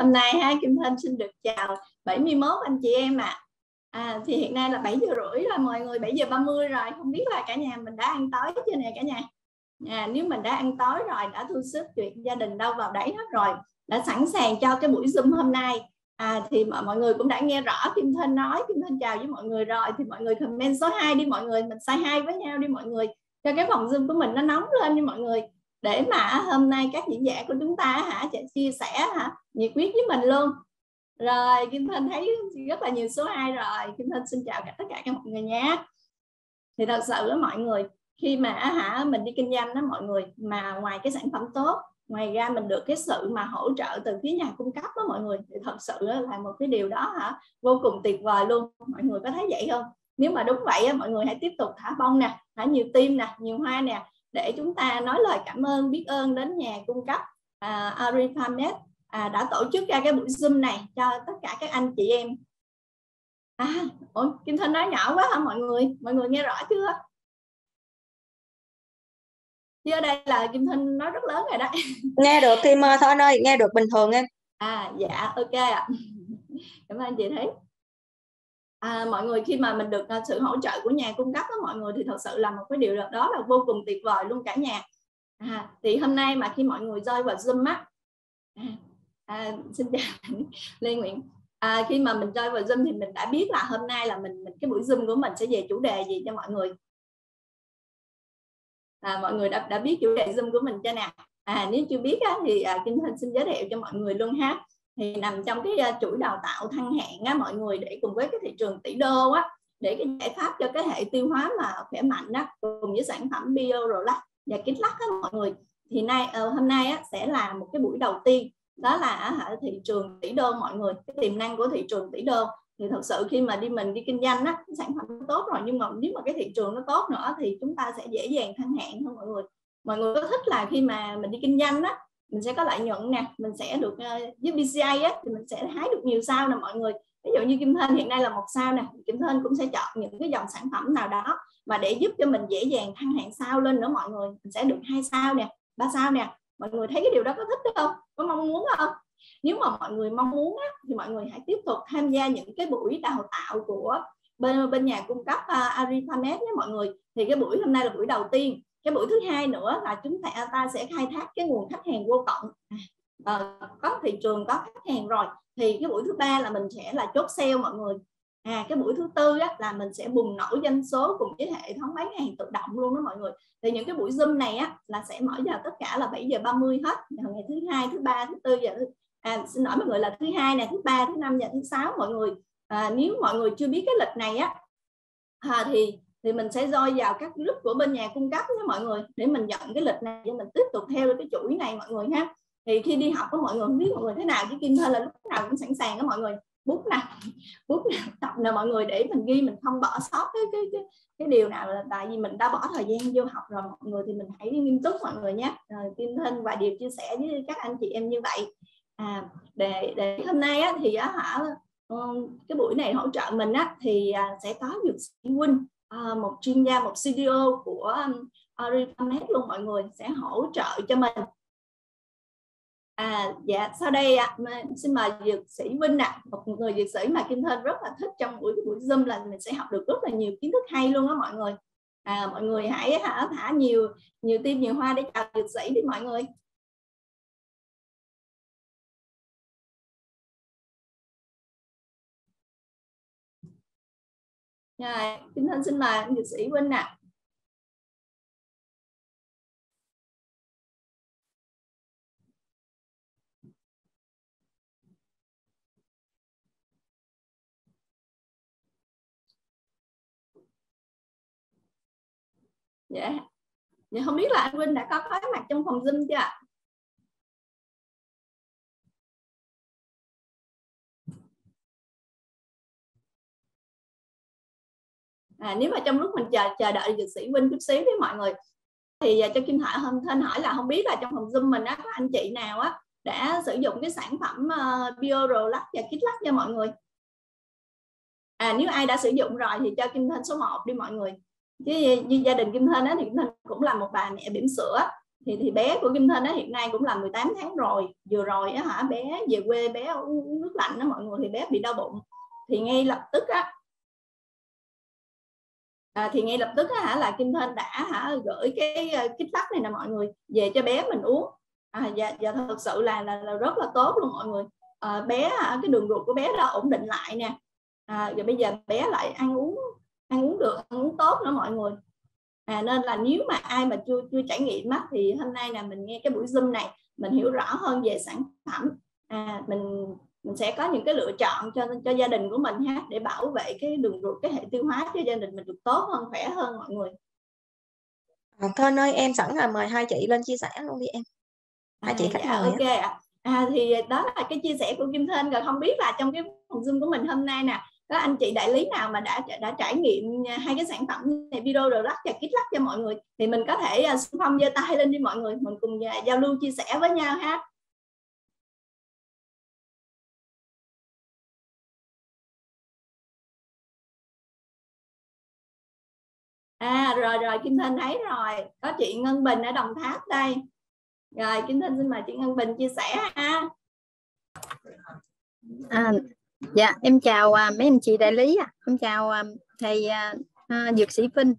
hôm nay Kim Thanh xin được chào 71 anh chị em ạ. Thì hiện nay là 7 giờ rưỡi rồi mọi người, 7 giờ 30 rồi. Không biết là cả nhà mình đã ăn tối chưa nè cả nhà. Nếu mình đã ăn tối rồi, đã thu xếp chuyện gia đình đâu vào đấy hết rồi, đã sẵn sàng cho cái buổi Zoom hôm nay. Thì mọi người cũng đã nghe rõ Kim Thanh nói, Kim Thanh chào với mọi người rồi, thì mọi người comment số 2 đi mọi người, mình say hi với nhau đi mọi người, cho cái phòng Zoom của mình nó nóng lên nha mọi người, để mà hôm nay các diễn giả của chúng ta sẽ chia sẻ nhiệt huyết với mình luôn. Rồi Kim Thanh thấy rất là nhiều số 2 rồi. Kim Thanh xin chào tất cả các mọi người nhé. Thì thật sự đó mọi người, khi mà mình đi kinh doanh đó mọi người, mà ngoài cái sản phẩm tốt, ngoài ra mình được cái sự mà hỗ trợ từ phía nhà cung cấp đó mọi người, thì thật sự là một cái điều đó vô cùng tuyệt vời luôn. Mọi người có thấy vậy không? Nếu mà đúng vậy mọi người hãy tiếp tục thả bông nè, thả nhiều tim nè, nhiều hoa nè, để chúng ta nói lời cảm ơn, biết ơn đến nhà cung cấp Arifamed đã tổ chức ra cái buổi Zoom này cho tất cả các anh chị em. Kim Thanh nói nhỏ quá hả mọi người? Mọi người nghe rõ chưa? Chứ ở đây là Kim Thanh nói rất lớn rồi đó. Nghe được Kim Thanh ơi, nghe được bình thường em. Dạ ok ạ. Cảm ơn chị Thúy. Mọi người, khi mà mình được sự hỗ trợ của nhà cung cấp đó mọi người, thì thật sự là một cái điều đó là vô cùng tuyệt vời luôn cả nhà. Thì hôm nay mà khi mọi người join vào Zoom xin chào Lê Nguyễn. Khi mà mình join vào Zoom thì mình đã biết là hôm nay là mình cái buổi Zoom của mình sẽ về chủ đề gì cho mọi người. Mọi người đã biết chủ đề Zoom của mình chưa nào? Nếu chưa biết thì Kim Thanh xin giới thiệu cho mọi người luôn ha. Thì nằm trong cái chuỗi đào tạo thăng hạng mọi người, để cùng với cái thị trường tỷ đô để cái giải pháp cho cái hệ tiêu hóa mà khỏe mạnh cùng với sản phẩm BioRelax và Kitlax mọi người. Thì hôm nay sẽ là một cái buổi đầu tiên, đó là thị trường tỷ đô mọi người, cái tiềm năng của thị trường tỷ đô. Thì thật sự khi mà mình đi kinh doanh cái sản phẩm nó tốt rồi, nhưng mà nếu mà cái thị trường nó tốt nữa thì chúng ta sẽ dễ dàng thăng hạng hơn mọi người. Mọi người có thích là khi mà mình đi kinh doanh mình sẽ có lợi nhuận nè, mình sẽ được với BCA thì mình sẽ hái được nhiều sao nè mọi người. Ví dụ như Kim Thanh hiện nay là 1 sao nè, Kim Thanh cũng sẽ chọn những cái dòng sản phẩm nào đó mà để giúp cho mình dễ dàng thăng hạng sao lên nữa mọi người. Mình sẽ được 2 sao nè, 3 sao nè. Mọi người thấy cái điều đó có thích không? Có mong muốn không? Nếu mà mọi người mong muốn thì mọi người hãy tiếp tục tham gia những cái buổi đào tạo của bên nhà cung cấp Arifamed nhé mọi người. Thì cái buổi hôm nay là buổi đầu tiên. Cái buổi thứ hai nữa là chúng ta sẽ khai thác cái nguồn khách hàng vô tận. Có thị trường, có khách hàng rồi, thì cái buổi thứ ba là mình sẽ là chốt sale mọi người. Cái buổi thứ tư là mình sẽ bùng nổ doanh số cùng với hệ thống bán hàng tự động luôn đó mọi người. Thì những cái buổi Zoom này là sẽ mở giờ tất cả là 7 giờ 30 hết, ngày thứ hai, thứ ba, thứ tư giờ xin lỗi mọi người, là thứ hai này, thứ ba, thứ năm và thứ sáu mọi người. Nếu mọi người chưa biết cái lịch này thì mình sẽ join vào các group của bên nhà cung cấp nha mọi người, để mình nhận cái lịch này để mình tiếp tục theo cái chuỗi này mọi người ha. Thì khi đi học của mọi người không biết mọi người thế nào, chứ Kim Thanh là lúc nào cũng sẵn sàng đó mọi người. Bút nè, tập nè mọi người, để mình ghi, mình không bỏ sót cái điều nào, là tại vì mình đã bỏ thời gian vô học rồi mọi người, thì mình hãy nghiêm túc mọi người nhé. Kim Thanh vài điều chia sẻ với các anh chị em như vậy. Để hôm nay thì cái buổi này hỗ trợ mình thì sẽ có Dược sĩ Huynh, một chuyên gia, một CDO của Arifamed luôn mọi người, sẽ hỗ trợ cho mình. Dạ, sau đây xin mời Dược sĩ Vinh một người dược sĩ mà Kim Thanh rất là thích trong buổi Zoom, là mình sẽ học được rất là nhiều kiến thức hay luôn đó mọi người. Mọi người hãy thả nhiều tim, nhiều hoa để chào dược sĩ đi mọi người. Rồi, Kim Thanh xin mời dược sĩ Vinh ạ. Dạ, không biết là anh Vinh đã có mặt trong phòng Zoom chưa ạ? Nếu mà trong lúc mình chờ đợi dược sĩ Vinh chút xíu với mọi người, thì cho Kim Thanh hỏi là không biết là trong phòng Zoom mình có anh chị nào đã sử dụng cái sản phẩm BioRelax và Kitlax cho mọi người. Nếu ai đã sử dụng rồi thì cho Kim Thanh số 1 đi mọi người. Chứ như gia đình Kim Thanh thì Kim Thanh cũng là một bà mẹ bỉm sữa, thì bé của Kim Thanh hiện nay cũng là 18 tháng rồi. Vừa rồi bé về quê, bé uống nước lạnh đó mọi người, thì bé bị đau bụng. Thì ngay lập tức là Kim Thanh đã gửi cái kit lắc này nè mọi người về cho bé mình uống. Và thật sự là rất là tốt luôn mọi người. Bé cái đường ruột của bé đã ổn định lại nè. Rồi bây giờ bé lại ăn uống được, ăn uống tốt nữa mọi người. Nên là nếu mà ai mà chưa trải nghiệm thì hôm nay là mình nghe cái buổi Zoom này, mình hiểu rõ hơn về sản phẩm. Mình sẽ có những cái lựa chọn cho gia đình của mình để bảo vệ cái đường ruột, cái hệ tiêu hóa cho gia đình mình được tốt hơn, khỏe hơn mọi người. Thôi ơi, em sẵn là mời hai chị lên chia sẻ luôn đi em. Hai chị khách mời. Ok thì đó là cái chia sẻ của Kim Thên. Rồi không biết là trong cái phòng Zoom của mình hôm nay nè, có anh chị đại lý nào mà đã trải nghiệm hai cái sản phẩm này, video rồi lắc và kit lắc cho mọi người, thì mình có thể xung phong giơ tay lên đi mọi người, mình cùng giao lưu chia sẻ với nhau ha. Rồi Kim Thên thấy rồi, có chị Ngân Bình ở Đồng Tháp đây. Rồi Kim Thên xin mời chị Ngân Bình chia sẻ ha. Dạ em chào mấy anh chị đại lý, em chào thầy Dược sĩ Vinh.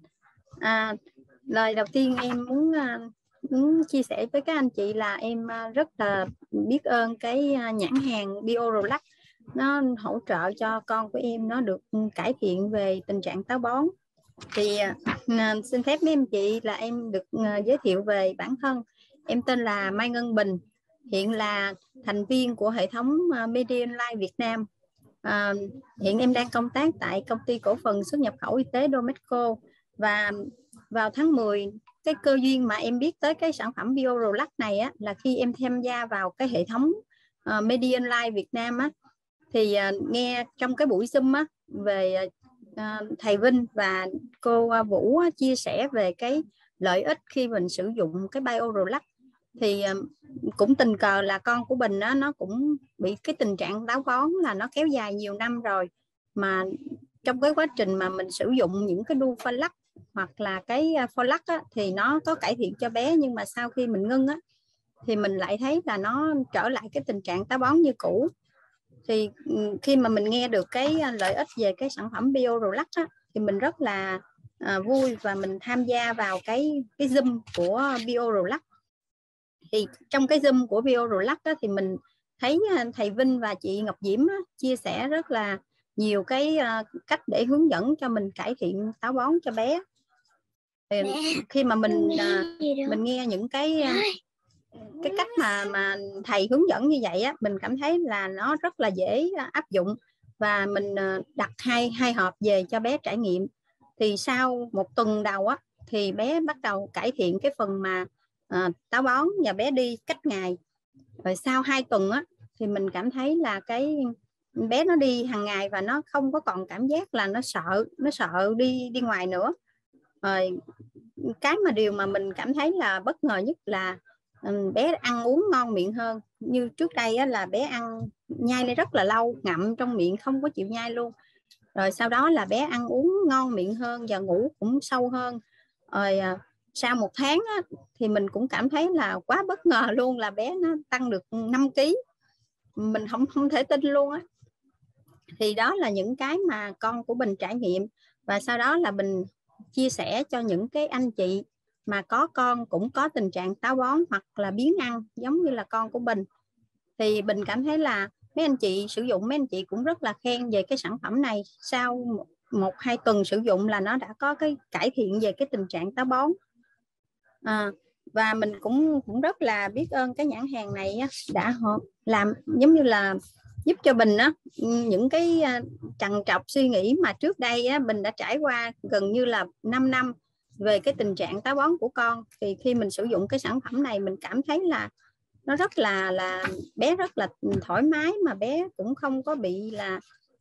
Lời đầu tiên em muốn chia sẻ với các anh chị là em rất là biết ơn cái nhãn hàng Biorelax, nó hỗ trợ cho con của em nó được cải thiện về tình trạng táo bón. Thì xin phép mấy anh chị là em được giới thiệu về bản thân. Em tên là Mai Ngân Bình, hiện là thành viên của hệ thống Medienline Việt Nam. Hiện em đang công tác tại công ty cổ phần xuất nhập khẩu y tế Domeco. Và vào tháng 10, cái cơ duyên mà em biết tới cái sản phẩm Biorelax này là khi em tham gia vào cái hệ thống Medienline Việt Nam thì nghe trong cái buổi Zoom về thầy Vinh và cô Vũ chia sẻ về cái lợi ích khi mình sử dụng cái Biorelax. Thì cũng tình cờ là con của Bình nó cũng bị cái tình trạng táo bón là nó kéo dài nhiều năm rồi, mà trong cái quá trình mà mình sử dụng những cái Dufalac hoặc là cái Folac thì nó có cải thiện cho bé, nhưng mà sau khi mình ngưng thì mình lại thấy là nó trở lại cái tình trạng táo bón như cũ. Thì khi mà mình nghe được cái lợi ích về cái sản phẩm Biorelax thì mình rất là vui, và mình tham gia vào cái Zoom của Biorelax. Thì trong cái Zoom của Biorelax thì mình thấy thầy Vinh và chị Ngọc Diễm chia sẻ rất là nhiều cái cách để hướng dẫn cho mình cải thiện táo bón cho bé. Thì khi mà mình nghe những cái cách mà thầy hướng dẫn như vậy mình cảm thấy là nó rất là dễ áp dụng, và mình đặt hai hộp về cho bé trải nghiệm. Thì sau một tuần đầu thì bé bắt đầu cải thiện cái phần mà táo bón, và bé đi cách ngày. Rồi sau 2 tuần thì mình cảm thấy là cái bé nó đi hàng ngày và nó không có còn cảm giác là nó sợ đi ngoài nữa. Rồi cái điều mà mình cảm thấy là bất ngờ nhất là bé ăn uống ngon miệng hơn. Như trước đây là bé ăn nhai lên rất là lâu, ngậm trong miệng không có chịu nhai luôn. Rồi sau đó là bé ăn uống ngon miệng hơn và ngủ cũng sâu hơn. Rồi sau 1 tháng thì mình cũng cảm thấy là quá bất ngờ luôn, là bé nó tăng được 5 kg. Mình không thể tin luôn Thì đó là những cái mà con của mình trải nghiệm, và sau đó là mình chia sẻ cho những cái anh chị mà có con cũng có tình trạng táo bón hoặc là biếng ăn giống như là con của Bình. Thì Bình cảm thấy là mấy anh chị sử dụng, mấy anh chị cũng rất là khen về cái sản phẩm này. Sau 1-2 tuần sử dụng là nó đã có cái cải thiện về cái tình trạng táo bón. Và mình cũng rất là biết ơn cái nhãn hàng này đã làm giống như là giúp cho Bình những cái trằn trọc suy nghĩ mà trước đây Bình đã trải qua gần như là 5 năm về cái tình trạng táo bón của con. Thì khi mình sử dụng cái sản phẩm này, mình cảm thấy là nó rất là bé rất là thoải mái, mà bé cũng không có bị là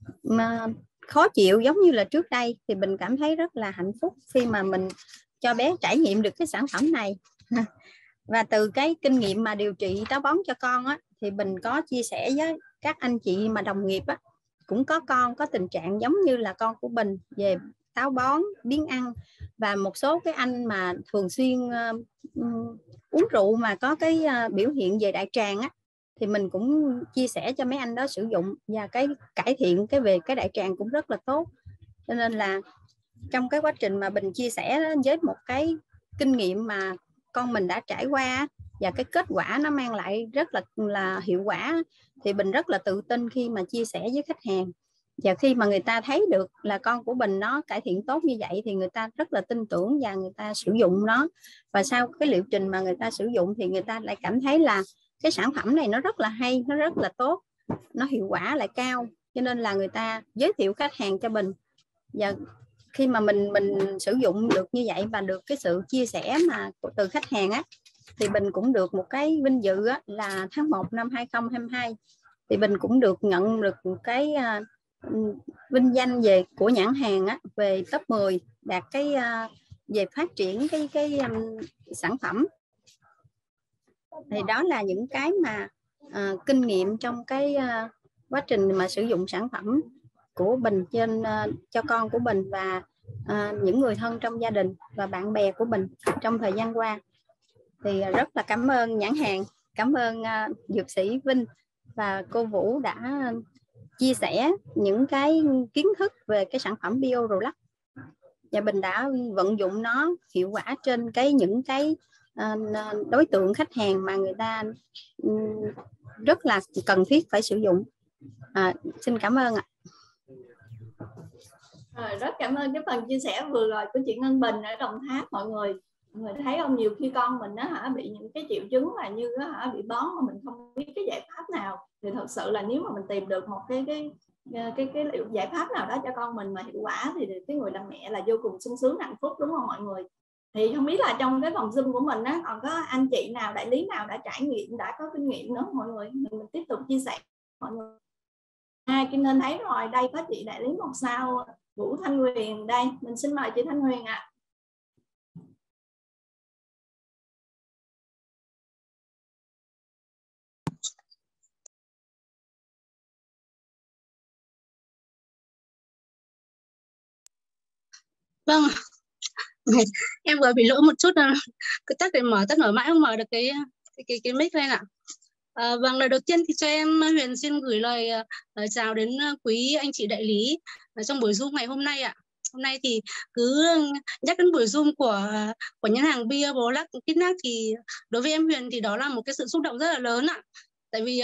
khó chịu giống như là trước đây. Thì mình cảm thấy rất là hạnh phúc khi mà mình cho bé trải nghiệm được cái sản phẩm này. Và từ cái kinh nghiệm mà điều trị táo bón cho con thì mình có chia sẻ với các anh chị mà đồng nghiệp cũng có con có tình trạng giống như là con của Bình về táo bón, biếng ăn, và một số cái anh mà thường xuyên uống rượu mà có cái biểu hiện về đại tràng á, thì mình cũng chia sẻ cho mấy anh đó sử dụng, và cái cải thiện về cái đại tràng cũng rất là tốt. Cho nên là trong cái quá trình mà Bình chia sẻ với một cái kinh nghiệm mà con mình đã trải qua và cái kết quả nó mang lại rất là hiệu quả, thì Bình rất là tự tin khi mà chia sẻ với khách hàng. Và khi mà người ta thấy được là con của Bình nó cải thiện tốt như vậy thì người ta rất là tin tưởng và người ta sử dụng nó. Và sau cái liệu trình mà người ta sử dụng thì người ta lại cảm thấy là cái sản phẩm này nó rất là hay, nó rất là tốt, nó hiệu quả lại cao, cho nên là người ta giới thiệu khách hàng cho Bình. Và khi mà mình sử dụng được như vậy và được cái sự chia sẻ mà từ khách hàng á, thì Bình cũng được một cái vinh dự á, là tháng 1 năm 2022 thì Bình cũng được nhận được một cái vinh danh về của nhãn hàng á, về top 10 đạt cái về phát triển cái sản phẩm. Thì đó là những cái mà kinh nghiệm trong cái quá trình mà sử dụng sản phẩm của Bình trên cho con của Bình và những người thân trong gia đình và bạn bè của Bình trong thời gian qua. Thì rất là cảm ơn nhãn hàng, cảm ơn dược sĩ Vinh và cô Vũ đã chia sẻ những cái kiến thức về cái sản phẩm Bio-Relax, và Bình đã vận dụng nó hiệu quả trên những cái đối tượng khách hàng mà người ta rất là cần thiết phải sử dụng. Xin cảm ơn ạ. Rất cảm ơn cái phần chia sẻ vừa rồi của chị Ngân Bình ở Đồng Tháp. Mọi người thấy không, nhiều khi con mình bị những cái triệu chứng mà như bị bón mà mình không biết cái giải pháp nào, thì thật sự là nếu mà mình tìm được một cái giải pháp nào đó cho con mình mà hiệu quả thì cái người làm mẹ là vô cùng sung sướng hạnh phúc, đúng không mọi người? Thì không biết là trong cái phòng Zoom của mình còn có anh chị nào, đại lý nào đã trải nghiệm, đã có kinh nghiệm nữa mọi người, mình tiếp tục chia sẻ mọi người. Kim Nên thấy rồi, đây có chị đại lý 1 sao Vũ Thanh Huyền đây, mình xin mời chị Thanh Huyền ạ. Vâng, em vừa bị lỗi một chút, cứ tắt để mở, tắt mở mãi không mở được cái mic lên ạ. Vâng, lời đầu tiên thì cho em Huyền xin gửi lời chào đến quý anh chị đại lý trong buổi Zoom ngày hôm nay ạ. Hôm nay thì cứ nhắc đến buổi Zoom của nhãn hàng Bio-Relax Kitnac thì đối với em Huyền thì đó là một cái sự xúc động rất là lớn ạ. Tại vì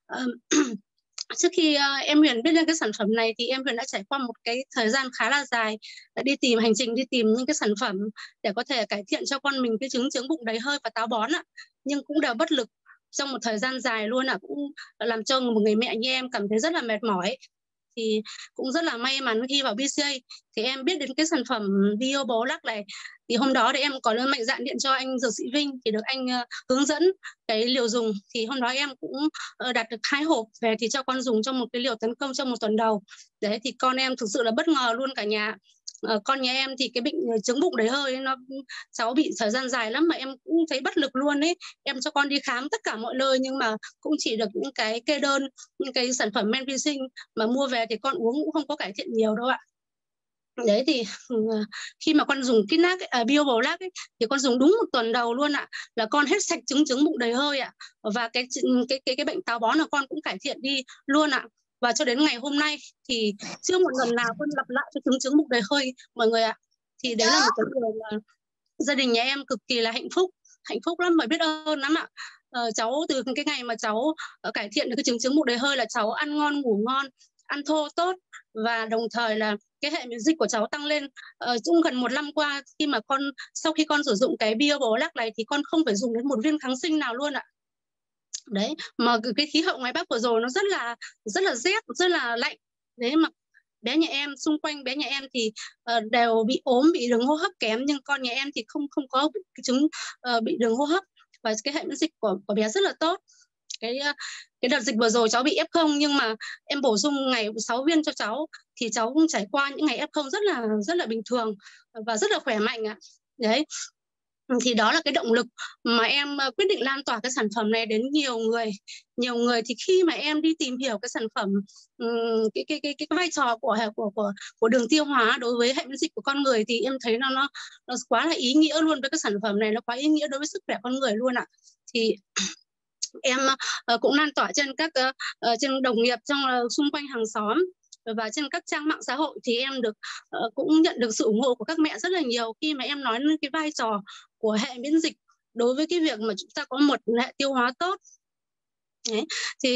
trước khi em Huyền biết đến cái sản phẩm này thì em Huyền đã trải qua một cái thời gian khá là dài đi tìm hành trình, đi tìm những cái sản phẩm để có thể cải thiện cho con mình cái chứng bụng đầy hơi và táo bón ạ. Nhưng cũng đều bất lực trong một thời gian dài luôn ạ, cũng làm cho một người mẹ như em cảm thấy rất là mệt mỏi. Thì cũng rất là may mắn khi vào BCA thì em biết đến cái sản phẩm Bio-Relax này. Thì hôm đó thì em có lên mạnh dạn điện cho anh dược sĩ Vinh thì được anh hướng dẫn cái liều dùng. Thì hôm đó em cũng đặt được 2 hộp về thì cho con dùng trong một cái liều tấn công trong 1 tuần đầu. Đấy thì con em thực sự là bất ngờ luôn cả nhà. Con nhà em thì cái bệnh chứng bụng đầy hơi cháu bị thời gian dài lắm mà em cũng thấy bất lực luôn ấy. Em cho con đi khám tất cả mọi nơi nhưng mà cũng chỉ được những cái kê đơn, những cái sản phẩm men vi sinh mà mua về thì con uống cũng không có cải thiện nhiều đâu ạ. Đấy thì khi mà con dùng Kitnac Bio-Relax thì con dùng đúng 1 tuần đầu luôn ạ, là con hết sạch chứng bụng đầy hơi ạ, và cái bệnh táo bón của con cũng cải thiện đi luôn ạ. Và cho đến ngày hôm nay thì chưa một lần nào con lặp lại cho chứng bụng đầy hơi mọi người ạ. Thì đấy là một cái điều mà gia đình nhà em cực kỳ là hạnh phúc lắm và biết ơn lắm ạ. Cháu từ cái ngày mà cháu cải thiện được cái chứng bụng đầy hơi là cháu ăn ngon ngủ ngon, ăn thô tốt, và đồng thời là cái hệ miễn dịch của cháu tăng lên. Cũng gần 1 năm qua khi mà sau khi con sử dụng cái Bio-Relax này thì con không phải dùng đến 1 viên kháng sinh nào luôn ạ. Đấy, mà cái khí hậu ngoài Bắc vừa rồi nó rất là rét, rất là lạnh. Đấy mà bé nhà em, xung quanh bé nhà em thì đều bị ốm, bị đường hô hấp kém, nhưng con nhà em thì không có cái chứng bị đường hô hấp, và cái hệ miễn dịch của bé rất là tốt. Cái đợt dịch vừa rồi cháu bị F0 nhưng mà em bổ sung ngày 6 viên cho cháu thì cháu cũng trải qua những ngày F0 rất là bình thường và rất là khỏe mạnh ạ. Đấy. Thì đó là cái động lực mà em quyết định lan tỏa cái sản phẩm này đến nhiều người. Nhiều người thì khi mà em đi tìm hiểu cái sản phẩm, cái vai trò của đường tiêu hóa đối với hệ miễn dịch của con người, thì em thấy nó quá là ý nghĩa luôn. Với cái sản phẩm này nó quá ý nghĩa đối với sức khỏe con người luôn ạ. Thì em cũng lan tỏa trên các trên đồng nghiệp trong xung quanh hàng xóm và trên các trang mạng xã hội, thì em cũng nhận được sự ủng hộ của các mẹ rất là nhiều khi mà em nói đến cái vai trò của hệ miễn dịch đối với cái việc mà chúng ta có một hệ tiêu hóa tốt. Đấy.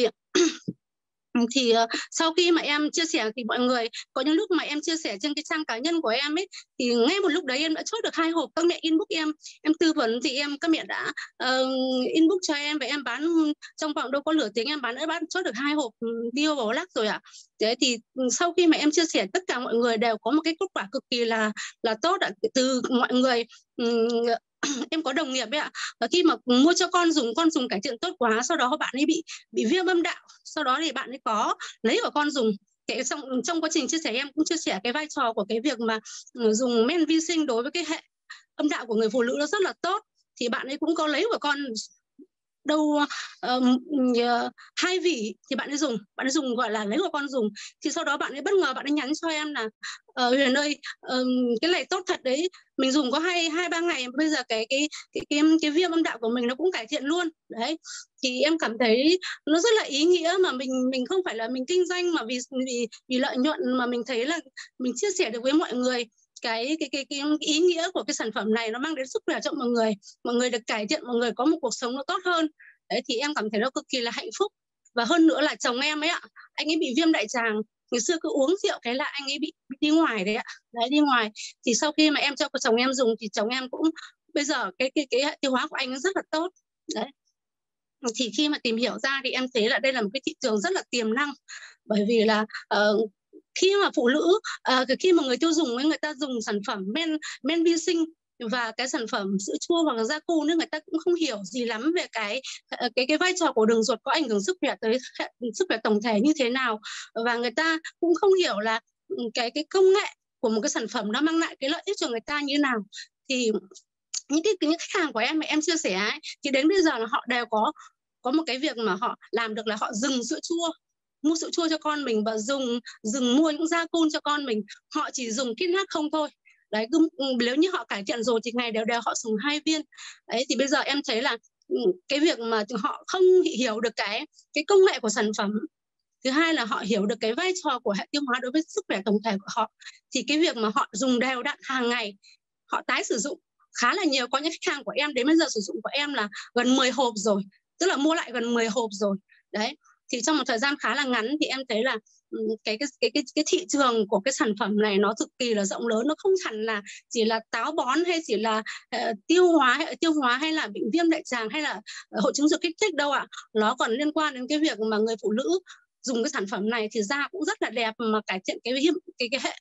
Thì sau khi mà em chia sẻ thì mọi người, có những lúc mà em chia sẻ trên cái trang cá nhân của em ấy, thì ngay một lúc đấy em đã chốt được 2 hộp. Các mẹ inbox em tư vấn thì các mẹ đã inbox cho em, và em bán trong vòng đâu có nửa tiếng em đã chốt được 2 hộp Biobalac rồi ạ. Thế thì sau khi mà em chia sẻ, tất cả mọi người đều có một cái kết quả cực kỳ là tốt ạ. Từ mọi người em có đồng nghiệp ấy ạ, và khi mà mua cho con dùng cải thiện tốt quá, sau đó bạn ấy bị viêm âm đạo, sau đó thì bạn ấy có lấy của con dùng. Trong quá trình chia sẻ em cũng chia sẻ cái vai trò của cái việc mà dùng men vi sinh đối với cái hệ âm đạo của người phụ nữ nó rất là tốt. Thì bạn ấy cũng có lấy của con đâu 2 vỉ thì bạn ấy dùng gọi là lấy của con dùng. Thì sau đó bạn ấy bất ngờ bạn ấy nhắn cho em là Huyền ơi, cái này tốt thật đấy, mình dùng có 2-3 ngày bây giờ cái viêm âm đạo của mình nó cũng cải thiện luôn đấy. Thì em cảm thấy nó rất là ý nghĩa, mà mình không phải là mình kinh doanh mà vì lợi nhuận, mà mình thấy là mình chia sẻ được với mọi người cái ý nghĩa của cái sản phẩm này, nó mang đến sức khỏe cho mọi người được cải thiện, mọi người có một cuộc sống nó tốt hơn đấy. Thì em cảm thấy nó cực kỳ là hạnh phúc. Và hơn nữa là chồng em ấy ạ, anh ấy bị viêm đại tràng, ngày xưa cứ uống rượu cái là anh ấy bị đi ngoài đấy ạ. Đấy, đi ngoài. Thì sau khi mà em cho chồng em dùng thì chồng em cũng bây giờ cái hệ tiêu hóa của anh ấy rất là tốt đấy. Thì khi mà tìm hiểu ra thì em thấy là đây là một cái thị trường rất là tiềm năng, bởi vì là khi mà phụ nữ khi mà người tiêu dùng ấy, người ta dùng sản phẩm men vi sinh và cái sản phẩm sữa chua hoặc là gia cụ, nên người ta cũng không hiểu gì lắm về cái vai trò của đường ruột có ảnh hưởng sức khỏe tới sức khỏe tổng thể như thế nào, và người ta cũng không hiểu là cái công nghệ của một cái sản phẩm nó mang lại cái lợi ích cho người ta như thế nào. Thì những khách hàng của em mà em chia sẻ ấy, thì đến bây giờ là họ đều có một cái việc mà họ làm được là họ dừng sữa chua, mua sữa chua cho con mình, và dừng mua những gia cun cho con mình. Họ chỉ dùng KitKat không thôi đấy. Nếu như họ cải thiện rồi thì ngày đều họ dùng 2 viên đấy. Thì bây giờ em thấy là cái việc mà họ không hiểu được cái công nghệ của sản phẩm, thứ hai là họ hiểu được cái vai trò của hệ tiêu hóa đối với sức khỏe tổng thể của họ, thì cái việc mà họ dùng đều đặn hàng ngày, họ tái sử dụng khá là nhiều. Có những khách hàng của em đến bây giờ sử dụng của em là gần 10 hộp rồi, tức là mua lại gần 10 hộp rồi đấy. Thì trong một thời gian khá là ngắn thì em thấy là cái thị trường của cái sản phẩm này nó cực kỳ là rộng lớn. Nó không hẳn là chỉ là táo bón, hay chỉ là hệ tiêu hóa hay là bệnh viêm đại tràng hay là hội chứng ruột kích thích đâu ạ. Nó còn liên quan đến cái việc mà người phụ nữ dùng cái sản phẩm này thì da cũng rất là đẹp, mà cải thiện cái hệ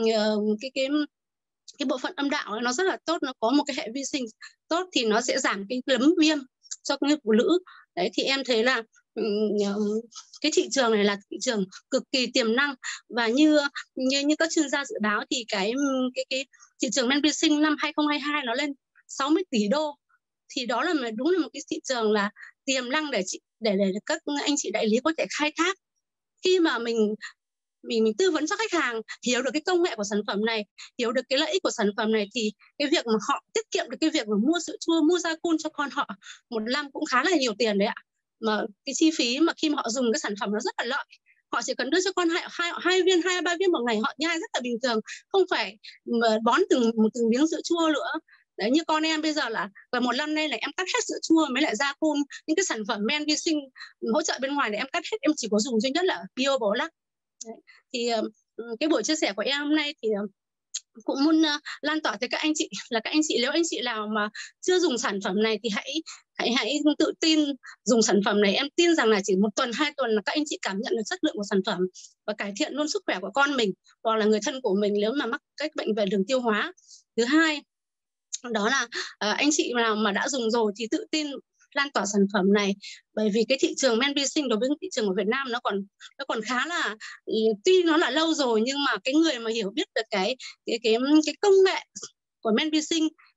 cái bộ phận âm đạo ấy, nó rất là tốt. Nó có một cái hệ vi sinh tốt thì nó sẽ giảm cái lấm viêm cho người phụ nữ đấy. Thì em thấy là cái thị trường này là thị trường cực kỳ tiềm năng, và như các chuyên gia dự báo thì cái thị trường men vi sinh năm 2022 nó lên 60 tỷ đô. Thì đó là đúng là một cái thị trường là tiềm năng để các anh chị đại lý có thể khai thác. Khi mà mình tư vấn cho khách hàng hiểu được cái công nghệ của sản phẩm này, hiểu được cái lợi ích của sản phẩm này, thì cái việc mà họ tiết kiệm được cái việc mà mua sữa chua, mua gia cun cho con họ một năm cũng khá là nhiều tiền đấy ạ. Mà cái chi phí mà khi mà họ dùng cái sản phẩm nó rất là lợi. Họ chỉ cần đưa cho con 2 viên, 2-3 viên một ngày, họ nhai rất là bình thường, không phải bón từng miếng sữa chua nữa. Đấy, như con em bây giờ là một năm nay là em cắt hết sữa chua mới lại gia cun, những cái sản phẩm men vi sinh hỗ trợ bên ngoài để em cắt hết, em chỉ có dùng duy nhất là Biobalac. Thì cái buổi chia sẻ của em hôm nay thì cũng muốn lan tỏa tới các anh chị là các anh chị, nếu anh chị nào mà chưa dùng sản phẩm này thì hãy tự tin dùng sản phẩm này. Em tin rằng là chỉ 1 tuần 2 tuần là các anh chị cảm nhận được chất lượng của sản phẩm và cải thiện luôn sức khỏe của con mình hoặc là người thân của mình nếu mà mắc các bệnh về đường tiêu hóa. Thứ hai đó là anh chị nào mà đã dùng rồi thì tự tin lan tỏa sản phẩm này, bởi vì cái thị trường men vi sinh đối với thị trường của Việt Nam nó còn khá là, tuy nó là lâu rồi nhưng mà cái người mà hiểu biết được cái công nghệ của men vi sinh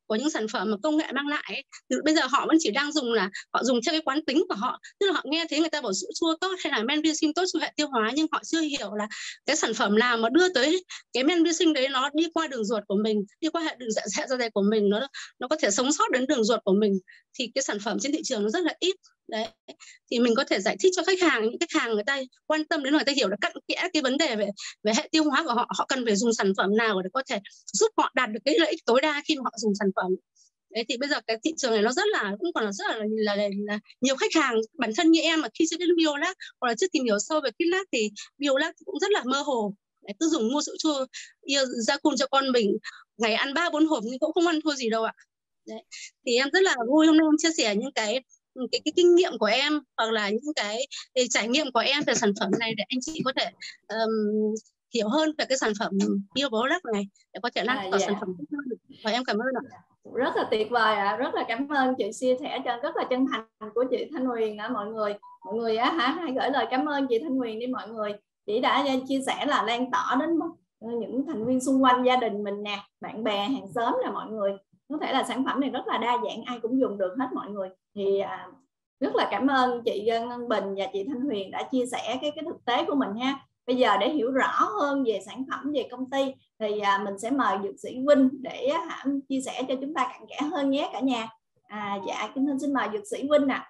của những sản phẩm mà công nghệ mang lại ấy. Bây giờ họ vẫn chỉ đang dùng là họ dùng theo cái quán tính của họ, tức là họ nghe thấy người ta bảo sữa chua tốt hay là men vi sinh tốt cho hệ tiêu hóa, nhưng họ chưa hiểu là cái sản phẩm nào mà đưa tới cái men vi sinh đấy nó đi qua đường ruột của mình, đi qua hệ đường dạ dày của mình, nó có thể sống sót đến đường ruột của mình, thì cái sản phẩm trên thị trường nó rất là ít. Đấy, thì mình có thể giải thích cho khách hàng, những khách hàng người ta quan tâm đến, người ta hiểu được cặn kẽ cái vấn đề về hệ tiêu hóa của họ, họ cần phải dùng sản phẩm nào để có thể giúp họ đạt được cái lợi ích tối đa khi mà họ dùng sản phẩm. Đấy, thì bây giờ cái thị trường này nó rất là, cũng còn rất là nhiều khách hàng, bản thân như em mà khi chưa đến Biolab hoặc là chưa tìm hiểu sâu về KitLab thì Biolab cũng rất là mơ hồ. Đấy, cứ dùng mua sữa chua Yakult cho con mình, ngày ăn 3-4 hộp nhưng cũng không ăn thua gì đâu ạ. Đấy, thì em rất là vui hôm nay em chia sẻ những cái kinh nghiệm của em, hoặc là những cái trải nghiệm của em về sản phẩm này để anh chị có thể hiểu hơn về cái sản phẩm BioProduct này để có thể lan tỏa sản phẩm tốt hơn. Và em cảm ơn ạ. Rất là tuyệt vời ạ. Rất là cảm ơn chị chia sẻ rất là chân thành của chị Thanh Huyền ạ. Mọi người á hãy gửi lời cảm ơn chị Thanh Huyền đi mọi người. Chị đã chia sẻ là lan tỏa đến những thành viên xung quanh gia đình mình nè, bạn bè, hàng xóm là mọi người. Có thể là sản phẩm này rất là đa dạng, ai cũng dùng được hết mọi người. Thì rất là cảm ơn chị Ngân Bình và chị Thanh Huyền đã chia sẻ cái thực tế của mình ha. Bây giờ để hiểu rõ hơn về sản phẩm, về công ty thì mình sẽ mời dược sĩ Vinh để chia sẻ cho chúng ta cặn kẽ hơn nhé cả nhà. Dạ, xin mời dược sĩ Vinh ạ.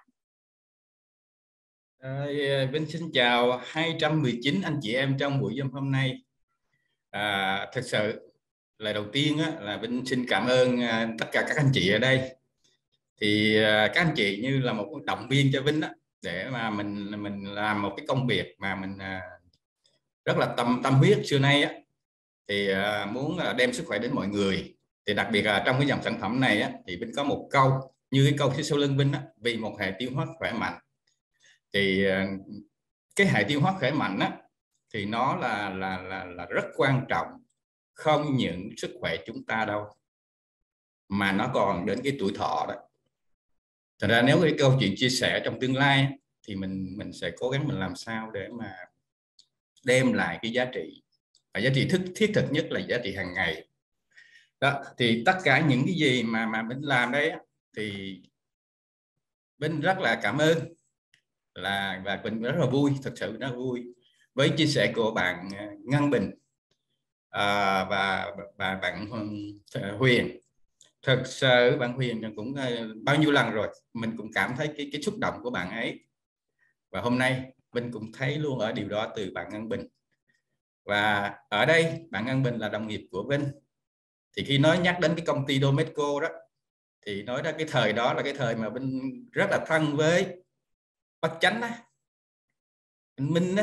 Vinh xin chào 219 anh chị em trong buổi Zoom hôm nay. Thật sự lời đầu tiên là Vinh xin cảm ơn tất cả các anh chị ở đây. Thì các anh chị như là một động viên cho Vinh để mà mình làm một cái công việc mà mình rất là tâm huyết xưa nay thì muốn đem sức khỏe đến mọi người. Thì đặc biệt là trong cái dòng sản phẩm này thì Vinh có một câu như cái câu phía sau lưng Vinh vì một hệ tiêu hóa khỏe mạnh. Thì cái hệ tiêu hóa khỏe mạnh thì nó là rất quan trọng, không những sức khỏe chúng ta đâu mà nó còn đến cái tuổi thọ đó. Thật ra nếu cái câu chuyện chia sẻ trong tương lai thì mình sẽ cố gắng mình làm sao để mà đem lại cái giá trị, và giá trị thiết thực nhất là giá trị hàng ngày đó. Thì tất cả những cái gì mà mình làm đây thì Vinh rất là cảm ơn và Vinh rất là vui, thật sự rất vui với chia sẻ của bạn Ngân Bình và bạn Huyền. Thật sự bạn Huyền cũng bao nhiêu lần rồi mình cũng cảm thấy cái xúc động của bạn ấy, và hôm nay Vinh cũng thấy luôn ở điều đó từ bạn Ngân Bình. Và ở đây bạn Ngân Bình là đồng nghiệp của Vinh, thì khi nói nhắc đến cái công ty Domeco đó thì nói ra cái thời đó là cái thời mà Vinh rất là thân với Bác Chánh anh Minh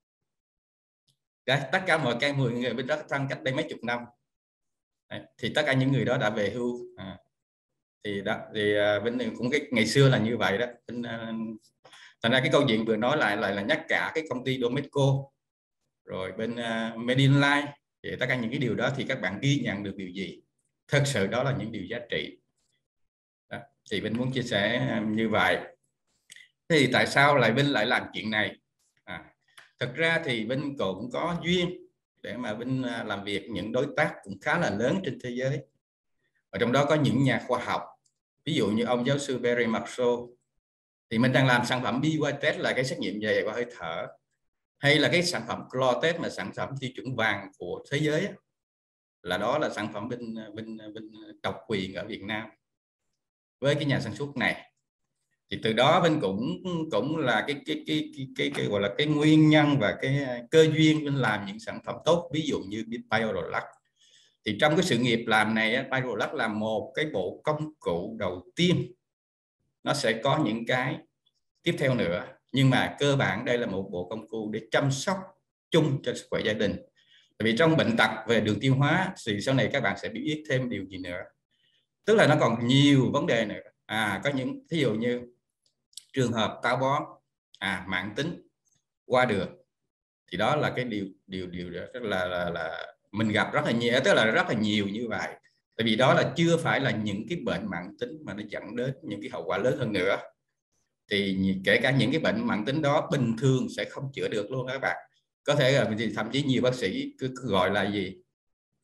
tất cả mọi cái người Vinh rất thân cách đây mấy chục năm. Thì tất cả những người đó đã về hưu. Thì Vinh cũng cái ngày xưa là như vậy đó. Thành ra cái câu chuyện vừa nói lại là nhắc cả cái công ty Domeco rồi bên Medinline, thì tất cả những cái điều đó thì các bạn ghi nhận được điều gì? Thật sự đó là những điều giá trị đó. Thì Vinh muốn chia sẻ như vậy. Thì tại sao Vinh lại làm chuyện này? Thật ra thì Vinh cũng có duyên để mà Vinh làm việc những đối tác cũng khá là lớn trên thế giới. Ở trong đó có những nhà khoa học, ví dụ như ông giáo sư Barry Marshall, thì mình đang làm sản phẩm BYTest là cái xét nghiệm về qua hơi thở, hay là cái sản phẩm Clotest mà sản phẩm tiêu chuẩn vàng của thế giới là đó là sản phẩm Vinh độc quyền ở Việt Nam với cái nhà sản xuất này. Thì từ đó Vinh cũng là cái gọi là cái nguyên nhân và cái cơ duyên Vinh làm những sản phẩm tốt, ví dụ như BioProduct. Thì trong cái sự nghiệp làm này BioProduct là một cái bộ công cụ đầu tiên, nó sẽ có những cái tiếp theo nữa, nhưng mà cơ bản đây là một bộ công cụ để chăm sóc chung cho sức khỏe gia đình. Tại vì trong bệnh tật về đường tiêu hóa thì sau này các bạn sẽ biết thêm điều gì nữa, tức là nó còn nhiều vấn đề nữa. Có những ví dụ như trường hợp táo bón mãn tính qua được, thì đó là cái điều rất là mình gặp rất là nhiều, tức là rất là nhiều như vậy. Tại vì đó là chưa phải là những cái bệnh mãn tính mà nó dẫn đến những cái hậu quả lớn hơn nữa. Thì kể cả những cái bệnh mãn tính đó bình thường sẽ không chữa được luôn các bạn. Có thể là thậm chí nhiều bác sĩ cứ gọi là gì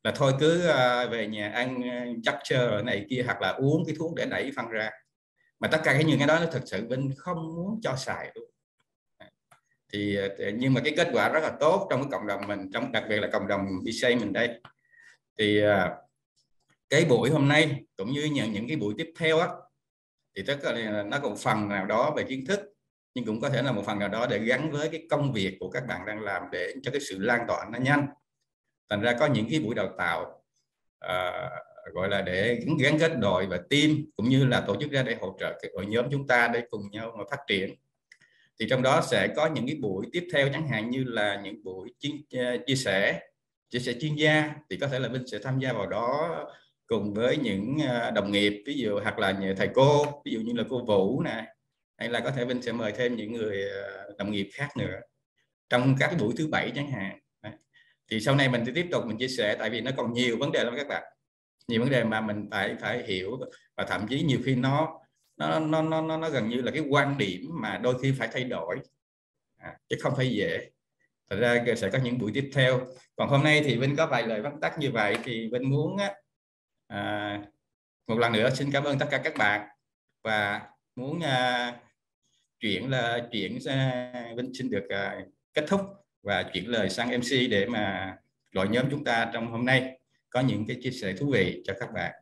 là thôi cứ về nhà ăn chắc chờ này kia, hoặc là uống cái thuốc để đẩy phân ra, mà tất cả những cái đó nó thực sự Vinh không muốn cho xài luôn. Thì nhưng mà cái kết quả rất là tốt trong cái cộng đồng mình, trong đặc biệt là cộng đồng BC mình đây. Thì cái buổi hôm nay cũng như những cái buổi tiếp theo á, thì tất là nó còn phần nào đó về kiến thức, nhưng cũng có thể là một phần nào đó để gắn với cái công việc của các bạn đang làm, để cho cái sự lan tỏa nó nhanh. Thành ra có những cái buổi đào tạo gọi là để gắn kết đội và team, cũng như là tổ chức ra để hỗ trợ cái đội nhóm chúng ta để cùng nhau mà phát triển. Thì trong đó sẽ có những cái buổi tiếp theo, chẳng hạn như là những buổi chia sẻ chuyên gia, thì có thể là Vinh sẽ tham gia vào đó cùng với những đồng nghiệp, ví dụ hoặc là thầy cô, ví dụ như là cô Vũ này, hay là có thể Vinh sẽ mời thêm những người đồng nghiệp khác nữa trong các cái buổi thứ bảy chẳng hạn. Thì sau này mình sẽ tiếp tục mình chia sẻ, tại vì nó còn nhiều vấn đề lắm các bạn, nhiều vấn đề mà mình phải hiểu, và thậm chí nhiều khi nó gần như là cái quan điểm mà đôi khi phải thay đổi, chứ không phải dễ. Thật ra sẽ có những buổi tiếp theo. Còn hôm nay thì Vinh có vài lời vắn tắt như vậy, thì Vinh muốn một lần nữa xin cảm ơn tất cả các bạn, và muốn chuyển Vinh xin được kết thúc và chuyển lời sang MC để mà đội nhóm chúng ta trong hôm nay có những cái chia sẻ thú vị cho các bạn.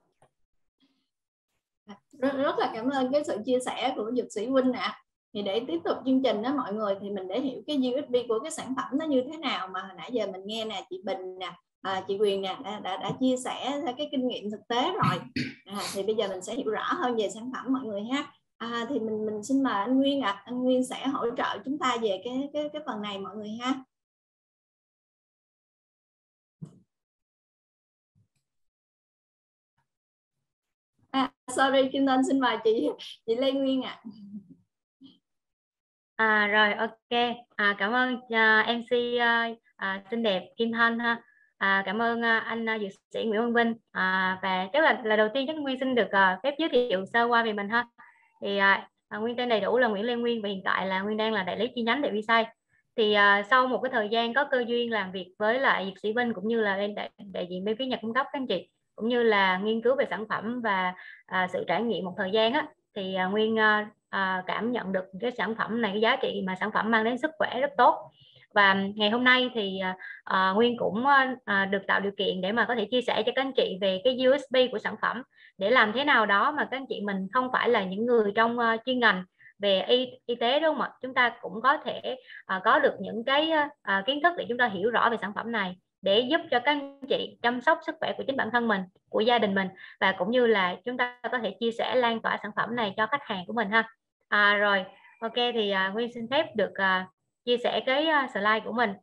Rất là cảm ơn cái sự chia sẻ của Dược sĩ Vinh ạ. Thì để tiếp tục chương trình đó mọi người, thì mình để hiểu cái USP của cái sản phẩm nó như thế nào, mà hồi nãy giờ mình nghe nè, chị Bình nè, chị Quyền nè đã chia sẻ cái kinh nghiệm thực tế rồi. Thì bây giờ mình sẽ hiểu rõ hơn về sản phẩm mọi người ha. Thì mình xin mời anh Nguyên ạ. Anh Nguyên sẽ hỗ trợ chúng ta về cái phần này mọi người ha. Sorry Kim Tân, xin mời chị Lê Nguyên ạ. Rồi ok, cảm ơn MC xinh đẹp Kim Thanh ha. Cảm ơn anh dược sĩ Nguyễn Văn Vinh, và chắc là đầu tiên chắc Nguyên xin được phép giới thiệu sơ qua về mình ha. Thì Nguyên tên đầy đủ là Nguyễn Lê Nguyên, và hiện tại là Nguyên đang là đại lý chi nhánh tại Visay. Thì sau một cái thời gian có cơ duyên làm việc với lại dược sĩ Vinh, cũng như là đại diện bên phía nhà cung cấp các anh chị, cũng như là nghiên cứu về sản phẩm và sự trải nghiệm một thời gian á, thì Nguyên cảm nhận được cái sản phẩm này, cái giá trị mà sản phẩm mang đến sức khỏe rất tốt. Và ngày hôm nay thì Nguyên cũng được tạo điều kiện để mà có thể chia sẻ cho các anh chị về cái USP của sản phẩm, để làm thế nào đó mà các anh chị mình không phải là những người trong chuyên ngành về y tế, đúng không ạ? Chúng ta cũng có thể có được những cái kiến thức để chúng ta hiểu rõ về sản phẩm này, để giúp cho các anh chị chăm sóc sức khỏe của chính bản thân mình, của gia đình mình, và cũng như là chúng ta có thể chia sẻ lan tỏa sản phẩm này cho khách hàng của mình ha. Rồi ok, thì Nguyên xin phép được chia sẻ cái slide của mình.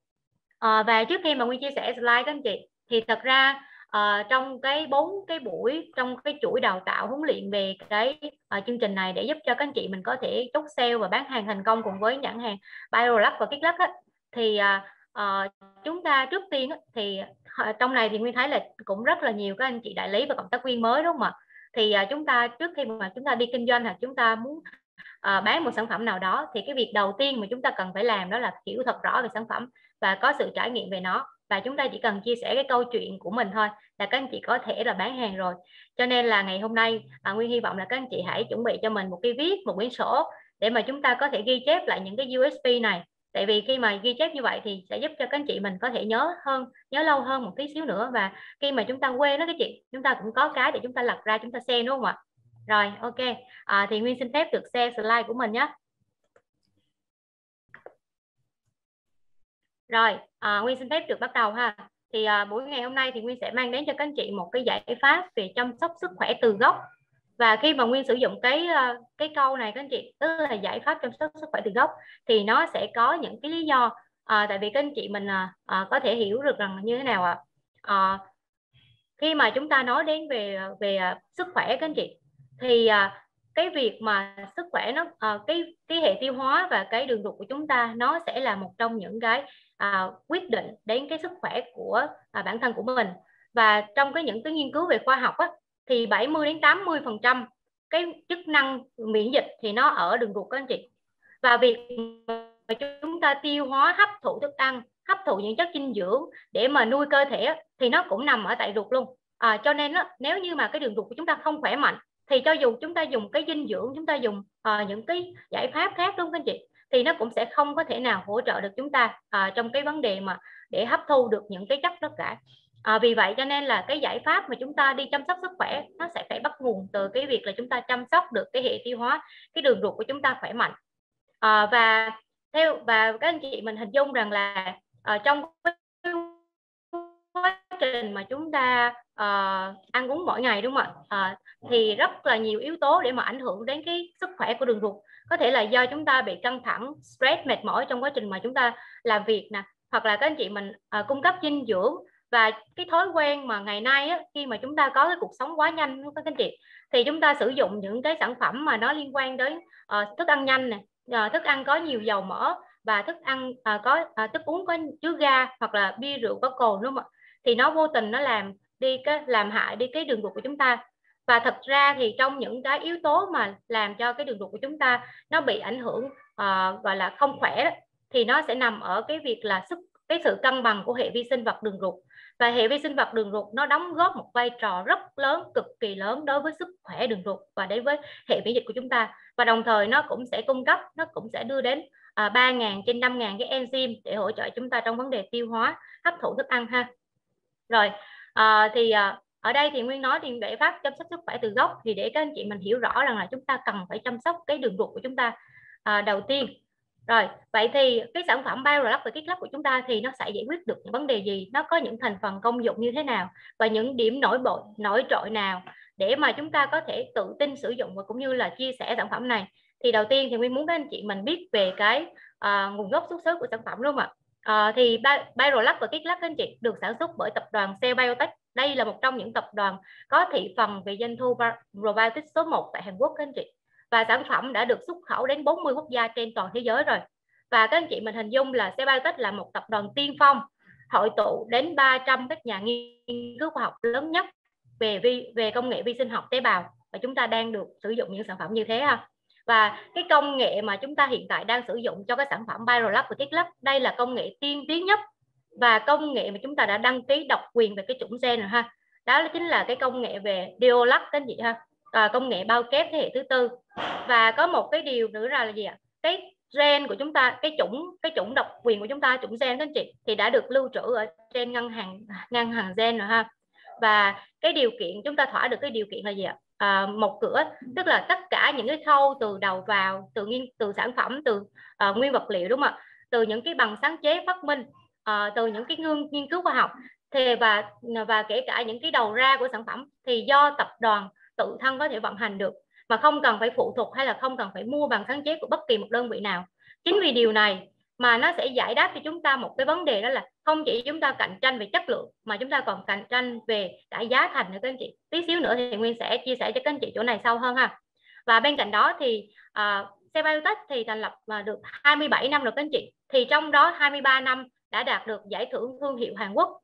Và trước khi mà Nguyên chia sẻ slide các anh chị, thì thật ra trong cái 4 cái buổi trong cái chuỗi đào tạo huấn luyện về cái chương trình này, để giúp cho các anh chị mình có thể chốt sale và bán hàng thành công cùng với nhãn hàng Biolab và Kitlux á, thì chúng ta trước tiên thì trong này thì Nguyên thấy là cũng rất là nhiều các anh chị đại lý và cộng tác viên mới, đúng không ạ? Thì chúng ta trước khi mà chúng ta đi kinh doanh, hoặc chúng ta muốn bán một sản phẩm nào đó, thì cái việc đầu tiên mà chúng ta cần phải làm đó là hiểu thật rõ về sản phẩm và có sự trải nghiệm về nó, và chúng ta chỉ cần chia sẻ cái câu chuyện của mình thôi là các anh chị có thể là bán hàng rồi. Cho nên là ngày hôm nay Nguyên hy vọng là các anh chị hãy chuẩn bị cho mình một cái viết, một quyển sổ, để mà chúng ta có thể ghi chép lại những cái USP này. Tại vì khi mà ghi chép như vậy thì sẽ giúp cho các anh chị mình có thể nhớ lâu hơn một tí xíu nữa, và khi mà chúng ta quên đó các chị, chúng ta cũng có cái để chúng ta lật ra chúng ta xem, đúng không ạ? Rồi ok, thì Nguyên xin phép được share slide của mình nhé. Rồi Nguyên xin phép được bắt đầu ha. Thì buổi ngày hôm nay thì Nguyên sẽ mang đến cho các anh chị một cái giải pháp về chăm sóc sức khỏe từ gốc. Và khi mà Nguyên sử dụng cái câu này các anh chị, tức là giải pháp chăm sóc sức khỏe từ gốc, thì nó sẽ có những cái lý do. Tại vì các anh chị mình có thể hiểu được rằng như thế nào ạ? Khi mà chúng ta nói đến về sức khỏe các anh chị, thì cái việc mà sức khỏe nó cái hệ tiêu hóa và cái đường ruột của chúng ta, nó sẽ là một trong những cái quyết định đến cái sức khỏe của bản thân của mình. Và trong những cái nghiên cứu về khoa học á, thì 70 đến 80% cái chức năng miễn dịch thì nó ở đường ruột các anh chị. Và việc mà chúng ta tiêu hóa, hấp thụ thức ăn hấp thụ những chất dinh dưỡng để mà nuôi cơ thể thì nó cũng nằm ở tại ruột luôn. Cho nên nếu như mà cái đường ruột của chúng ta không khỏe mạnh thì cho dù chúng ta dùng cái dinh dưỡng, chúng ta dùng những cái giải pháp khác, đúng không anh chị, thì nó cũng sẽ không có thể nào hỗ trợ được chúng ta trong cái vấn đề mà để hấp thu được những cái chất đó cả. Vì vậy cho nên là cái giải pháp mà chúng ta đi chăm sóc sức khỏe nó sẽ phải bắt nguồn từ cái việc là chúng ta chăm sóc được cái hệ tiêu hóa, cái đường ruột của chúng ta khỏe mạnh. Và các anh chị mình hình dung rằng là trong cái quá trình mà chúng ta ăn uống mỗi ngày, đúng không ạ, thì rất là nhiều yếu tố để mà ảnh hưởng đến cái sức khỏe của đường ruột. Có thể là do chúng ta bị căng thẳng, stress, mệt mỏi trong quá trình mà chúng ta làm việc nè, hoặc là các anh chị mình cung cấp dinh dưỡng, và cái thói quen mà ngày nay á, khi mà chúng ta có cái cuộc sống quá nhanh các anh chị, thì chúng ta sử dụng những cái sản phẩm mà nó liên quan đến thức ăn nhanh nè, thức ăn có nhiều dầu mỡ, và thức ăn thức uống có chứa ga, hoặc là bia rượu có cồn, đúng không ạ? Thì nó vô tình nó làm hại đi cái đường ruột của chúng ta. Và thật ra thì trong những cái yếu tố mà làm cho cái đường ruột của chúng ta nó bị ảnh hưởng gọi là không khỏe đó, thì nó sẽ nằm ở cái việc là cái sự cân bằng của hệ vi sinh vật đường ruột. Và hệ vi sinh vật đường ruột nó đóng góp một vai trò rất lớn, cực kỳ lớn đối với sức khỏe đường ruột và đối với hệ miễn dịch của chúng ta. Và đồng thời nó cũng sẽ đưa đến 3.000 trên 5.000 cái enzyme để hỗ trợ chúng ta trong vấn đề tiêu hóa, hấp thụ thức ăn ha. Rồi ở đây thì Nguyên nói thì giải pháp chăm sóc sức khỏe từ gốc, thì để các anh chị mình hiểu rõ rằng là chúng ta cần phải chăm sóc cái đường ruột của chúng ta đầu tiên. Rồi, vậy thì cái sản phẩm BioRelax và Kích Lab của chúng ta thì nó sẽ giải quyết được những vấn đề gì, nó có những thành phần công dụng như thế nào, và những điểm nổi trội nào để mà chúng ta có thể tự tin sử dụng và cũng như là chia sẻ sản phẩm này. Thì đầu tiên thì Nguyên muốn các anh chị mình biết về cái nguồn gốc xuất xứ của sản phẩm, đúng không ạ? Thì BioRelax và Kích Lab các anh chị được sản xuất bởi tập đoàn Cell Biotech. Đây là một trong những tập đoàn có thị phần về doanh thu probiotic số 1 tại Hàn Quốc các anh chị. Và sản phẩm đã được xuất khẩu đến 40 quốc gia trên toàn thế giới rồi. Và các anh chị mình hình dung là Cell Biotech là một tập đoàn tiên phong, hội tụ đến 300 các nhà nghiên cứu khoa học lớn nhất về công nghệ vi sinh học tế bào, và chúng ta đang được sử dụng những sản phẩm như thế ha. Và cái công nghệ mà chúng ta hiện tại đang sử dụng cho cái sản phẩm BioRelax và Kích Lab, đây là công nghệ tiên tiến nhất và công nghệ mà chúng ta đã đăng ký độc quyền về cái chủng gen rồi ha. Đó chính là cái công nghệ về Deolac các anh chị ha. Công nghệ bao kép thế hệ thứ tư. Và có một cái điều nữa là gì ạ? Cái gen của chúng ta, cái chủng độc quyền của chúng ta, chủng gen các anh chị, thì đã được lưu trữ ở trên ngân hàng gen rồi ha. Và cái điều kiện chúng ta thỏa được cái điều kiện là gì ạ? Một cửa, tức là tất cả những cái khâu từ đầu vào, từ sản phẩm, từ nguyên vật liệu, đúng không ạ? Từ những cái bằng sáng chế phát minh, từ những cái nghiên cứu khoa học, thì và kể cả những cái đầu ra của sản phẩm thì do tập đoàn tự thân có thể vận hành được, mà không cần phải phụ thuộc hay là không cần phải mua bằng sáng chế của bất kỳ một đơn vị nào. Chính vì điều này mà nó sẽ giải đáp cho chúng ta một cái vấn đề, đó là không chỉ chúng ta cạnh tranh về chất lượng mà chúng ta còn cạnh tranh về cả giá thành nữa các anh chị. Tí xíu nữa thì Nguyên sẽ chia sẻ cho các anh chị chỗ này sâu hơn ha. Và bên cạnh đó thì Cell Biotech thì thành lập được 27 năm rồi các anh chị. Thì trong đó 23 năm đã đạt được giải thưởng thương hiệu Hàn Quốc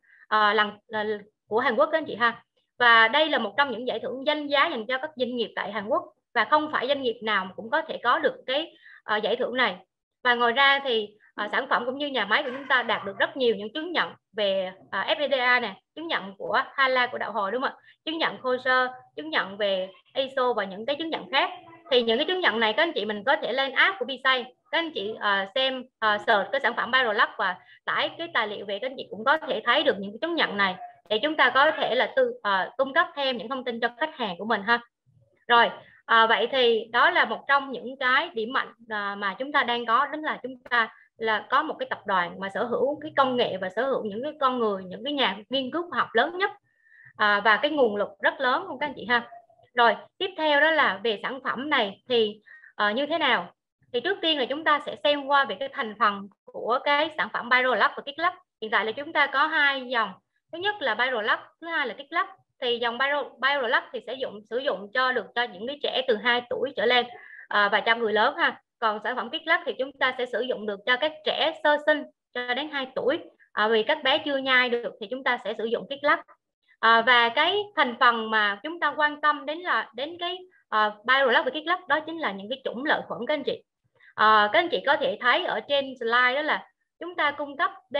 của Hàn Quốc các anh chị ha. Và đây là một trong những giải thưởng danh giá dành cho các doanh nghiệp tại Hàn Quốc, và không phải doanh nghiệp nào cũng có thể có được cái giải thưởng này. Và ngoài ra thì sản phẩm cũng như nhà máy của chúng ta đạt được rất nhiều những chứng nhận về FDA nè, chứng nhận của HALA của Đạo Hồi, đúng không ạ? Chứng nhận kosher, chứng nhận về ISO và những cái chứng nhận khác. Thì những cái chứng nhận này các anh chị mình có thể lên app của Bisay, các anh chị xem search cái sản phẩm BioRelax và tải cái tài liệu về, các anh chị cũng có thể thấy được những cái chứng nhận này để chúng ta có thể là cung cấp thêm những thông tin cho khách hàng của mình ha. Rồi, vậy thì đó là một trong những cái điểm mạnh mà chúng ta đang có, đó là chúng ta là có một cái tập đoàn mà sở hữu cái công nghệ và sở hữu những cái con người, những cái nhà nghiên cứu khoa học lớn nhất và cái nguồn lực rất lớn không các anh chị ha. Rồi, tiếp theo đó là về sản phẩm này thì như thế nào? Thì trước tiên là chúng ta sẽ xem qua về cái thành phần của cái sản phẩm BioRelax và Kích Lab. Hiện tại là chúng ta có hai dòng. Thứ nhất là BioRelax, thứ hai là Kích Lab. Thì dòng BioRelax thì sẽ sử dụng cho những đứa trẻ từ 2 tuổi trở lên và cho người lớn ha. Còn sản phẩm Kích Lab thì chúng ta sẽ sử dụng được cho các trẻ sơ sinh cho đến 2 tuổi. Vì các bé chưa nhai được thì chúng ta sẽ sử dụng Kích Lab. Và cái thành phần mà chúng ta quan tâm đến cái BioRelax và Kích Lab đó chính là những cái chủng lợi khuẩn các anh chị. Các anh chị có thể thấy ở trên slide đó là chúng ta cung cấp đến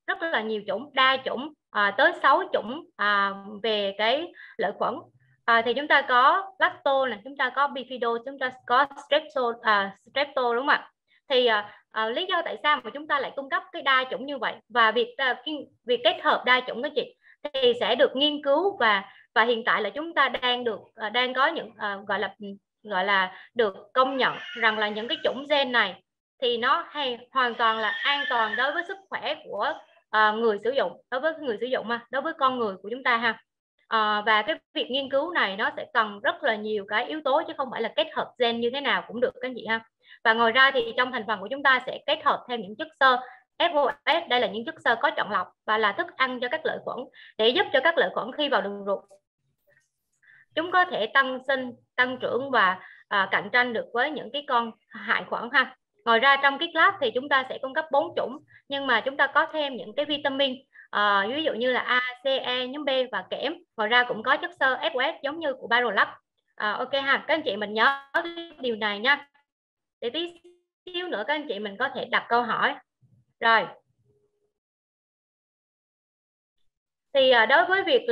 rất là nhiều chủng, đa chủng, tới 6 chủng về cái lợi khuẩn. Thì chúng ta có lacto này, chúng ta có bifido, chúng ta có strepto đúng không ạ? Thì lý do tại sao mà chúng ta lại cung cấp cái đa chủng như vậy, và việc kết hợp đa chủng đó chị thì sẽ được nghiên cứu, và hiện tại là chúng ta đang có những gọi là được công nhận rằng là những cái chủng gen này thì nó hoàn toàn là an toàn đối với sức khỏe của người sử dụng, đối với người sử dụng đối với con người của chúng ta ha. Và cái việc nghiên cứu này nó sẽ cần rất là nhiều cái yếu tố, chứ không phải là kết hợp gen như thế nào cũng được các anh chị ha. Và ngoài ra thì trong thành phần của chúng ta sẽ kết hợp thêm những chất xơ FOS, đây là những chất xơ có chọn lọc và là thức ăn cho các lợi khuẩn, để giúp cho các lợi khuẩn khi vào đường ruột chúng có thể tăng sinh, tăng trưởng và cạnh tranh được với những cái con hại khuẩn ha. Ngoài ra trong cái class thì chúng ta sẽ cung cấp 4 chủng, nhưng mà chúng ta có thêm những cái vitamin, ví dụ như là A, C, E, nhóm B và kẽm. Ngoài ra cũng có chất xơ FOS giống như của Barolac. Ok ha, các anh chị mình nhớ cái điều này nha. Để tí xíu nữa các anh chị mình có thể đặt câu hỏi. Rồi. Thì đối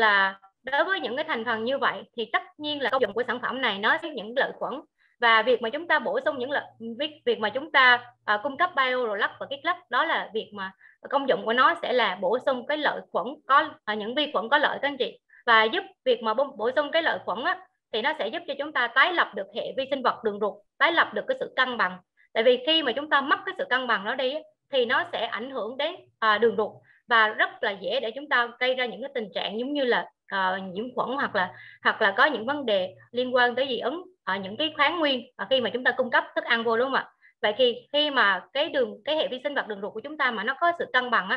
với những cái thành phần như vậy thì tất nhiên là công dụng của sản phẩm này nó sẽ những lợi khuẩn, và việc mà chúng ta bổ sung việc mà chúng ta cung cấp Biorelax và Kicklax, đó là việc mà công dụng của nó sẽ là bổ sung cái lợi khuẩn những vi khuẩn có lợi các anh chị, và giúp việc mà bổ sung cái lợi khuẩn thì nó sẽ giúp cho chúng ta tái lập được hệ vi sinh vật đường ruột, tái lập được cái sự cân bằng. Tại vì khi mà chúng ta mất cái sự cân bằng đó đi thì nó sẽ ảnh hưởng đến đường ruột, và rất là dễ để chúng ta gây ra những cái tình trạng giống như là nhiễm khuẩn, hoặc là có những vấn đề liên quan tới dị ứng những cái kháng nguyên khi mà chúng ta cung cấp thức ăn vô, đúng không ạ? Vậy thì khi mà cái hệ vi sinh vật đường ruột của chúng ta mà nó có sự cân bằng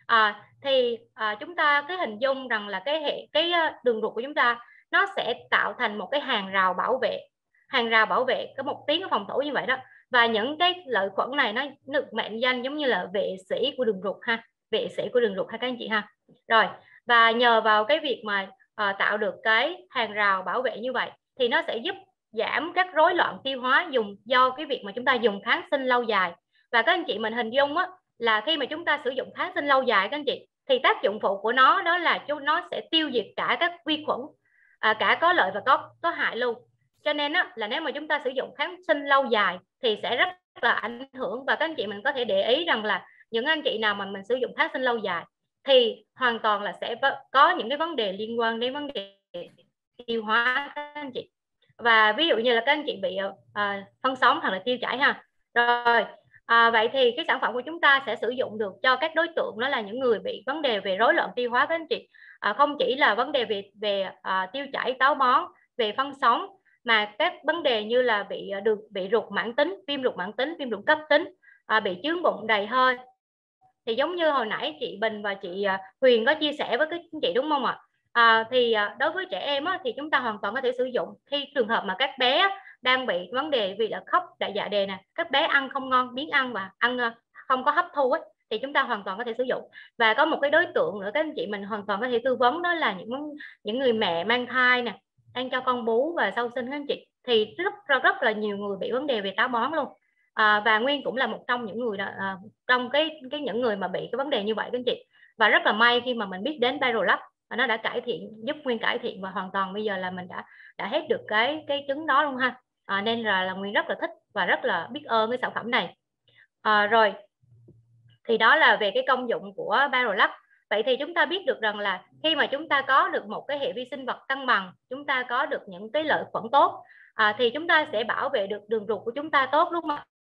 thì chúng ta cứ hình dung rằng là cái đường ruột của chúng ta nó sẽ tạo thành một cái hàng rào bảo vệ, có một tiếng phòng thủ như vậy đó. Và những cái lợi khuẩn này nó được mệnh danh giống như là vệ sĩ của đường ruột ha, vệ sĩ của đường ruột ha các anh chị ha. Rồi, và nhờ vào cái việc mà tạo được cái hàng rào bảo vệ như vậy thì nó sẽ giúp giảm các rối loạn tiêu hóa do cái việc mà chúng ta dùng kháng sinh lâu dài. Và các anh chị mình hình dung là khi mà chúng ta sử dụng kháng sinh lâu dài các anh chị, thì tác dụng phụ của nó đó là nó sẽ tiêu diệt cả các vi khuẩn, cả có lợi và có hại luôn. Cho nên là nếu mà chúng ta sử dụng kháng sinh lâu dài thì sẽ rất là ảnh hưởng. Và các anh chị mình có thể để ý rằng là những anh chị nào mà mình sử dụng kháng sinh lâu dài thì hoàn toàn là sẽ có những cái vấn đề liên quan đến vấn đề tiêu hóa các anh chị. Và ví dụ như là các anh chị bị phân sống hoặc là tiêu chảy ha. Rồi, vậy thì cái sản phẩm của chúng ta sẽ sử dụng được cho các đối tượng, đó là những người bị vấn đề về rối loạn tiêu hóa các anh chị. Không chỉ là vấn đề về tiêu chảy, táo bón, về phân sống, mà các vấn đề như là bị ruột mãn tính, viêm ruột mãn tính, viêm ruột cấp tính, bị chướng bụng, đầy hơi. Thì giống như hồi nãy chị Bình và chị Huyền có chia sẻ với các chị đúng không ạ? Thì đối với trẻ em thì chúng ta hoàn toàn có thể sử dụng khi trường hợp mà các bé đang bị vấn đề vì là khóc đại dạ dày nè, các bé ăn không ngon, biếng ăn và ăn không có hấp thu thì chúng ta hoàn toàn có thể sử dụng. Và có một cái đối tượng nữa các anh chị mình hoàn toàn có thể tư vấn, đó là những người mẹ mang thai nè, đang cho con bú và sau sinh các anh chị, thì rất là nhiều người bị vấn đề về táo bón luôn. Và Nguyên cũng là một trong những người trong những người mà bị cái vấn đề như vậy các anh chị. Và rất là may khi mà mình biết đến Biorelax, nó đã giúp Nguyên cải thiện, và hoàn toàn bây giờ là mình đã hết được cái chứng đó luôn ha. Nên là Nguyên rất là thích và rất là biết ơn cái sản phẩm này. Rồi thì đó là về cái công dụng của Biorelax. Vậy thì chúng ta biết được rằng là khi mà chúng ta có được một cái hệ vi sinh vật cân bằng, chúng ta có được những cái lợi khuẩn tốt, thì chúng ta sẽ bảo vệ được đường ruột của chúng ta tốt, đúng không ạ?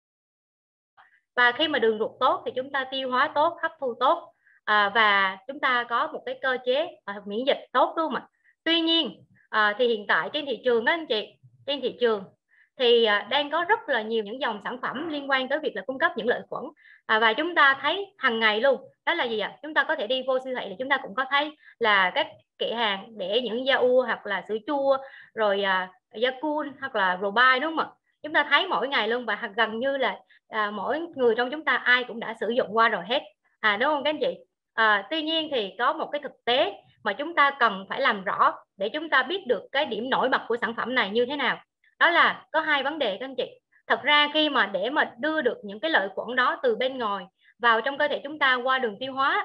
Và khi mà đường ruột tốt thì chúng ta tiêu hóa tốt, hấp thu tốt, và chúng ta có một cái cơ chế miễn dịch tốt, đúng không ạ? Tuy nhiên thì hiện tại trên thị trường đó anh chị, trên thị trường thì đang có rất là nhiều những dòng sản phẩm liên quan tới việc là cung cấp những lợi khuẩn, và chúng ta thấy hàng ngày luôn. Đó là gì ạ? Chúng ta có thể đi vô siêu thị thì chúng ta cũng có thấy là các kệ hàng để những Yaourt hoặc là sữa chua, rồi Yakult hoặc là Robide, đúng không ạ? Chúng ta thấy mỗi ngày luôn, và gần như là mỗi người trong chúng ta ai cũng đã sử dụng qua rồi hết, đúng không các anh chị? Tuy nhiên thì có một cái thực tế mà chúng ta cần phải làm rõ để chúng ta biết được cái điểm nổi bật của sản phẩm này như thế nào. Đó là có hai vấn đề các anh chị. Thật ra khi mà để mà đưa được những cái lợi khuẩn đó từ bên ngoài vào trong cơ thể chúng ta qua đường tiêu hóa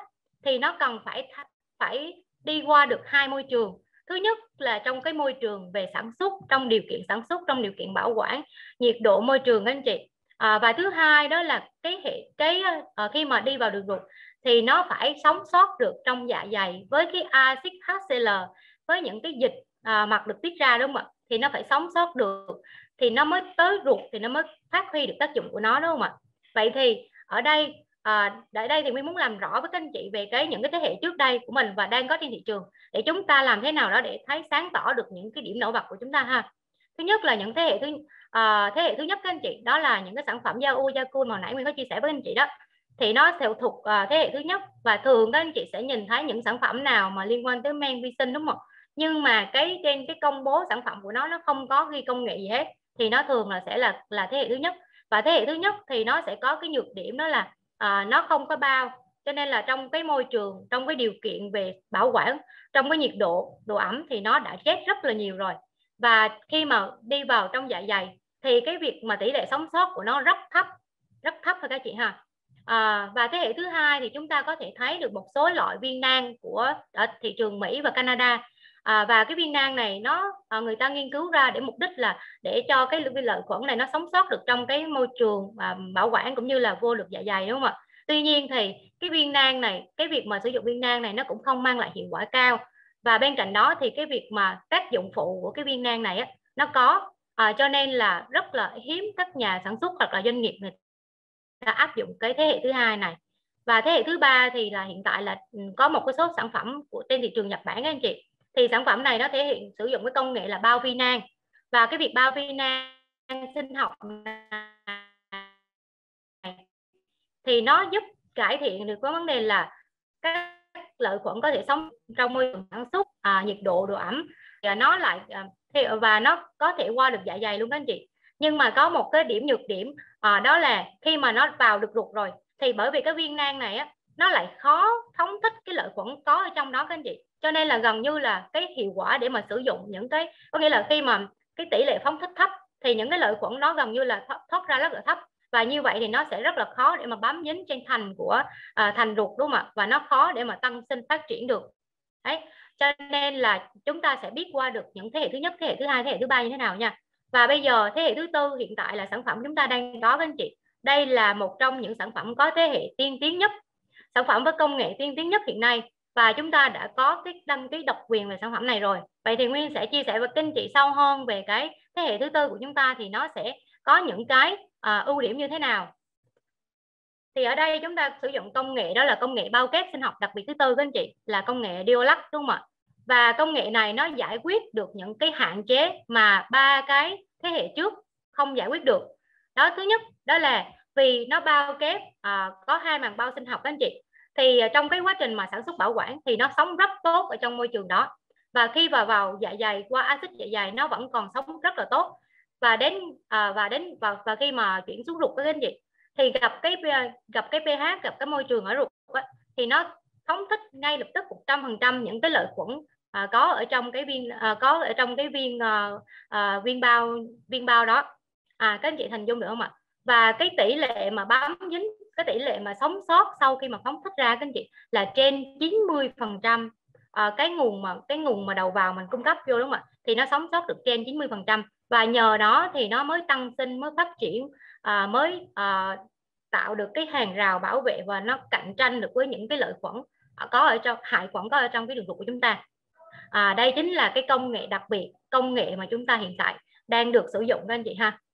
thì nó cần phải đi qua được 2 môi trường. Thứ nhất là trong cái môi trường về sản xuất, trong điều kiện sản xuất, trong điều kiện bảo quản, nhiệt độ môi trường anh chị. Và thứ hai đó là khi mà đi vào đường ruột thì nó phải sống sót được trong dạ dày với cái axit HCl, với những cái dịch mặt được tiết ra, đúng không ạ? Thì nó phải sống sót được thì nó mới tới ruột, thì nó mới phát huy được tác dụng của nó, đúng không ạ? Vậy thì ở đây thì Nguyên muốn làm rõ với các anh chị về những cái thế hệ trước đây của mình và đang có trên thị trường, để chúng ta làm thế nào đó để thấy sáng tỏ được những cái điểm nổi bật của chúng ta ha. Thứ nhất là những thế hệ thứ nhất các anh chị, đó là những cái sản phẩm Yaourt, Yakult mà nãy Nguyên có chia sẻ với anh chị đó, thì nó sẽ thuộc thế hệ thứ nhất, và thường các anh chị sẽ nhìn thấy những sản phẩm nào mà liên quan tới men vi sinh, đúng không? Nhưng mà trên cái công bố sản phẩm của nó không có ghi công nghệ gì hết, thì nó thường sẽ là thế hệ thứ nhất. Và thế hệ thứ nhất thì nó sẽ có cái nhược điểm đó là nó không có bao, cho nên là trong cái môi trường, trong cái điều kiện về bảo quản, trong cái nhiệt độ, độ ẩm thì nó đã chết rất là nhiều rồi. Và khi mà đi vào trong dạ dày thì cái việc mà tỷ lệ sống sót của nó rất thấp thôi các chị ha. Và thế hệ thứ hai thì chúng ta có thể thấy được một số loại viên nang ở thị trường Mỹ và Canada. Và cái viên nang này người ta nghiên cứu ra để mục đích là để cho cái lợi khuẩn này nó sống sót được trong cái môi trường bảo quản cũng như là vô được dạ dày, đúng không ạ? Tuy nhiên thì cái viên nang này, cái việc mà sử dụng viên nang này nó cũng không mang lại hiệu quả cao. Và bên cạnh đó thì cái việc mà tác dụng phụ của cái viên nang này nó có, cho nên là rất là hiếm các nhà sản xuất hoặc là doanh nghiệp người ta áp dụng cái thế hệ thứ hai này. Và thế hệ thứ ba thì là hiện tại là có một cái số sản phẩm của trên thị trường Nhật Bản các anh chị. Thì sản phẩm này nó thể hiện sử dụng cái công nghệ là bao vi nang. Và cái việc bao vi nang sinh học này thì nó giúp cải thiện được cái vấn đề là các lợi khuẩn có thể sống trong môi trường sản xuất, nhiệt độ, độ ẩm, và nó có thể qua được dạ dày luôn các anh chị. Nhưng mà có một cái nhược điểm đó là khi mà nó vào được ruột rồi thì bởi vì cái viên nang này nó lại khó phóng thích cái lợi khuẩn có ở trong đó các anh chị, cho nên là gần như là cái hiệu quả để mà sử dụng có nghĩa là khi mà cái tỷ lệ phóng thích thấp thì những cái lợi khuẩn đó gần như là thoát ra rất là thấp, và như vậy thì nó sẽ rất là khó để mà bám dính trên thành của thành ruột, đúng không ạ? Và nó khó để mà tăng sinh phát triển được. Đấy, cho nên là chúng ta sẽ biết qua được những thế hệ thứ nhất, thế hệ thứ hai, thế hệ thứ ba như thế nào nha. Và bây giờ thế hệ thứ tư hiện tại là sản phẩm chúng ta đang có các anh chị. Đây là một trong những sản phẩm có thế hệ tiên tiến nhất, sản phẩm với công nghệ tiên tiến nhất hiện nay, và chúng ta đã có cái đăng ký độc quyền về sản phẩm này rồi. Vậy thì Nguyên sẽ chia sẻ với các anh chị sâu hơn về cái thế hệ thứ tư của chúng ta, thì nó sẽ có những cái ưu điểm như thế nào. Thì ở đây chúng ta sử dụng công nghệ đó là công nghệ bao kép sinh học đặc biệt thứ tư các anh chị, là công nghệ Diolac, đúng không ạ? Và công nghệ này nó giải quyết được những cái hạn chế mà 3 cái thế hệ trước không giải quyết được. Đó, thứ nhất đó là vì nó bao kép có 2 màng bao sinh học các anh chị, thì trong cái quá trình mà sản xuất bảo quản thì nó sống rất tốt ở trong môi trường đó, và khi vào dạ dày qua axit dạ dày nó vẫn còn sống rất là tốt, và khi mà chuyển xuống ruột các anh chị thì gặp cái pH, gặp cái môi trường ở ruột thì nó phóng thích ngay lập tức 100% những cái lợi khuẩn có ở trong cái viên bao đó. Các anh chị hình dung được không ạ? Và cái tỷ lệ mà bám dính, cái tỷ lệ mà sống sót sau khi mà phóng thích ra các anh chị là trên 90%. Cái nguồn mà đầu vào mình cung cấp vô, đúng không ạ? Thì nó sống sót được trên 90%, và nhờ đó thì nó mới tăng sinh, mới phát triển, mới tạo được cái hàng rào bảo vệ, và nó cạnh tranh được với những cái lợi khuẩn hại khuẩn có ở trong cái đường ruột của chúng ta. Đây chính là cái công nghệ đặc biệt, công nghệ mà chúng ta hiện tại đang được sử dụng các anh chị ha.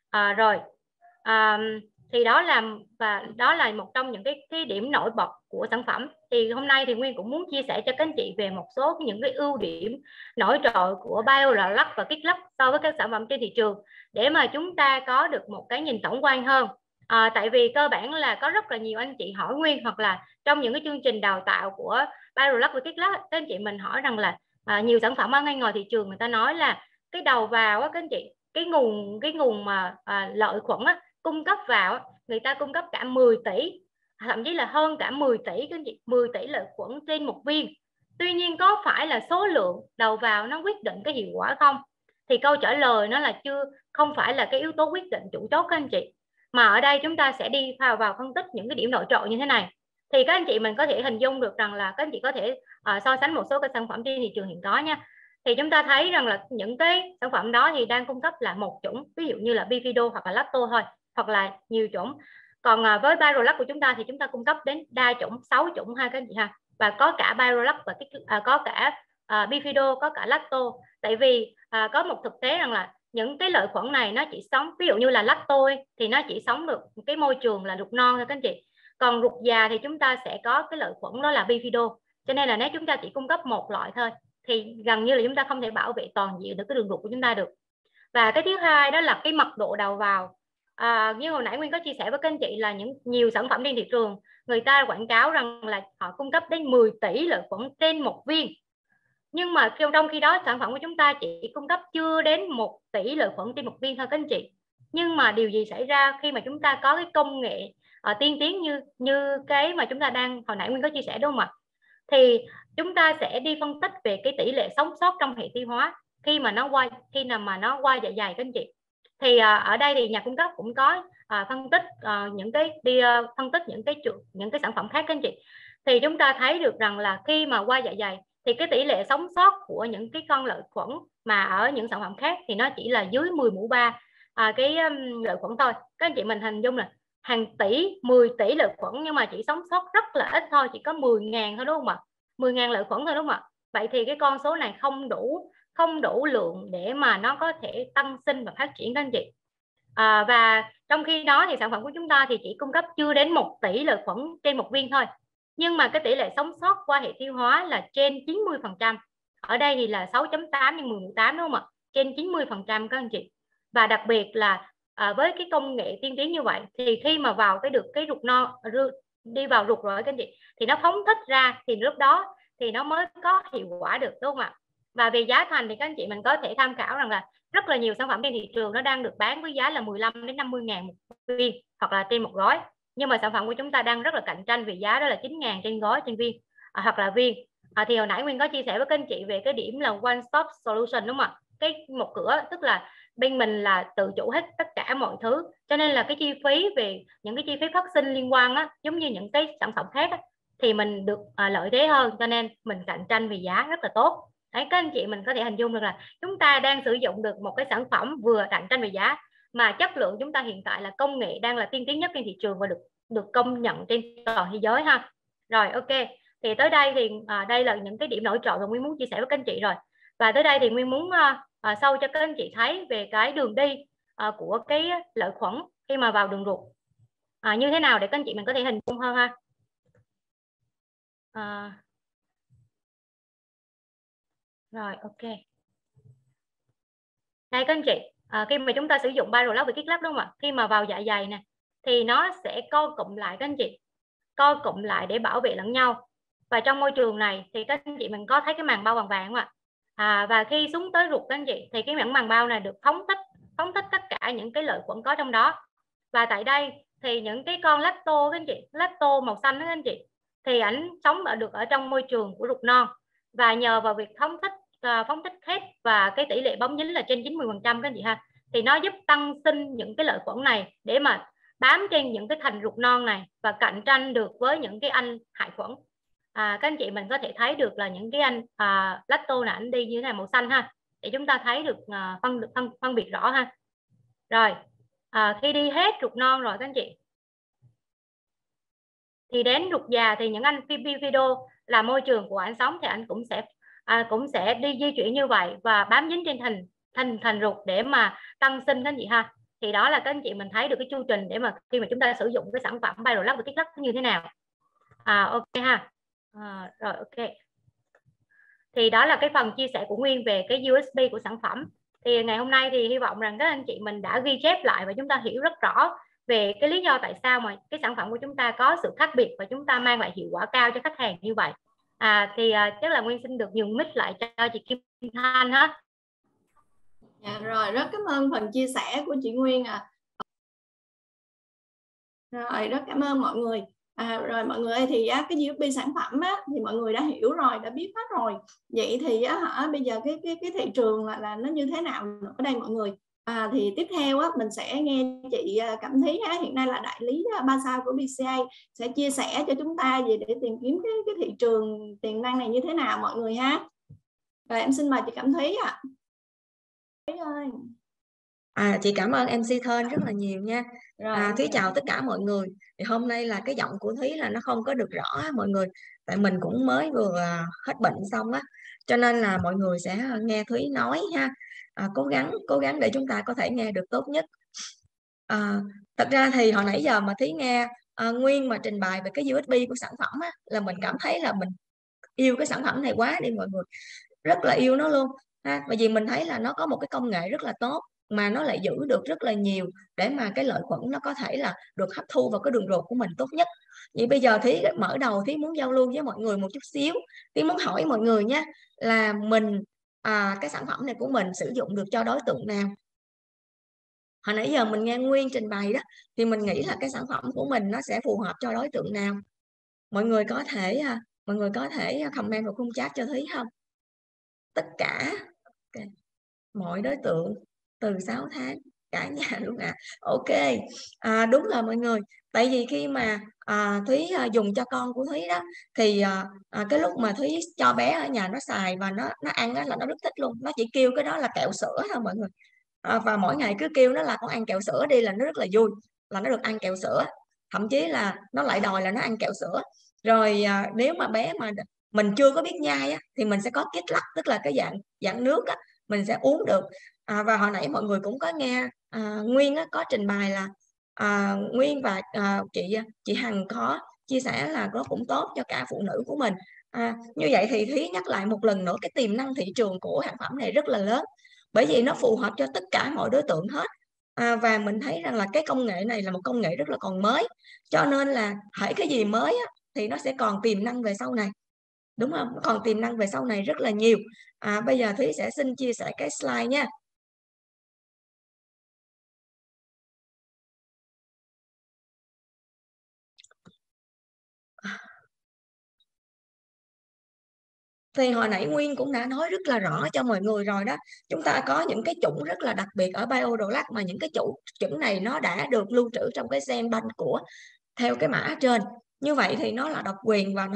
Thì đó là một trong những cái điểm nổi bật của sản phẩm. Thì hôm nay thì Nguyên cũng muốn chia sẻ cho các anh chị về một số những cái ưu điểm nổi trội của Biolac và Kicklac so với các sản phẩm trên thị trường, để mà chúng ta có được một cái nhìn tổng quan hơn. Tại vì cơ bản là có rất là nhiều anh chị hỏi Nguyên, hoặc là trong những cái chương trình đào tạo của Biolac và Kicklac, các anh chị mình hỏi rằng là nhiều sản phẩm ở ngay ngoài thị trường người ta nói là cái đầu vào các anh chị, cái nguồn mà lợi khuẩn cung cấp vào, người ta cung cấp cả 10 tỷ, thậm chí là hơn cả 10 tỷ các anh chị, 10 tỷ lợi khuẩn trên một viên. Tuy nhiên có phải là số lượng đầu vào nó quyết định cái hiệu quả không? Thì câu trả lời nó là không phải là cái yếu tố quyết định chủ chốt các anh chị. Mà ở đây chúng ta sẽ đi vào phân tích những cái điểm nổi trội như thế này. Thì các anh chị mình có thể hình dung được rằng là các anh chị có thể so sánh một số cái sản phẩm trên thị trường hiện có nha. Thì chúng ta thấy rằng là những cái sản phẩm đó thì đang cung cấp là một chủng, ví dụ như là Bifido hoặc là Lacto thôi, hoặc là nhiều chủng. Còn với Bio-Lux của chúng ta thì chúng ta cung cấp đến đa chủng, 6 chủng ha các anh chị ha. Và có cả Bio-Lux và có cả Bifido, có cả Lacto. Tại vì có một thực tế rằng là những cái lợi khuẩn này nó chỉ sống, ví dụ như là Lacto thì nó chỉ sống được cái môi trường là ruột non thôi các anh chị. Còn ruột già thì chúng ta sẽ có cái lợi khuẩn đó là Bifido. Cho nên là nếu chúng ta chỉ cung cấp một loại thôi thì gần như là chúng ta không thể bảo vệ toàn diện được cái đường ruột của chúng ta được. Và cái thứ hai đó là cái mật độ đầu vào. Như hồi nãy Nguyên có chia sẻ với các anh chị là nhiều sản phẩm trên thị trường người ta quảng cáo rằng là họ cung cấp đến 10 tỷ lợi khuẩn trên một viên, nhưng mà trong khi đó sản phẩm của chúng ta chỉ cung cấp chưa đến 1 tỷ lợi khuẩn trên một viên thôi các anh chị. Nhưng mà điều gì xảy ra khi mà chúng ta có cái công nghệ tiên tiến như cái mà chúng ta đang hồi nãy Nguyên có chia sẻ đúng không ạ? Thì chúng ta sẽ đi phân tích về cái tỷ lệ sống sót trong hệ tiêu hóa khi mà nó qua dạ dày các anh chị. Thì ở đây thì nhà cung cấp cũng có phân tích phân tích những cái sản phẩm khác các anh chị. Thì chúng ta thấy được rằng là khi mà qua dạ dày thì cái tỷ lệ sống sót của những cái con lợi khuẩn mà ở những sản phẩm khác thì nó chỉ là dưới 10 mũ 3 cái lợi khuẩn thôi. Các anh chị mình hình dung là hàng tỷ, 10 tỷ lợi khuẩn nhưng mà chỉ sống sót rất là ít thôi, chỉ có 10.000 thôi đúng không ạ? 10.000 lợi khuẩn thôi đúng không ạ? Vậy thì cái con số này không đủ lượng để mà nó có thể tăng sinh và phát triển các anh chị. Và trong khi đó thì sản phẩm của chúng ta thì chỉ cung cấp chưa đến 1 tỷ lợi khuẩn trên một viên thôi. Nhưng mà cái tỷ lệ sống sót qua hệ tiêu hóa là trên 90%. Ở đây thì là 6.8 nhân 10/8 đúng không ạ? Trên 90% các anh chị. Và đặc biệt là với cái công nghệ tiên tiến như vậy thì khi mà vào cái ruột non đi vào ruột rồi các anh chị thì nó phóng thích ra, thì lúc đó thì nó mới có hiệu quả được đúng không ạ? Và về giá thành thì các anh chị mình có thể tham khảo rằng là rất là nhiều sản phẩm trên thị trường nó đang được bán với giá là 15 đến 50.000 một viên hoặc là trên một gói. Nhưng mà sản phẩm của chúng ta đang rất là cạnh tranh vì giá đó là 9.000 trên gói trên viên hoặc là viên. Thì hồi nãy Nguyên có chia sẻ với các anh chị về cái điểm là one stop solution đúng không ạ? Cái một cửa, tức là bên mình là tự chủ hết tất cả mọi thứ, cho nên là cái chi phí về những cái chi phí phát sinh liên quan á, giống như những cái sản phẩm khác á, thì mình được lợi thế hơn, cho nên mình cạnh tranh về giá rất là tốt. Đấy, các anh chị mình có thể hình dung được là chúng ta đang sử dụng được một cái sản phẩm vừa cạnh tranh về giá mà chất lượng chúng ta hiện tại là công nghệ đang là tiên tiến nhất trên thị trường và được công nhận trên toàn thế giới ha. Rồi ok, thì tới đây thì đây là những cái điểm nổi trội mà Nguyên muốn chia sẻ với các anh chị rồi. Và tới đây thì Nguyên muốn sâu cho các anh chị thấy về cái đường đi của cái lợi khuẩn khi mà vào đường ruột như thế nào để các anh chị mình có thể hình dung hơn ha. Rồi ok. Đây các anh chị, khi mà chúng ta sử dụng Bio-Lux và Kit-Lab đúng không ạ? Khi mà vào dạ dày nè thì nó sẽ co cụm lại các anh chị, co cụm lại để bảo vệ lẫn nhau. Và trong môi trường này thì các anh chị mình có thấy cái màng bao vàng vàng không ạ? Và khi xuống tới ruột các anh chị thì cái màng bao này được phóng thích tất cả những cái lợi khuẩn có trong đó. Và tại đây thì những cái con lacto các anh chị, lacto màu xanh đó các anh chị, thì ảnh sống được ở trong môi trường của ruột non, và nhờ vào việc phóng thích hết và cái tỷ lệ bám dính là trên 90% các anh chị ha, thì nó giúp tăng sinh những cái lợi khuẩn này để mà bám trên những cái thành ruột non này và cạnh tranh được với những cái anh hại khuẩn. Các anh chị mình có thể thấy được là những cái anh lacto này ảnh đi như thế này màu xanh ha, để chúng ta thấy được phân biệt rõ ha. Rồi khi đi hết ruột non rồi các anh chị thì đến ruột già thì những anh Bifido là môi trường của anh sống thì anh cũng sẽ đi di chuyển như vậy và bám dính trên thành ruột để mà tăng sinh các anh chị ha. Thì đó là các anh chị mình thấy được cái chu trình để mà khi mà chúng ta sử dụng cái sản phẩm Bio-Lux và Kit-Lab như thế nào. Ok ha. Rồi ok. Thì đó là cái phần chia sẻ của Nguyên về cái USP của sản phẩm. Thì ngày hôm nay thì hy vọng rằng các anh chị mình đã ghi chép lại và chúng ta hiểu rất rõ về cái lý do tại sao mà cái sản phẩm của chúng ta có sự khác biệt và chúng ta mang lại hiệu quả cao cho khách hàng như vậy. Thì chắc là Nguyên xin được nhường mic lại cho chị Kim Thanh ha. Rồi, rất cảm ơn phần chia sẻ của chị Nguyên Rồi, rất cảm ơn mọi người. Rồi mọi người ơi, thì cái USP sản phẩm thì mọi người đã hiểu rồi, đã biết hết rồi. Vậy thì bây giờ cái thị trường là nó như thế nào ở đây mọi người? Thì tiếp theo á, mình sẽ nghe chị Cẩm Thí hiện nay là đại lý 3 sao của BCA sẽ chia sẻ cho chúng ta về để tìm kiếm cái thị trường tiềm năng này như thế nào mọi người ha. Rồi em xin mời chị Cẩm Thí ạ. Chị cảm ơn MC Thên rất là nhiều nha. Thúy chào tất cả mọi người. Thì hôm nay là cái giọng của Thúy là nó không có được rõ mọi người, tại mình cũng mới vừa hết bệnh xong á, cho nên là mọi người sẽ nghe Thúy nói ha. Cố gắng để chúng ta có thể nghe được tốt nhất. Thật ra thì hồi nãy giờ mà Thúy nghe Nguyên mà trình bày về cái USB của sản phẩm á, là mình cảm thấy là mình yêu cái sản phẩm này quá đi mọi người, rất là yêu nó luôn ha. Bởi vì mình thấy là nó có một cái công nghệ rất là tốt, mà nó lại giữ được rất là nhiều để mà cái lợi khuẩn nó có thể là được hấp thu vào cái đường ruột của mình tốt nhất. Vậy bây giờ Thúy mở đầu, Thúy muốn giao lưu với mọi người một chút xíu. Thúy muốn hỏi mọi người nha, là mình cái sản phẩm này của mình sử dụng được cho đối tượng nào? Hồi nãy giờ mình nghe Nguyên trình bày đó, thì mình nghĩ là cái sản phẩm của mình nó sẽ phù hợp cho đối tượng nào? Mọi người có thể comment vào khung chat cho Thúy không? Tất cả mọi đối tượng từ 6 tháng, cả nhà luôn ạ. Ok, đúng rồi mọi người. Tại vì khi mà Thúy dùng cho con của Thúy đó, thì cái lúc mà Thúy cho bé ở nhà nó xài và nó ăn đó, là nó rất thích luôn. Nó chỉ kêu cái đó là kẹo sữa thôi mọi người. Và mỗi ngày cứ kêu nó là con ăn kẹo sữa đi là nó rất là vui, là nó được ăn kẹo sữa. Thậm chí là nó lại đòi là nó ăn kẹo sữa. Rồi nếu mà bé mà mình chưa có biết nhai á, thì mình sẽ có kít lắc, tức là cái dạng nước á, mình sẽ uống được. Và hồi nãy mọi người cũng có nghe Nguyên á, có trình bày là Nguyên và chị Hằng có chia sẻ là nó cũng tốt cho cả phụ nữ của mình. Như vậy thì Thúy nhắc lại một lần nữa, cái tiềm năng thị trường của sản phẩm này rất là lớn, bởi vì nó phù hợp cho tất cả mọi đối tượng hết. Và mình thấy rằng là cái công nghệ này là một công nghệ rất là còn mới, cho nên là hãy cái gì mới á, thì nó sẽ còn tiềm năng về sau này, đúng không? Nó còn tiềm năng về sau này rất là nhiều. Bây giờ Thúy sẽ xin chia sẻ cái slide nha. Thì hồi nãy Nguyên cũng đã nói rất là rõ cho mọi người rồi đó. Chúng ta có những cái chủng rất là đặc biệt ở BioDolac, mà những cái chủng này nó đã được lưu trữ trong cái gen bank của theo cái mã trên. Như vậy thì nó là độc quyền, và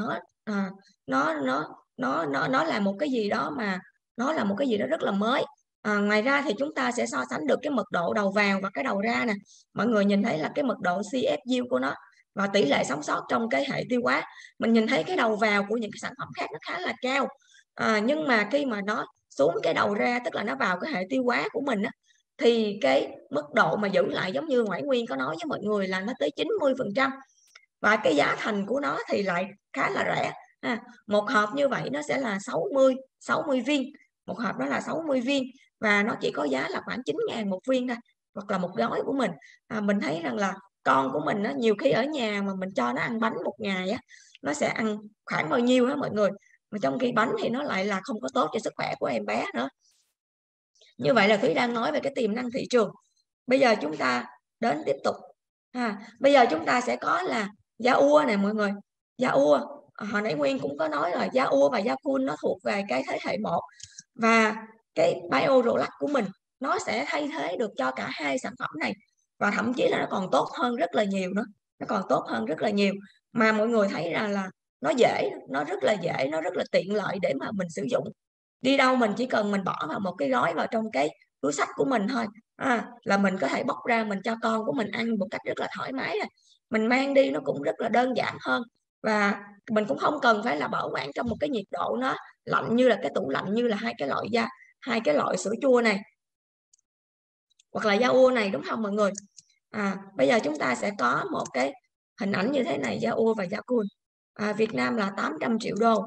nó là một cái gì đó mà nó là một cái gì đó rất là mới. Ngoài ra thì chúng ta sẽ so sánh được cái mật độ đầu vào và cái đầu ra nè. Mọi người nhìn thấy là cái mật độ CFU của nó và tỷ lệ sống sót trong cái hệ tiêu hóa. Mình nhìn thấy cái đầu vào của những cái sản phẩm khác nó khá là cao, nhưng mà khi mà nó xuống cái đầu ra, tức là nó vào cái hệ tiêu hóa của mình á, thì cái mức độ mà giữ lại giống như ngoại Nguyên có nói với mọi người là nó tới 90%. Và cái giá thành của nó thì lại khá là rẻ. Một hộp như vậy nó sẽ là 60 viên. Một hộp đó là 60 viên, và nó chỉ có giá là khoảng 9.000 một viên thôi, hoặc là một gói của mình. Mình thấy rằng là con của mình á, nhiều khi ở nhà mà mình cho nó ăn bánh một ngày á, nó sẽ ăn khoảng bao nhiêu á mọi người, mà trong khi bánh thì nó lại là không có tốt cho sức khỏe của em bé nữa. Như vậy là Thúy đang nói về cái tiềm năng thị trường. Bây giờ chúng ta đến tiếp tục. Bây giờ chúng ta sẽ có là Yaourt này mọi người. Yaourt, hồi nãy Nguyên cũng có nói rồi, Yaourt và Yakult nó thuộc về cái thế hệ 1. Và cái BioDolac của mình nó sẽ thay thế được cho cả hai sản phẩm này. Và thậm chí là nó còn tốt hơn rất là nhiều nữa. Nó còn tốt hơn rất là nhiều. Mà mọi người thấy là nó dễ, nó rất là dễ, nó rất là tiện lợi để mà mình sử dụng. Đi đâu mình chỉ cần mình bỏ vào một cái gói vào trong cái túi xách của mình thôi, là mình có thể bóc ra mình cho con của mình ăn một cách rất là thoải mái. Mình mang đi nó cũng rất là đơn giản hơn, và mình cũng không cần phải là bảo quản trong một cái nhiệt độ nó lạnh như là cái tủ lạnh, như là hai cái loại sữa chua này hoặc là Yaourt này, đúng không mọi người? Bây giờ chúng ta sẽ có một cái hình ảnh như thế này, Yaourt và Yakult. Việt Nam là 800 triệu đô.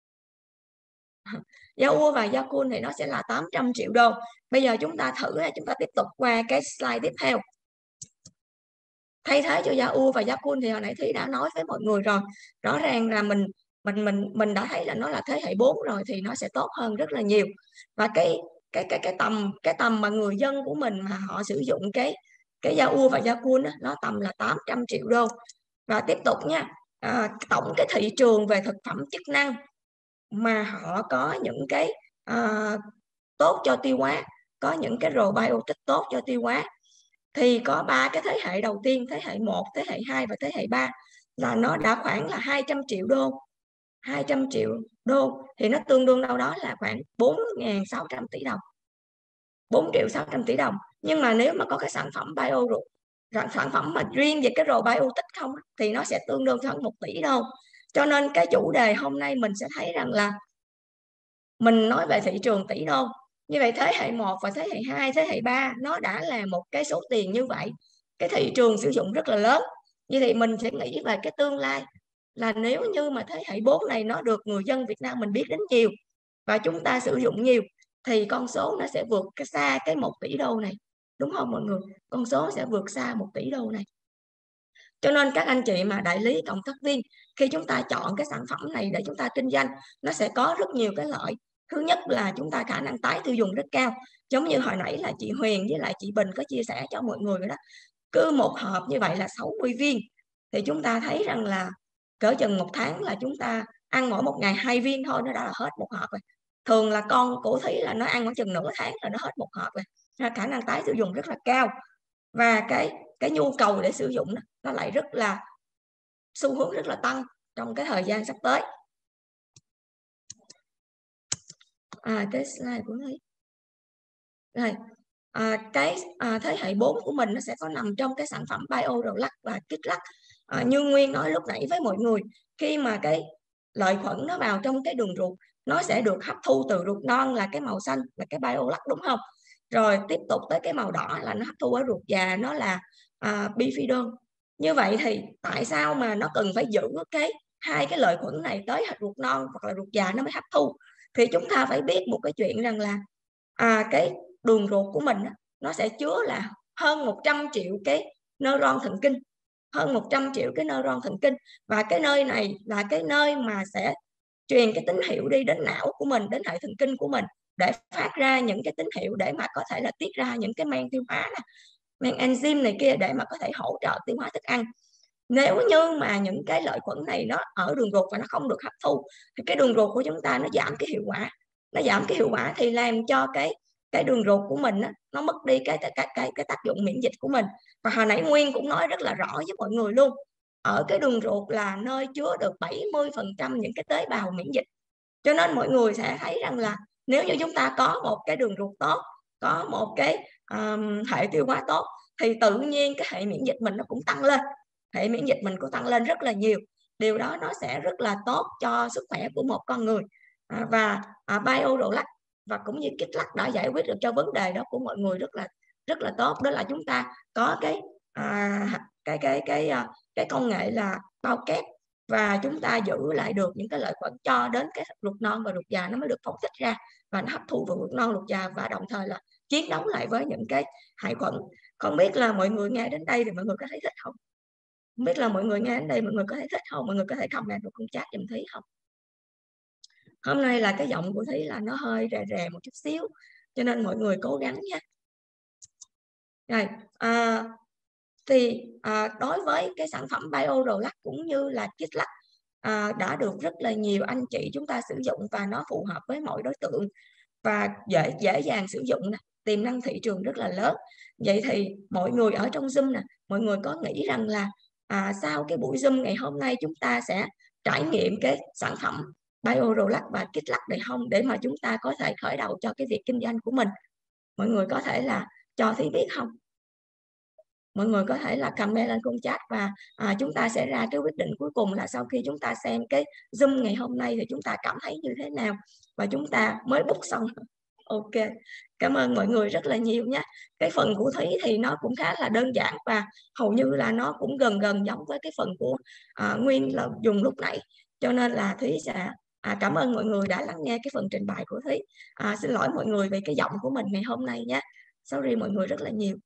Yaourt và Yakult thì nó sẽ là 800 triệu đô. Bây giờ chúng ta thử là chúng ta tiếp tục qua cái slide tiếp theo. Thay thế cho Yaourt và Yakult thì hồi nãy Thúy đã nói với mọi người rồi. Rõ ràng là mình đã thấy là nó là thế hệ 4 rồi, thì nó sẽ tốt hơn rất là nhiều. Và cái tầm mà người dân của mình mà họ sử dụng cái Yaourt và Yakult nó tầm là 800 triệu đô. Và tiếp tục nha, tổng cái thị trường về thực phẩm chức năng mà họ có những cái tốt cho tiêu hóa, có những cái probiotic tốt cho tiêu hóa. Thì có 3 cái thế hệ đầu tiên, thế hệ 1, thế hệ 2 và thế hệ 3 là nó đã khoảng là 200 triệu đô. 200 triệu đô thì nó tương đương đâu đó là khoảng 4.600 tỷ đồng. 4.600 tỷ đồng. Nhưng mà nếu mà có cái sản phẩm sản phẩm mà riêng về cái probiotic không thì nó sẽ tương đương khoảng 1 tỷ đô. Cho nên cái chủ đề hôm nay mình sẽ thấy rằng là mình nói về thị trường tỷ đô. Như vậy thế hệ 1 và thế hệ 2, thế hệ 3 nó đã là một cái số tiền như vậy. Cái thị trường sử dụng rất là lớn. Như thì mình sẽ nghĩ về cái tương lai là nếu như mà thế hệ 4 này nó được người dân Việt Nam mình biết đến nhiều và chúng ta sử dụng nhiều thì con số nó sẽ vượt xa cái 1 tỷ đô này. Đúng không mọi người? Con số sẽ vượt xa 1 tỷ đô này. Cho nên các anh chị mà đại lý cộng tác viên, khi chúng ta chọn cái sản phẩm này để chúng ta kinh doanh, nó sẽ có rất nhiều cái lợi. Thứ nhất là chúng ta khả năng tái tiêu dùng rất cao. Giống như hồi nãy là chị Huyền với lại chị Bình có chia sẻ cho mọi người rồi đó. Cứ một hộp như vậy là 60 viên. Thì chúng ta thấy rằng là cỡ chừng 1 tháng là chúng ta ăn mỗi một ngày 2 viên thôi, nó đã là hết một hộp rồi. Thường là con của Thúy là nó ăn khoảng chừng nửa tháng là nó hết một hộp rồi. Khả năng tái sử dụng rất là cao. Và cái nhu cầu để sử dụng nó lại rất là xu hướng rất là tăng trong cái thời gian sắp tới. Cái slide của Thúy. Rồi. Thế hệ 4 của mình nó sẽ có nằm trong cái sản phẩm BioRelax và KitLac. Như Nguyên nói lúc nãy với mọi người, khi mà cái lợi khuẩn nó vào trong cái đường ruột, nó sẽ được hấp thu từ ruột non là cái màu xanh là cái BioRelax, đúng không? Rồi tiếp tục tới cái màu đỏ là nó hấp thu ở ruột già, nó là bifidone. Như vậy thì tại sao mà nó cần phải giữ hai cái lợi khuẩn này tới ruột non hoặc là ruột già nó mới hấp thu? Thì chúng ta phải biết một cái chuyện rằng là cái đường ruột của mình nó sẽ chứa là hơn 100 triệu cái neuron thần kinh, hơn 100 triệu cái neuron thần kinh, và cái nơi này là cái nơi mà sẽ truyền cái tín hiệu đi đến não của mình, đến hệ thần kinh của mình để phát ra những cái tín hiệu để mà có thể là tiết ra những cái men tiêu hóa nè, men enzyme này kia để mà có thể hỗ trợ tiêu hóa thức ăn. Nếu như mà những cái lợi khuẩn này nó ở đường ruột và nó không được hấp thu thì cái đường ruột của chúng ta nó giảm cái hiệu quả, nó giảm cái hiệu quả thì làm cho cái đường ruột của mình nó mất đi cái tác dụng miễn dịch của mình. Và hồi nãy Nguyên cũng nói rất là rõ với mọi người luôn, ở cái đường ruột là nơi chứa được 70% những cái tế bào miễn dịch. Cho nên mọi người sẽ thấy rằng là nếu như chúng ta có một cái đường ruột tốt, có một cái hệ tiêu hóa tốt thì tự nhiên cái hệ miễn dịch mình nó cũng tăng lên, hệ miễn dịch mình cũng tăng lên rất là nhiều. Điều đó nó sẽ rất là tốt cho sức khỏe của một con người. Và BioRelax và cũng như KitLac đã giải quyết được cho vấn đề đó của mọi người rất là tốt. Đó là chúng ta có cái công nghệ là bao kép và chúng ta giữ lại được những cái lợi khuẩn cho đến cái ruột non và ruột già nó mới được phóng thích ra và nó hấp thụ vào ruột non ruột già và đồng thời là chiến đấu lại với những cái hại khuẩn. Không biết là mọi người nghe đến đây thì mọi người có thấy thích không? Không biết là mọi người nghe đến đây mọi người có thấy thích không? Mọi người có thể comment vào khung chat giùm Thúy không? Hôm nay là cái giọng của Thúy là nó hơi rè rè một chút xíu, cho nên mọi người cố gắng nha. Rồi, đối với cái sản phẩm BioRelax cũng như là KitLac đã được rất là nhiều anh chị chúng ta sử dụng và nó phù hợp với mọi đối tượng và dễ dàng sử dụng nè, tiềm năng thị trường rất là lớn. Vậy thì mọi người ở trong Zoom nè, mọi người có nghĩ rằng là sau cái buổi Zoom ngày hôm nay chúng ta sẽ trải nghiệm cái sản phẩm BioRelax và KitLac này không, để mà chúng ta có thể khởi đầu cho cái việc kinh doanh của mình? Mọi người có thể là cho Thúy biết không? Mọi người có thể là comment lên khung chat và chúng ta sẽ ra cái quyết định cuối cùng là sau khi chúng ta xem cái Zoom ngày hôm nay thì chúng ta cảm thấy như thế nào và chúng ta mới book xong. Ok, cảm ơn mọi người rất là nhiều nhé. Cái phần của Thúy thì nó cũng khá là đơn giản và hầu như là nó cũng gần giống với cái phần của Nguyên là dùng lúc nãy, cho nên là Thúy sẽ cảm ơn mọi người đã lắng nghe cái phần trình bày của Thúy. Xin lỗi mọi người về cái giọng của mình ngày hôm nay nhé, sorry mọi người rất là nhiều.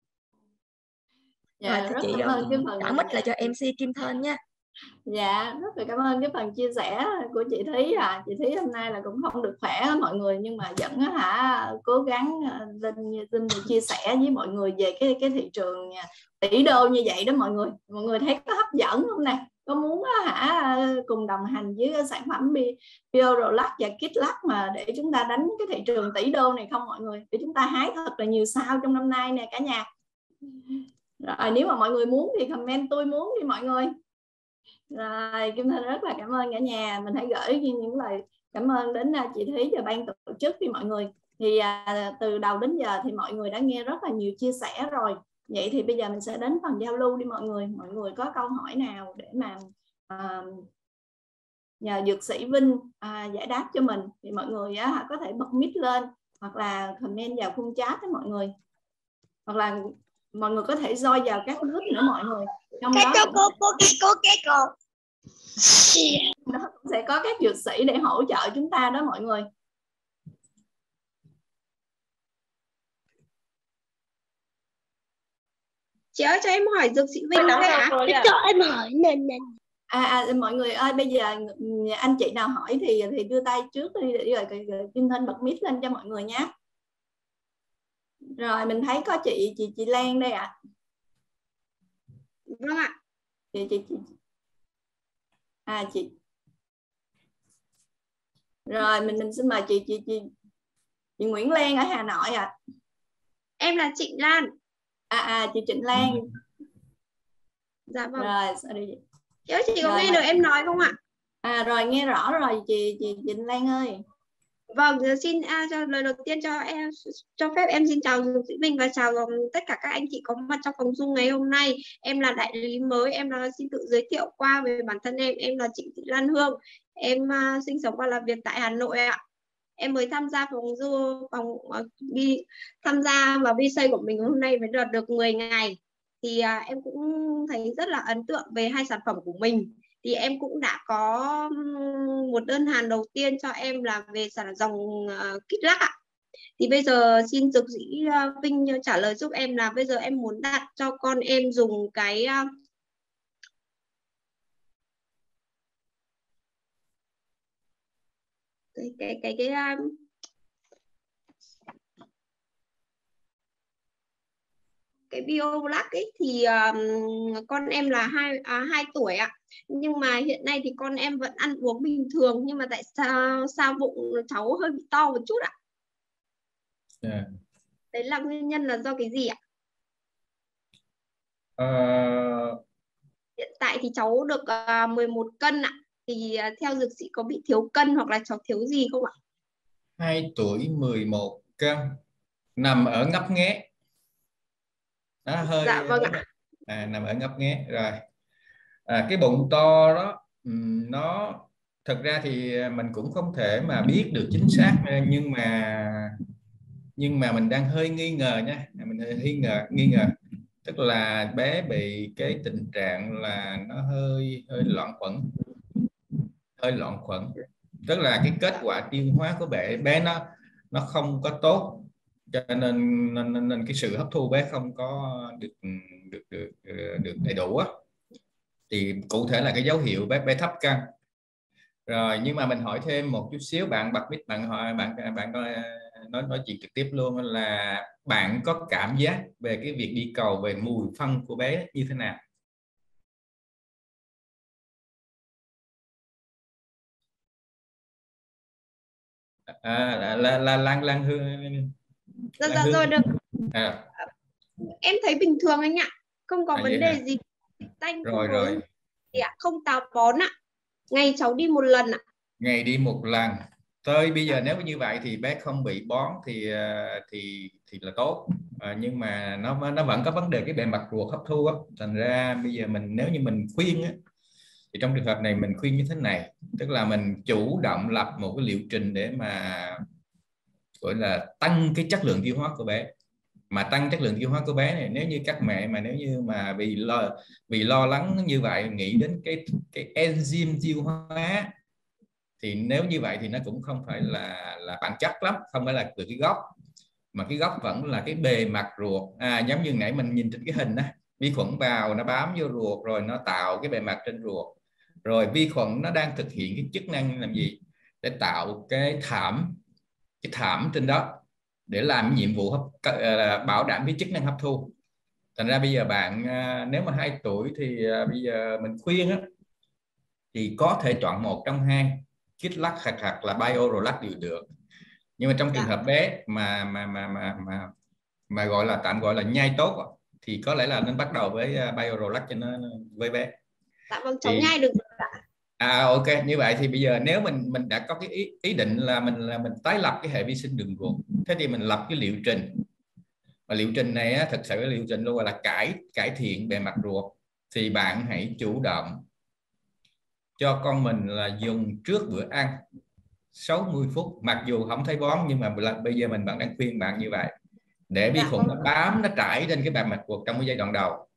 Dạ, Rồi, chị trả mic là cho MC Kim Thên nha. Dạ, rất là cảm ơn cái phần chia sẻ của chị Thúy. Chị Thúy hôm nay là cũng không được khỏe mọi người, nhưng mà vẫn cố gắng lên chia sẻ với mọi người về cái thị trường tỷ đô như vậy đó mọi người. Mọi người thấy có hấp dẫn không nè? có muốn cùng đồng hành với sản phẩm Biorelax và KitLax mà để chúng ta đánh cái thị trường tỷ đô này không mọi người, để chúng ta hái thật là nhiều sao trong năm nay nè cả nhà. Rồi nếu mà mọi người muốn thì comment tôi muốn đi mọi người. Rồi Kim Thanh rất là cảm ơn cả nhà. Mình hãy gửi những lời cảm ơn đến chị Thúy và ban tổ chức đi mọi người. Thì từ đầu đến giờ thì mọi người đã nghe rất là nhiều chia sẻ rồi. Vậy thì bây giờ mình sẽ đến phần giao lưu đi mọi người. Mọi người có câu hỏi nào để mà nhờ Dược sĩ Vinh giải đáp cho mình thì mọi người có thể bật mic lên hoặc là comment vào khung chat với mọi người. Hoặc là mọi người có thể join vào các group nữa mọi người. Trong đó nó cũng sẽ có các dược sĩ để hỗ trợ chúng ta đó mọi người. Chị ơi cho em hỏi Dược sĩ Vinh thôi ạ. Cho em hỏi nền. Mọi người ơi, bây giờ anh chị nào hỏi thì đưa tay trước đi rồi Kim Thanh bật mic lên cho mọi người nhé. Rồi mình thấy có chị Lan đây ạ. Vâng ạ. Chị. Rồi mình xin mời chị Nguyễn Lan ở Hà Nội ạ. Em là Trịnh Lan. Chị Trịnh Lan. Dạ vâng. Rồi sao đi chị có nghe được em nói không ạ? Rồi nghe rõ rồi chị Trịnh Lan ơi. Vâng, xin cho lời đầu tiên cho phép em xin chào Dược sĩ Vinh và chào tất cả các anh chị có mặt trong phòng Zoom ngày hôm nay. Em là đại lý mới, em xin tự giới thiệu qua về bản thân em là Trịnh Thị Lan Hương. Em sinh sống và làm việc tại Hà Nội ạ. Em mới tham gia tham gia vào VSA của mình hôm nay mới được 10 ngày. Thì em cũng thấy rất là ấn tượng về hai sản phẩm của mình. Thì em cũng đã có một đơn hàng đầu tiên cho em là về sản dòng KitLax ạ. Thì bây giờ xin Dược sĩ Vinh trả lời giúp em là bây giờ em muốn đặt cho con em dùng cái Biorelax ấy thì con em là 2 tuổi ạ. Nhưng mà hiện nay thì con em vẫn ăn uống bình thường, nhưng mà tại sao bụng cháu hơi bị to một chút ạ? Đấy là nguyên nhân là do cái gì ạ? Hiện tại thì cháu được 11 cân ạ. Thì theo dược sĩ có bị thiếu cân hoặc là cháu thiếu gì không ạ? 2 tuổi 11 cân, nằm ở ngấp nghé. Dạ vâng ạ. Nằm ở ngấp nghé rồi. Cái bụng to đó nó thật ra thì mình cũng không thể mà biết được chính xác, nhưng mà mình đang hơi nghi ngờ nha, mình hơi nghi ngờ, tức là bé bị cái tình trạng là nó hơi loạn khuẩn, tức là cái kết quả tiêu hóa của bé nó không có tốt, cho nên cái sự hấp thu bé không có được đầy đủ á. Thì cụ thể là cái dấu hiệu bé thấp cân. Rồi nhưng mà mình hỏi thêm một chút xíu, bạn bật mic, bạn hỏi bạn nói chuyện trực tiếp luôn, là bạn có cảm giác về cái việc đi cầu, về mùi phân của bé như thế nào? Lan Hương. Dạ rồi được. Em thấy bình thường anh ạ, không có vấn đề gì. Tanh rồi. Không táo bón ạ. Ngày cháu đi một lần ạ. Ngày đi một lần. Tới bây giờ nếu như vậy thì bé không bị bón thì là tốt. Nhưng mà nó vẫn có vấn đề cái bề mặt ruột hấp thu á. Thành ra bây giờ nếu như mình khuyên á, thì trong trường hợp này mình khuyên như thế này, tức là mình chủ động lập một cái liệu trình để mà gọi là tăng cái chất lượng tiêu hóa của bé. Mà tăng chất lượng tiêu hóa của bé này, nếu như các mẹ mà nếu như mà vì lo lắng như vậy, nghĩ đến cái enzyme tiêu hóa, thì nếu như vậy thì nó cũng không phải là bản chất lắm, không phải là từ cái gốc, mà cái gốc vẫn là cái bề mặt ruột. Giống như nãy mình nhìn trên cái hình đó, vi khuẩn vào nó bám vô ruột rồi nó tạo cái bề mặt trên ruột, rồi vi khuẩn nó đang thực hiện cái chức năng làm gì, để tạo cái thảm trên đó để làm nhiệm vụ bảo đảm cái chức năng hấp thu. Thành ra bây giờ bạn nếu mà 2 tuổi thì bây giờ mình khuyên á, thì có thể chọn một trong hai, Kit Lac hoặc là Bio-Relax đều được. Nhưng mà trong trường hợp bé mà gọi là tạm gọi là nhai tốt thì có lẽ là nên bắt đầu với Bio-Relax cho nó với bé. Dạ vâng, cháu nhai được. Ok, như vậy thì bây giờ nếu mình đã có cái ý định là mình tái lập cái hệ vi sinh đường ruột, thế thì mình lập cái liệu trình. Và liệu trình này á, thật sự cái liệu trình luôn gọi là cải thiện bề mặt ruột. Thì bạn hãy chủ động cho con mình là dùng trước bữa ăn 60 phút, mặc dù không thấy bón, nhưng mà bây giờ mình vẫn đang khuyên bạn như vậy để vi khuẩn nó bám, nó trải trên cái bề mặt ruột trong cái giai đoạn đầu.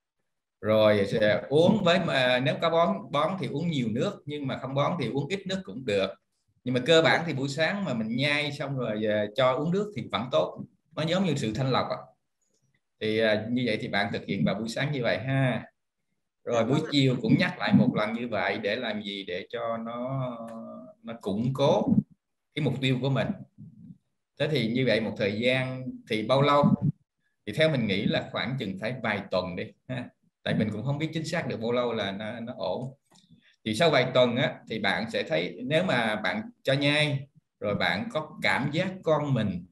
Rồi uống với nếu có bón thì uống nhiều nước, nhưng mà không bón thì uống ít nước cũng được. Nhưng mà cơ bản thì buổi sáng mà mình nhai xong rồi cho uống nước thì vẫn tốt, nó giống như sự thanh lọc thì như vậy thì bạn thực hiện vào buổi sáng như vậy ha. Rồi buổi chiều cũng nhắc lại một lần như vậy để làm gì? Để cho nó củng cố cái mục tiêu của mình. Thế thì như vậy một thời gian thì bao lâu? Thì theo mình nghĩ là khoảng chừng phải vài tuần đi ha. Tại mình cũng không biết chính xác được bao lâu là nó ổn. Thì sau vài tuần á, thì bạn sẽ thấy nếu mà bạn cho nhai rồi bạn có cảm giác con mình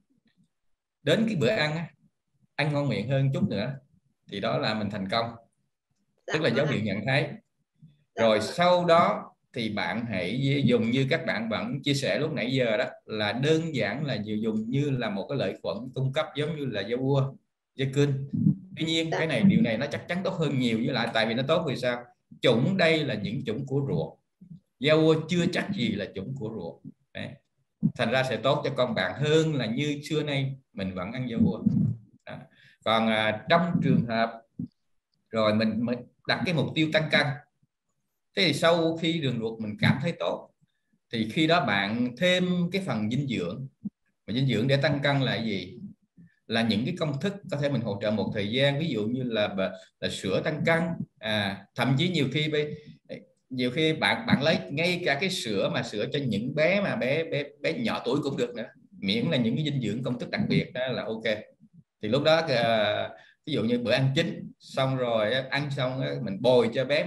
đến cái bữa ăn á, ăn ngon miệng hơn chút nữa thì đó là mình thành công. Tức là dấu hiệu nhận thấy. Rồi sau đó thì bạn hãy dùng như các bạn vẫn chia sẻ lúc nãy giờ đó, là đơn giản là dùng như là một cái lợi khuẩn cung cấp giống như là Yaourt, Yakult. Tuy nhiên cái này điều này nó chắc chắn tốt hơn nhiều, với lại tại vì nó tốt vì sao? Chủng đây là những chủng của ruột. Yaourt chưa chắc gì là chủng của ruột. Đấy. Thành ra sẽ tốt cho con bạn hơn là như xưa nay mình vẫn ăn Yaourt. Còn trong trường hợp rồi mình đặt cái mục tiêu tăng cân. Thế thì sau khi đường ruột mình cảm thấy tốt thì khi đó bạn thêm cái phần dinh dưỡng. Và dinh dưỡng để tăng cân là gì? Là những cái công thức có thể mình hỗ trợ một thời gian, ví dụ như là sữa tăng cân, thậm chí nhiều khi bạn lấy ngay cả cái sữa cho những bé mà bé nhỏ tuổi cũng được nữa, miễn là những cái dinh dưỡng công thức đặc biệt đó là ok. Thì lúc đó ví dụ như bữa ăn chính xong rồi ăn xong mình bồi cho bé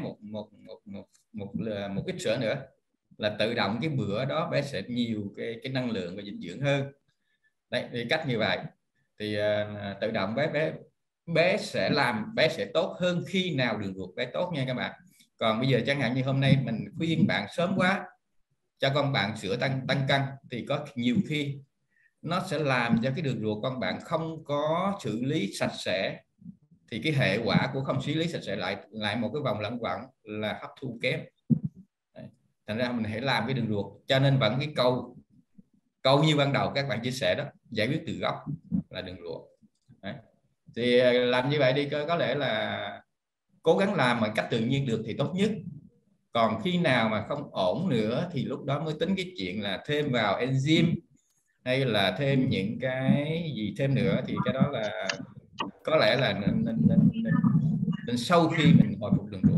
một ít sữa nữa, là tự động cái bữa đó bé sẽ nhiều cái năng lượng và dinh dưỡng hơn. Đấy, thì cách như vậy thì tự động bé sẽ tốt hơn khi nào đường ruột bé tốt nha các bạn. Còn bây giờ chẳng hạn như hôm nay mình khuyên bạn sớm quá cho con bạn sữa tăng cân thì có nhiều khi nó sẽ làm cho cái đường ruột con bạn không có xử lý sạch sẽ, thì cái hệ quả của không xử lý sạch sẽ lại một cái vòng lẩn quẩn là hấp thu kém. Đấy. Thành ra mình hãy làm cái đường ruột, cho nên vẫn cái câu như ban đầu các bạn chia sẻ đó, giải quyết từ gốc là đường ruột. Đấy. Thì làm như vậy đi, có lẽ là cố gắng làm mà cách tự nhiên được thì tốt nhất. Còn khi nào mà không ổn nữa thì lúc đó mới tính cái chuyện là thêm vào enzyme hay là thêm những cái gì thêm nữa, thì cái đó là có lẽ là nên sau khi mình hồi phục đường ruột.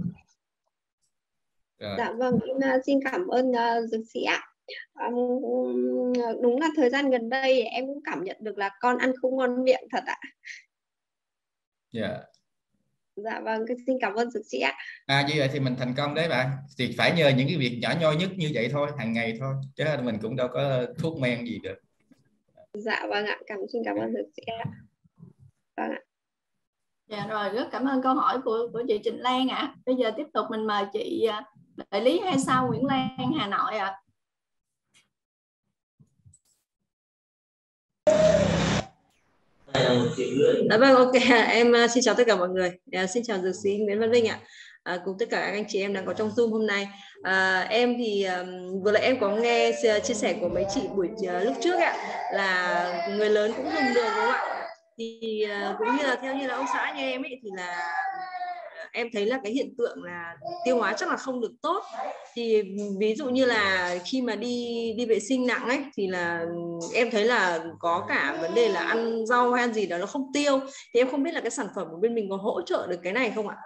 Dạ vâng, em xin cảm ơn dược sĩ ạ. Đúng là thời gian gần đây em cũng cảm nhận được là con ăn không ngon miệng thật ạ. Yeah. Dạ vâng, xin cảm ơn dược sĩ ạ. Như vậy thì mình thành công đấy bạn. Thì phải nhờ những cái việc nhỏ nhoi nhất như vậy thôi, hàng ngày thôi, chứ mình cũng đâu có thuốc men gì được. Dạ vâng ạ, xin cảm ơn dược sĩ ạ. Vâng ạ. Dạ rồi, rất cảm ơn câu hỏi của chị Trịnh Lan ạ. Bây giờ tiếp tục mình mời chị đại lý 26 Nguyễn Lan, Hà Nội ạ. Dạ vâng, ok, em xin chào tất cả mọi người. Xin chào dược sĩ Nguyễn Văn Vinh ạ. Cùng tất cả các anh chị em đang có trong Zoom hôm nay. Em thì vừa nãy em có nghe chia sẻ của mấy chị buổi lúc trước ạ, là người lớn cũng dùng đường đúng không ạ? Thì cũng như là theo như là ông xã như em ấy, thì là em thấy là cái hiện tượng là tiêu hóa chắc là không được tốt. Thì ví dụ như là khi mà đi vệ sinh nặng ấy, thì là em thấy là có cả vấn đề là ăn rau hay ăn gì đó nó không tiêu. Thì em không biết là cái sản phẩm của bên mình có hỗ trợ được cái này không ạ?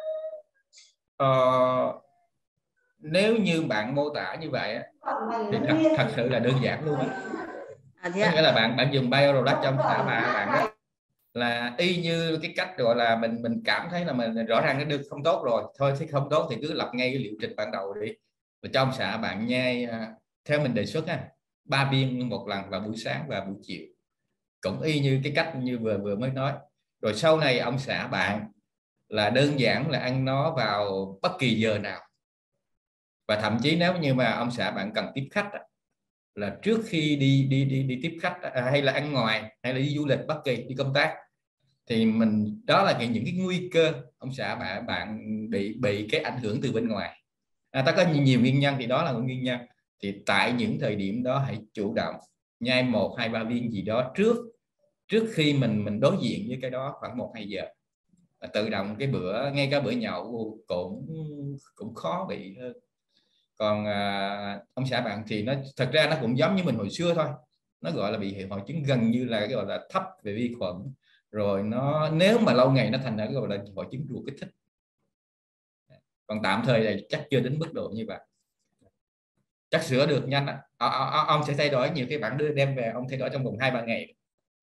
Nếu như bạn mô tả như vậy thì thật sự là đơn giản luôn á. Có nghĩa là bạn dùng Bio-Relax trong cả bạn đó. là y như cái cách gọi là mình cảm thấy là mình rõ ràng nó được không tốt rồi, thôi thì không tốt thì cứ lập ngay cái liệu trình ban đầu đi, và trong xã bạn nhai theo mình đề xuất 3 viên một lần vào buổi sáng và buổi chiều, cũng y như cái cách như vừa mới nói. Rồi sau này ông xã bạn là đơn giản là ăn nó vào bất kỳ giờ nào, và thậm chí nếu như mà ông xã bạn cần tiếp khách là trước khi đi tiếp khách hay là ăn ngoài hay là đi du lịch bất kỳ, đi công tác, thì mình đó là những cái nguy cơ ông xã bạn bị cái ảnh hưởng từ bên ngoài. Ta có nhiều nguyên nhân, thì đó là một nguyên nhân. Thì tại những thời điểm đó hãy chủ động nhai 1, 2, 3 viên gì đó trước khi mình đối diện với cái đó khoảng 1-2 giờ, tự động cái bữa, ngay cả bữa nhậu cũng khó bị hơn. Còn ông xã bạn thì nó thật ra nó cũng giống như mình hồi xưa thôi, nó gọi là bị hội chứng gần như là cái gọi là thấp về vi khuẩn, rồi nó nếu mà lâu ngày nó thành ra cái gọi là hội chứng ruột kích thích. Còn tạm thời này chắc chưa đến mức độ như vậy, chắc sửa được nhanh á. Ông sẽ thay đổi nhiều khi bạn đem về ông thay đổi trong vòng 2-3 ngày.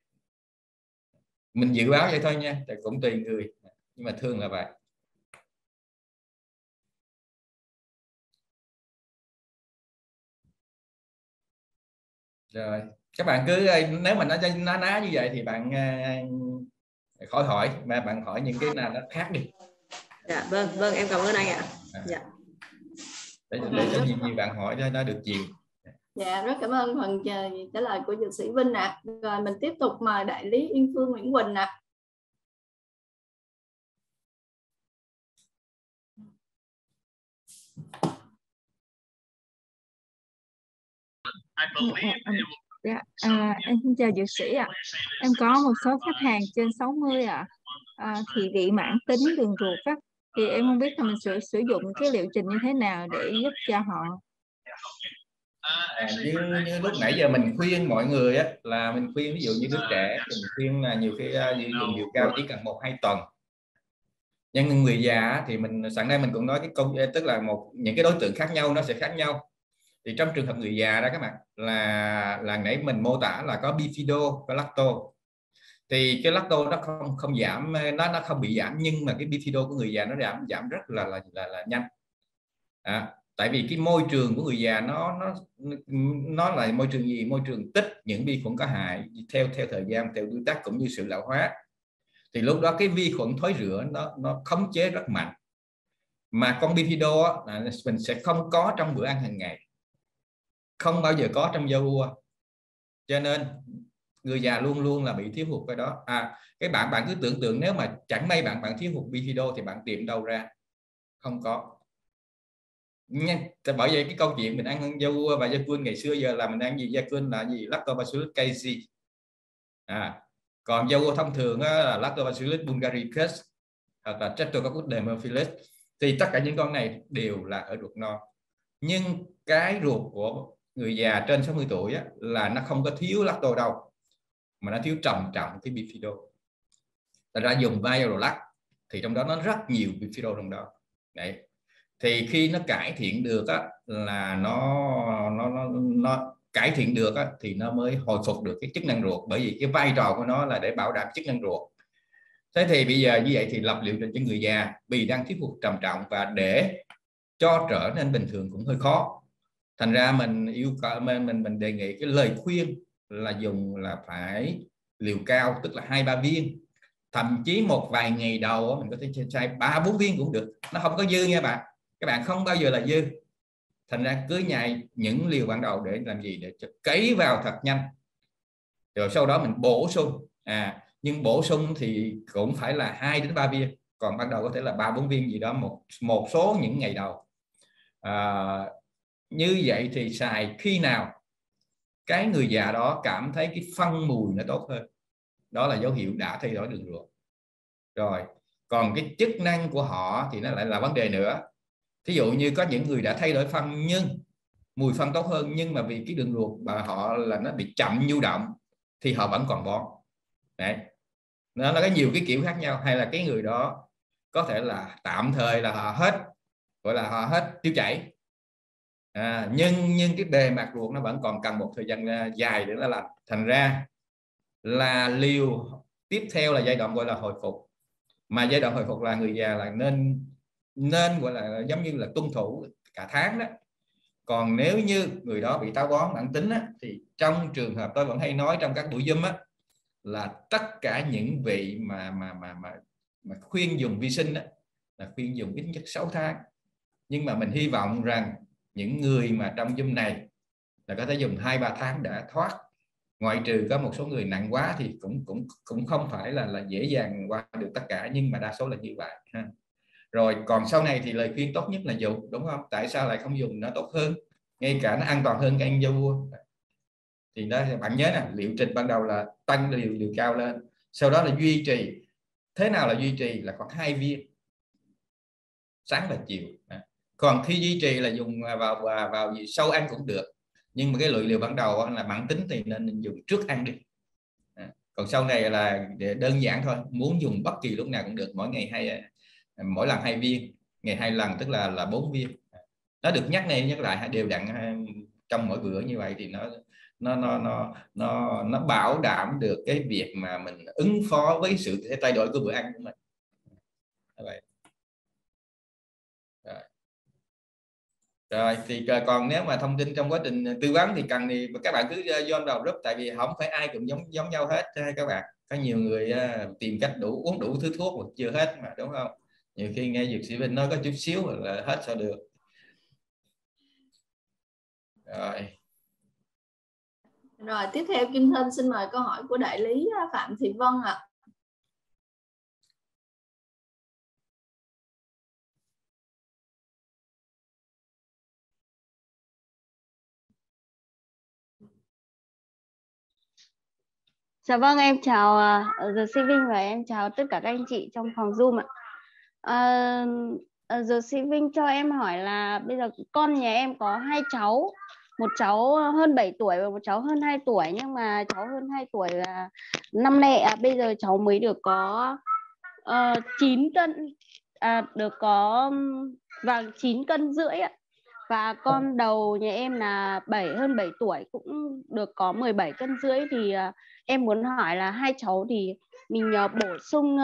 Mình dự báo vậy thôi nha, thì cũng tùy người, nhưng mà thường là vậy. Rồi các bạn cứ, nếu mà nó ná như vậy thì bạn khỏi hỏi, mà bạn hỏi những cái nào nó khác đi. Dạ vâng em cảm ơn anh ạ. Dạ. Để cho nhiều bạn hỏi cho nó được nhiều. Dạ, rất cảm ơn phần trả lời của dược sĩ Vinh ạ. Rồi mình tiếp tục mời đại lý Yên Phương Nguyễn Quỳnh ạ. Dạ, em xin chào dược sĩ ạ. Em có một số khách hàng trên 60 ạ. Thì bị mãn tính đường ruột á, thì em không biết là mình sẽ sử dụng cái liệu trình như thế nào để giúp cho họ. Như lúc nãy giờ mình khuyên mọi người á, là mình khuyên ví dụ như đứa trẻ thì mình khuyên là nhiều khi dùng liều cao chỉ cần 1-2 tuần. Nhưng người già thì mình sẵn đây mình cũng nói cái câu, tức là những cái đối tượng khác nhau nó sẽ khác nhau. Thì trong trường hợp người già đó các bạn, là nãy mình mô tả là có bifido, có lacto, thì cái lacto nó không giảm, nó không bị giảm, nhưng mà cái bifido của người già nó giảm rất là nhanh. Tại vì cái môi trường của người già nó là môi trường gì? Môi trường tích những vi khuẩn có hại theo thời gian, theo tương tác cũng như sự lão hóa. Thì lúc đó cái vi khuẩn thối rữa nó khống chế rất mạnh, mà con bifido mình sẽ không có trong bữa ăn hàng ngày, không bao giờ có trong rau. Cho nên người già luôn luôn là bị thiếu hụt cái đó. Cái bạn cứ tưởng tượng nếu mà chẳng may bạn thiếu hụt bifido thì bạn tìm đâu ra? Không có. Bởi vậy cái câu chuyện mình ăn rau và Yakult ngày xưa giờ là mình ăn gì? Yakult là gì? Lactobacillus casei. Còn rau thông thường là Lactobacillus bulgaricus hoặc là Streptococcus dermophilus. Thì tất cả những con này đều là ở ruột non. Nhưng cái ruột của người già trên 60 tuổi là nó không có thiếu lacto đâu, mà nó thiếu trầm trọng cái bifido. Thật ra dùng Viorelac thì trong đó nó rất nhiều bifido trong đó. Đấy. Thì khi nó cải thiện được là nó cải thiện được thì nó mới hồi phục được cái chức năng ruột, bởi vì cái vai trò của nó là để bảo đảm chức năng ruột. Thế thì bây giờ như vậy thì lập liệu trình cho người già vì đang thiếu hụt trầm trọng, và để cho trở nên bình thường cũng hơi khó. Thành ra mình đề nghị cái lời khuyên là dùng là phải liều cao, tức là 2-3 viên, thậm chí một vài ngày đầu mình có thể xài 3-4 viên cũng được, nó không có dư nha bạn. Các bạn không bao giờ là dư. Thành ra cứ nhai những liều ban đầu để làm gì? Để cho cấy vào thật nhanh, rồi sau đó mình bổ sung. Nhưng bổ sung thì cũng phải là 2-3 viên, còn ban đầu có thể là 3-4 viên gì đó một số những ngày đầu. Như vậy thì xài khi nào cái người già đó cảm thấy cái phân mùi nó tốt hơn, đó là dấu hiệu đã thay đổi đường ruột rồi. Còn cái chức năng của họ thì nó lại là vấn đề nữa. Thí dụ như có những người đã thay đổi phân nhưng mùi phân tốt hơn, nhưng mà vì cái đường ruột mà họ là nó bị chậm nhu động thì họ vẫn còn bón. Đấy, nó có nhiều cái kiểu khác nhau. Hay là cái người đó có thể là tạm thời là họ hết, gọi là họ hết tiêu chảy, nhưng cái bề mặt ruột nó vẫn còn cần một thời gian dài để nó lành. Thành ra là liều Tiếp theo là giai đoạn gọi là hồi phục, mà giai đoạn hồi phục là người già là nên gọi là giống như là tuân thủ cả tháng đó. Còn nếu như người đó bị táo bón mãn tính á, thì trong trường hợp tôi vẫn hay nói trong các buổi Zoom á, là tất cả những vị mà khuyên dùng vi sinh á, là khuyên dùng ít nhất 6 tháng. Nhưng mà mình hy vọng rằng những người mà trong Zoom này là có thể dùng 2-3 tháng đã thoát, ngoại trừ có một số người nặng quá thì cũng không phải là dễ dàng qua được tất cả, nhưng mà đa số là như vậy ha. Rồi còn sau này thì lời khuyên tốt nhất là dùng, đúng không? Tại sao lại không dùng nó tốt hơn, ngay cả nó an toàn hơn cái ăn dâu vua. Thì đó bạn nhớ nè, liệu trình ban đầu là tăng liều cao lên, sau đó là duy trì. Thế nào là duy trì? Là khoảng 2 viên sáng và chiều. Còn khi duy trì là dùng vào sau ăn cũng được, nhưng mà cái lượng liều ban đầu là mãn tính thì nên dùng trước ăn đi. Còn sau này là đơn giản thôi, muốn dùng bất kỳ lúc nào cũng được, mỗi lần 2 viên, ngày 2 lần tức là 4 viên. Nó được nhắc lại đều đặn trong mỗi bữa, như vậy thì nó bảo đảm được cái việc mà mình ứng phó với sự thay đổi của bữa ăn của mình. Vậy. Rồi thì còn nếu mà thông tin trong quá trình tư vấn thì cần thì các bạn cứ join vào group, tại vì không phải ai cũng giống nhau hết các bạn. Có nhiều người tìm cách uống đủ thứ thuốc mà chưa hết mà, đúng không? Nhiều khi nghe dược sĩ Vinh nói có chút xíu là hết sao được. Rồi tiếp theo Kim Thinh xin mời câu hỏi của đại lý Phạm Thị Vân ạ. Dạ vâng, em chào dược sĩ Vinh và em chào tất cả các anh chị trong phòng Zoom ạ. Dược sĩ Vinh cho em hỏi là bây giờ con nhà em có 2 cháu, một cháu hơn 7 tuổi và một cháu hơn 2 tuổi, nhưng mà cháu hơn 2 tuổi là năm nay bây giờ cháu mới được có 9 cân, được có vàng 9 cân rưỡi ạ. Và con đầu nhà em là hơn 7 tuổi cũng được có 17 cân rưỡi. Thì em muốn hỏi là 2 cháu thì mình bổ sung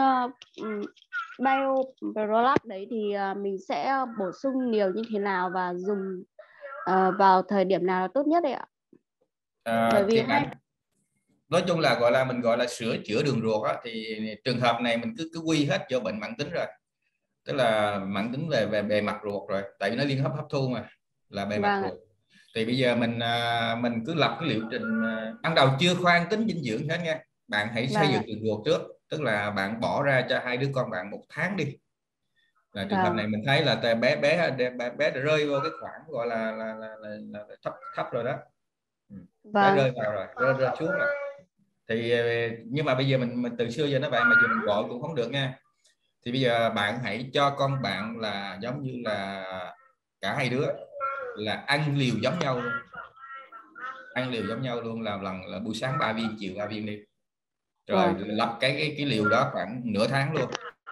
Bioprolact đấy thì mình sẽ bổ sung liều như thế nào và dùng vào thời điểm nào là tốt nhất đấy ạ? Bởi vì nói chung là mình gọi là sửa chữa đường ruột á, thì trường hợp này mình cứ quy hết cho bệnh mãn tính rồi, tức là mãn tính về bề mặt ruột rồi, tại vì nó liên hấp thu mà là bề mặt ruột. Thì bây giờ mình cứ lập cái liệu trình ban đầu chưa khoan tính dinh dưỡng hết nha. Bạn hãy xây dựng đường ruột trước, tức là bạn bỏ ra cho 2 đứa con bạn 1 tháng đi. Là trường hợp này mình thấy là bé rơi vô cái khoảng gọi là thấp rồi đó. Bé rơi vào rồi, rơi xuống rồi. Thì nhưng mà bây giờ mình từ xưa giờ nó vậy mà giờ mình gọi cũng không được nha. Thì bây giờ bạn hãy cho con bạn là giống như là cả 2 đứa là ăn liều giống nhau luôn. Ăn liều giống nhau luôn, là buổi sáng 3 viên, chiều 3 viên đi. Rồi lập cái liều đó khoảng nửa tháng luôn.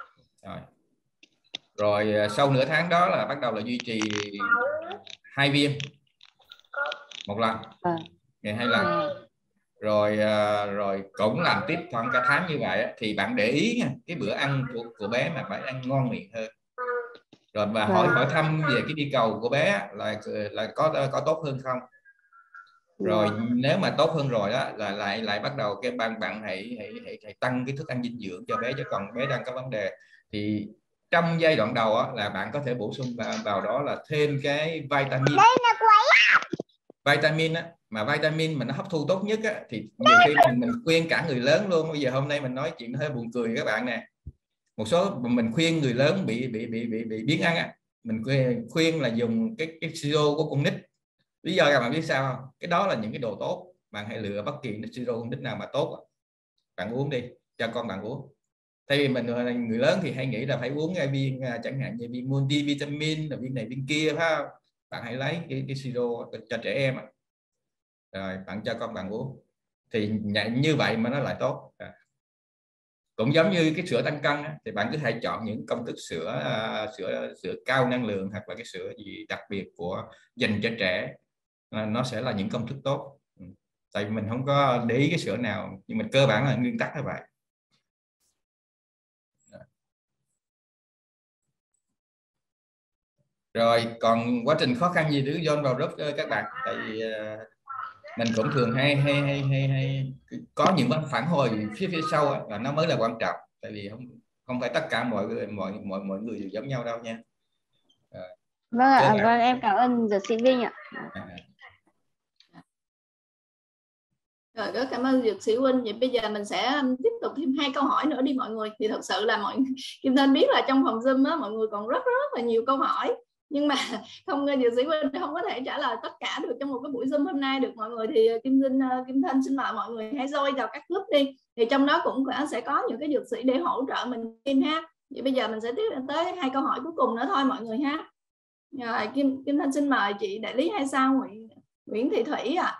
Rồi sau nửa tháng đó là bắt đầu là duy trì 2 viên một lần, ngày 2 lần. Rồi cũng làm tiếp khoảng cả tháng như vậy. Thì bạn để ý nha, cái bữa ăn của bé mà phải ăn ngon miệng hơn. Rồi và hỏi thăm về cái đi cầu của bé là có tốt hơn không. Rồi nếu mà tốt hơn rồi đó là lại bắt đầu cái bạn hãy tăng cái thức ăn dinh dưỡng cho bé, chứ còn bé đang có vấn đề thì trong giai đoạn đầu đó, là bạn có thể bổ sung vào đó là thêm cái vitamin. Vitamin á, mà vitamin mà nó hấp thu tốt nhất á, thì nhiều khi mình khuyên cả người lớn luôn. Bây giờ hôm nay mình nói chuyện hơi buồn cười các bạn nè. Một số mình khuyên người lớn bị biến ăn á, mình khuyên là dùng cái siro của con nít. Lý do các bạn biết sao không? Cái đó là những cái đồ tốt. Bạn hãy lựa bất kỳ siro con nít nào mà tốt, bạn uống đi, cho con bạn uống. Thay vì mình người lớn thì hay nghĩ là phải uống viên chẳng hạn như viên multivitamin, là viên này viên kia, phải không? Bạn hãy lấy cái siro cho trẻ em, rồi bạn cho con bạn uống, thì như vậy mà nó lại tốt. Cũng giống như cái sữa tăng cân thì bạn cứ hãy chọn những công thức sữa cao năng lượng, hoặc là cái sữa gì đặc biệt dành cho trẻ, nó sẽ là những công thức tốt. Tại vì mình không có để ý cái sữa nào, nhưng mình cơ bản là nguyên tắc như vậy. Rồi còn quá trình khó khăn gì cứ join vào group các bạn, tại vì mình cũng thường hay có những phản hồi phía sau là nó mới là quan trọng, tại vì không phải tất cả mọi người đều giống nhau đâu nha. Vâng ạ, vâng, em cảm ơn dược sĩ Vinh ạ. Rồi, rất cảm ơn dược sĩ Huynh. Vậy bây giờ mình sẽ tiếp tục thêm 2 câu hỏi nữa đi mọi người. Thì thật sự là Kim Thanh biết là trong phòng Zoom á, mọi người còn rất là nhiều câu hỏi, nhưng mà không, dược sĩ Huynh không có thể trả lời tất cả được trong một cái buổi Zoom hôm nay được mọi người. Thì Kim Thanh xin mời mọi người hãy join vào các group đi. Thì trong đó cũng sẽ có những cái dược sĩ để hỗ trợ mình thêm ha. Vậy bây giờ mình sẽ tiếp tới 2 câu hỏi cuối cùng nữa thôi mọi người ha. Rồi, Kim Thanh xin mời chị đại lý 2 sao Nguyễn Thị Thủy ạ.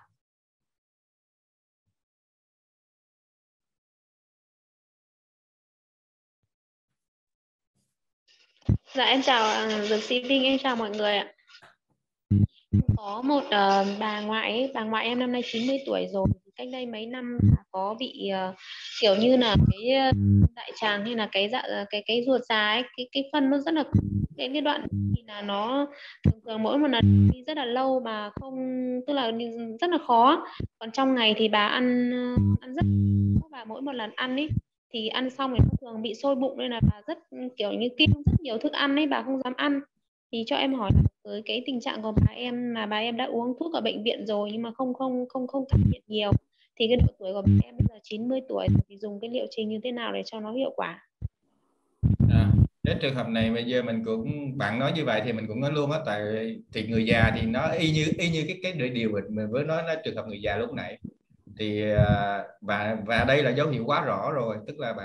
Dạ em chào dược sĩ Vinh, em chào mọi người ạ. Có một bà ngoại em năm nay 90 tuổi rồi. Cách đây mấy năm có bị kiểu như là cái đại tràng hay là cái ruột già ấy, cái phân nó rất là cái đoạn thì là nó thường mỗi một lần đi rất là lâu mà không, tức là rất là khó. Còn trong ngày thì bà ăn rất, và mỗi một lần ăn ấy thì ăn xong thì nó thường bị sôi bụng, nên là bà rất kiểu như kiêng rất nhiều thức ăn ấy, bà không dám ăn. Thì cho em hỏi với cái tình trạng của bà em là bà em đã uống thuốc ở bệnh viện rồi nhưng mà không cải thiện nhiều, thì cái độ tuổi của bà em bây giờ 90 tuổi thì dùng cái liệu trình như thế nào để cho nó hiệu quả? Đến trường hợp này bây giờ mình cũng, bạn nói như vậy thì mình cũng nói luôn á, tại thì người già thì nó y như cái điều mình mới nói trường hợp người già lúc nãy thì và đây là dấu hiệu quá rõ rồi, tức là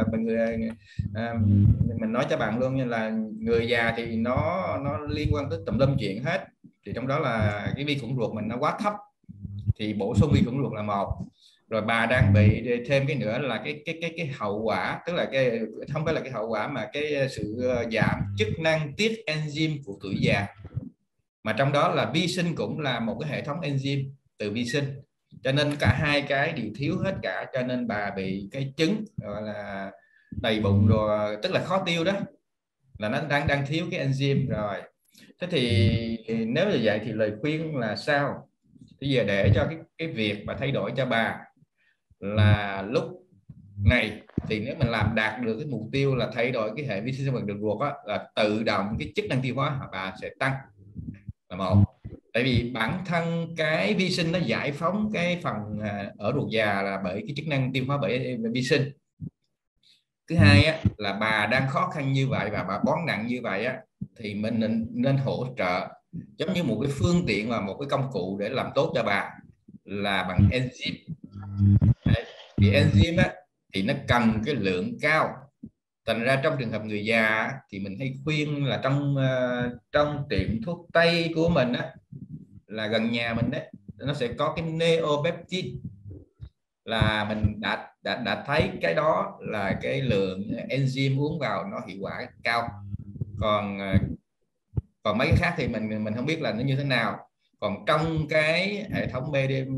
mình nói cho bạn luôn như là người già thì nó liên quan tới tùm lum chuyện hết, thì trong đó là cái vi khuẩn ruột mình nó quá thấp thì bổ sung vi khuẩn ruột là một. Rồi bà đang bị thêm cái nữa là cái hậu quả, tức là cái không phải là cái hậu quả mà cái sự giảm chức năng tiết enzyme của tuổi già, mà trong đó là vi sinh cũng là một cái hệ thống enzyme từ vi sinh, cho nên cả hai cái đều thiếu hết cả, cho nên bà bị cái chứng gọi là đầy bụng rồi, tức là khó tiêu đó, là nó đang thiếu cái enzyme rồi. Thế thì nếu như vậy thì lời khuyên là sao? Bây giờ để cho cái việc mà thay đổi cho bà là lúc này thì nếu mình làm đạt được cái mục tiêu là thay đổi cái hệ vi sinh vật đường ruột á, là tự động cái chức năng tiêu hóa của bà sẽ tăng là một. Tại vì bản thân cái vi sinh nó giải phóng cái phần ở ruột già là bởi cái chức năng tiêu hóa bởi vi sinh. Thứ hai á, là bà đang khó khăn như vậy và bà bón nặng như vậy á, thì mình nên hỗ trợ giống như một cái phương tiện và một cái công cụ để làm tốt cho bà là bằng enzyme. Đấy. Vì enzyme á, thì nó cần cái lượng cao, thành ra trong trường hợp người già thì mình hay khuyên là trong tiệm thuốc tây của mình á, là gần nhà mình đấy, nó sẽ có cái neopeptide, là mình đã thấy cái đó là cái lượng enzyme uống vào nó hiệu quả cao. Còn mấy cái khác thì mình không biết là nó như thế nào. Còn trong cái hệ thống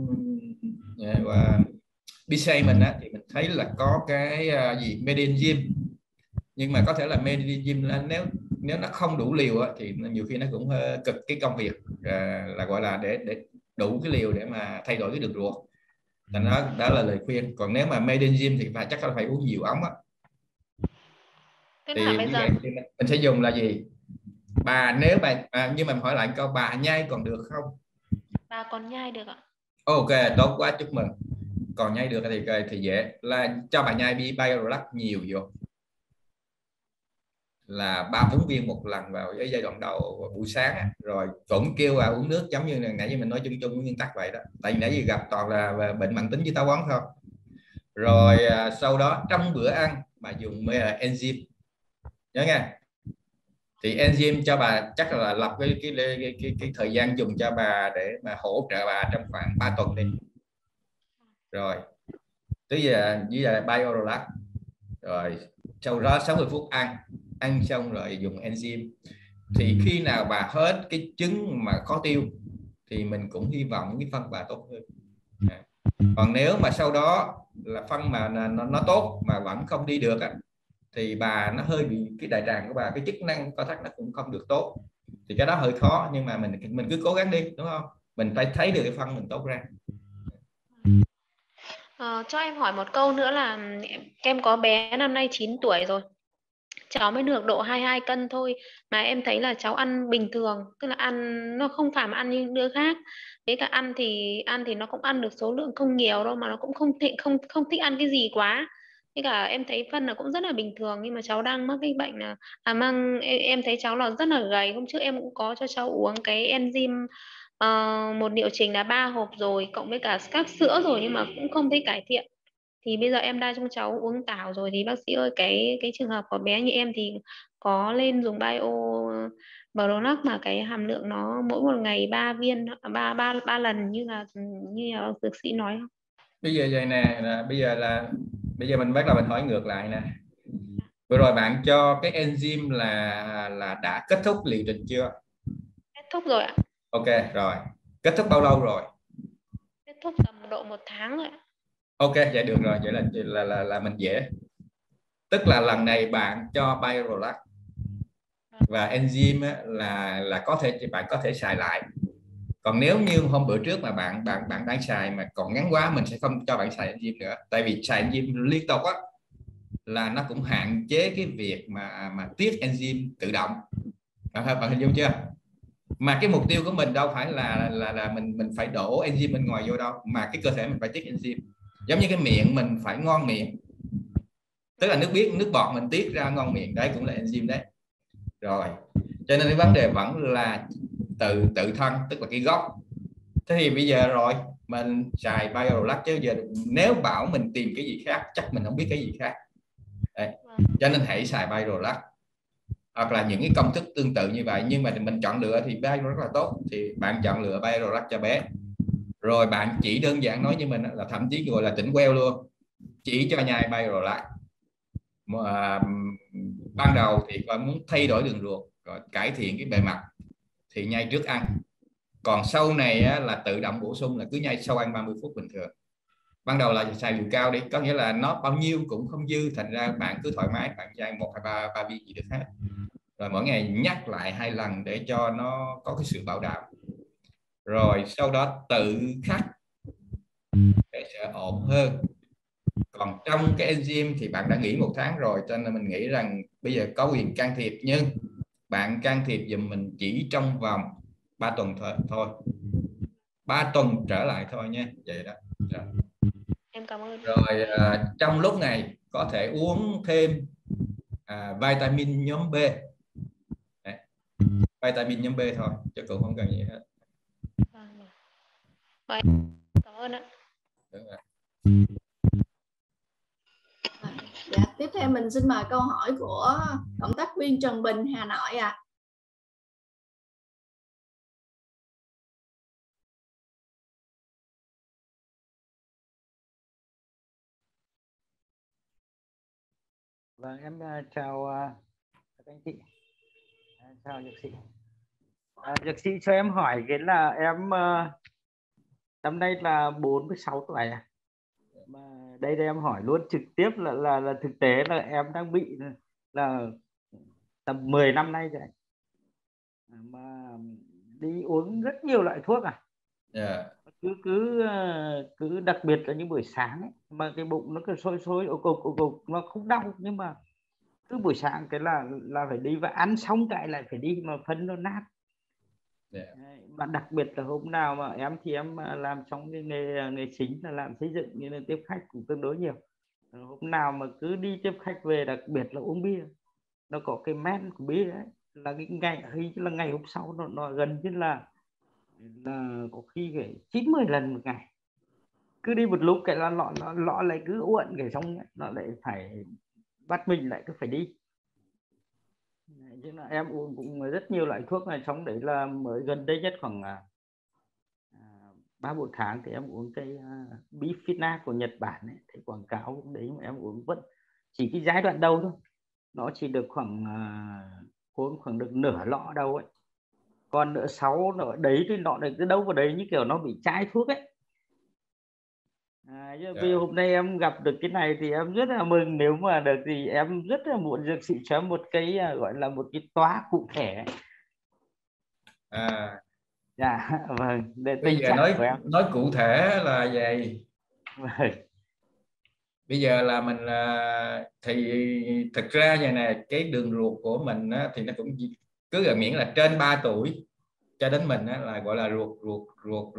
BCA mình á, thì mình thấy là có cái Medenzyme, nhưng mà có thể là Medenzyme nếu nó không đủ liều á, thì nhiều khi nó cũng cực cái công việc là gọi là để đủ cái liều để mà thay đổi cái đường ruột. Thành đó là lời khuyên. Còn nếu mà Medenzyme thì chắc là phải uống nhiều ống á. Thì mình sẽ dùng là gì? Nếu bà nhưng mà hỏi lại câu, bà nhai còn được không? Bà còn nhai được ạ. Ok, tốt quá, chúc mừng. Còn nhai được thì dễ, là cho bà nhai Biorelax nhiều vô, là 3-4 viên một lần vào cái giai đoạn đầu buổi sáng, rồi cũng kêu bà uống nước giống như nãy giờ mình nói chung nguyên tắc vậy đó, tại vì nãy giờ gặp toàn là bệnh mãn tính với táo bón không. Rồi sau đó trong bữa ăn bà dùng enzyme nhớ nghe, thì enzyme cho bà chắc là lập cái thời gian dùng cho bà để mà hỗ trợ bà trong khoảng 3 tuần đi. Rồi tới giờ với Biorelax, rồi sau đó 60 phút ăn xong rồi dùng enzyme. Thì khi nào bà hết cái chứng mà khó tiêu thì mình cũng hy vọng cái phân bà tốt hơn. Còn nếu mà sau đó là phân mà nó tốt mà vẫn không đi được á, thì bà nó hơi bị cái đại tràng của bà, cái chức năng co thắt nó cũng không được tốt, thì cái đó hơi khó, nhưng mà mình cứ cố gắng đi, đúng không? Mình phải thấy được cái phân mình tốt ra. Cho em hỏi một câu nữa là em có bé năm nay 9 tuổi rồi, cháu mới được độ 22 cân thôi, mà em thấy là cháu ăn bình thường, tức là ăn nó không phải mà ăn như những đứa khác. Với cả ăn thì nó cũng ăn được số lượng không nhiều đâu, mà nó cũng không thích ăn cái gì quá. Với cả em thấy phân là cũng rất là bình thường, nhưng mà cháu đang mắc cái bệnh là em thấy cháu là rất là gầy. Hôm trước em cũng có cho cháu uống cái enzyme một liệu trình là 3 hộp rồi, cộng với cả các sữa rồi, nhưng mà cũng không thấy cải thiện. Thì bây giờ em đang cho cháu uống tảo rồi, thì bác sĩ ơi, cái trường hợp của bé như em thì có lên dùng bio Bionac mà cái hàm lượng nó mỗi một ngày 3 viên, ba lần như là dược sĩ nói không? Bây giờ vậy nè, bây giờ mình bắt đầu mình hỏi ngược lại nè. Vừa rồi bạn cho cái enzyme là đã kết thúc liệu trình chưa? Kết thúc rồi ạ. Ok rồi. Kết thúc bao lâu rồi? Kết thúc tầm độ 1 tháng rồi ạ. Ok, vậy được rồi, vậy là mình dễ. Tức là lần này bạn cho Biolac và enzyme là bạn có thể xài lại. Còn nếu như hôm bữa trước mà bạn đang xài mà còn ngắn quá, mình sẽ không cho bạn xài enzyme nữa. Tại vì xài enzyme liên tục á là nó cũng hạn chế cái việc mà tiết enzyme tự động. Bạn hình dung chưa? Mà cái mục tiêu của mình đâu phải là mình phải đổ enzyme bên ngoài vô đâu, mà cái cơ thể mình phải tiết enzyme. Giống như cái miệng mình phải ngon miệng, tức là nước bọt mình tiết ra ngon miệng, đấy cũng là enzyme đấy. Rồi, cho nên cái vấn đề vẫn là tự thân, tức là cái gốc. Thế thì bây giờ rồi mình xài Biolac, chứ giờ nếu bảo mình tìm cái gì khác chắc mình không biết cái gì khác. Đấy. Cho nên hãy xài Biolac hoặc là những cái công thức tương tự như vậy, nhưng mà mình chọn lựa thì Biolac rất là tốt, thì bạn chọn lựa Biolac cho bé. Rồi bạn chỉ đơn giản nói như mình là thậm chí gọi là tỉnh queo luôn, chỉ cho nhai Biolac. Ban đầu thì con muốn thay đổi đường ruột, rồi cải thiện cái bề mặt thì nhai trước ăn. Còn sau này á, là tự động bổ sung, là cứ nhai sau ăn 30 phút bình thường. Ban đầu là xài liều cao đi, có nghĩa là nó bao nhiêu cũng không dư, thành ra bạn cứ thoải mái, bạn nhai 1 hay 3 viên gì được hết. Rồi mỗi ngày nhắc lại 2 lần để cho nó có cái sự bảo đảm. Rồi sau đó tự khắc để sẽ ổn hơn. Còn trong cái enzyme thì bạn đã nghỉ 1 tháng rồi, cho nên mình nghĩ rằng bây giờ có quyền can thiệp, nhưng bạn can thiệp giùm mình chỉ trong vòng 3 tuần thôi. 3 tuần trở lại thôi nha. Vậy đó. Rồi. Em cảm ơn. Rồi trong lúc này có thể uống thêm vitamin nhóm B. Đấy. Vitamin nhóm B thôi, chứ cũng không cần gì hết. Rồi, cảm ơn ạ. Đúng rồi. Dạ, tiếp theo mình xin mời câu hỏi của cộng tác viên Trần Bình, Hà Nội ạ. Vâng, em chào các anh chị, chào dược sĩ. Dược sĩ cho em hỏi cái là em năm nay là 46 tuổi à? Mà đây em hỏi luôn trực tiếp là thực tế là em đang bị là tầm 10 năm nay rồi, mà đi uống rất nhiều loại thuốc à. Yeah. Cứ đặc biệt là những buổi sáng ấy, mà cái bụng nó cứ sôi ồ cục nó không đau, nhưng mà cứ buổi sáng cái là phải đi, và ăn xong cái lại phải đi mà phân nó nát. Yeah. Mà đặc biệt là hôm nào mà em làm trong cái nghề chính là làm xây dựng, nên tiếp khách cũng tương đối nhiều. Hôm nào mà cứ đi tiếp khách về, đặc biệt là uống bia, nó có cái men của bia ấy, là cái ngày hôm sau nó gần như là có khi phải 90 lần một ngày. Cứ đi một lúc cái là lọ lại cứ uộn cái, xong nó lại phải bắt mình lại cứ phải đi. Chứ là em uống cũng rất nhiều loại thuốc này, xong đấy là mới gần đây nhất khoảng 3-4 tháng thì em uống cái Bifina của Nhật Bản ấy, thấy quảng cáo đấy mà em uống vẫn chỉ cái giai đoạn đầu thôi, nó chỉ được uống khoảng được nửa lọ đầu ấy, còn nửa sau nửa đấy thì lọ này cứ đâu vào đấy như kiểu nó bị chai thuốc ấy. Vì hôm nay em gặp được cái này thì em rất là mừng, nếu mà được thì em rất là muốn dược sĩ cho một cái gọi là một cái toa cụ thể Dạ vâng, để bây giờ nói cụ thể là vậy. Vâng. Bây giờ là mình thì thực ra vậy nè, cái đường ruột của mình á, thì nó cũng cứ là miễn là trên 3 tuổi cho đến mình á, là gọi là ruột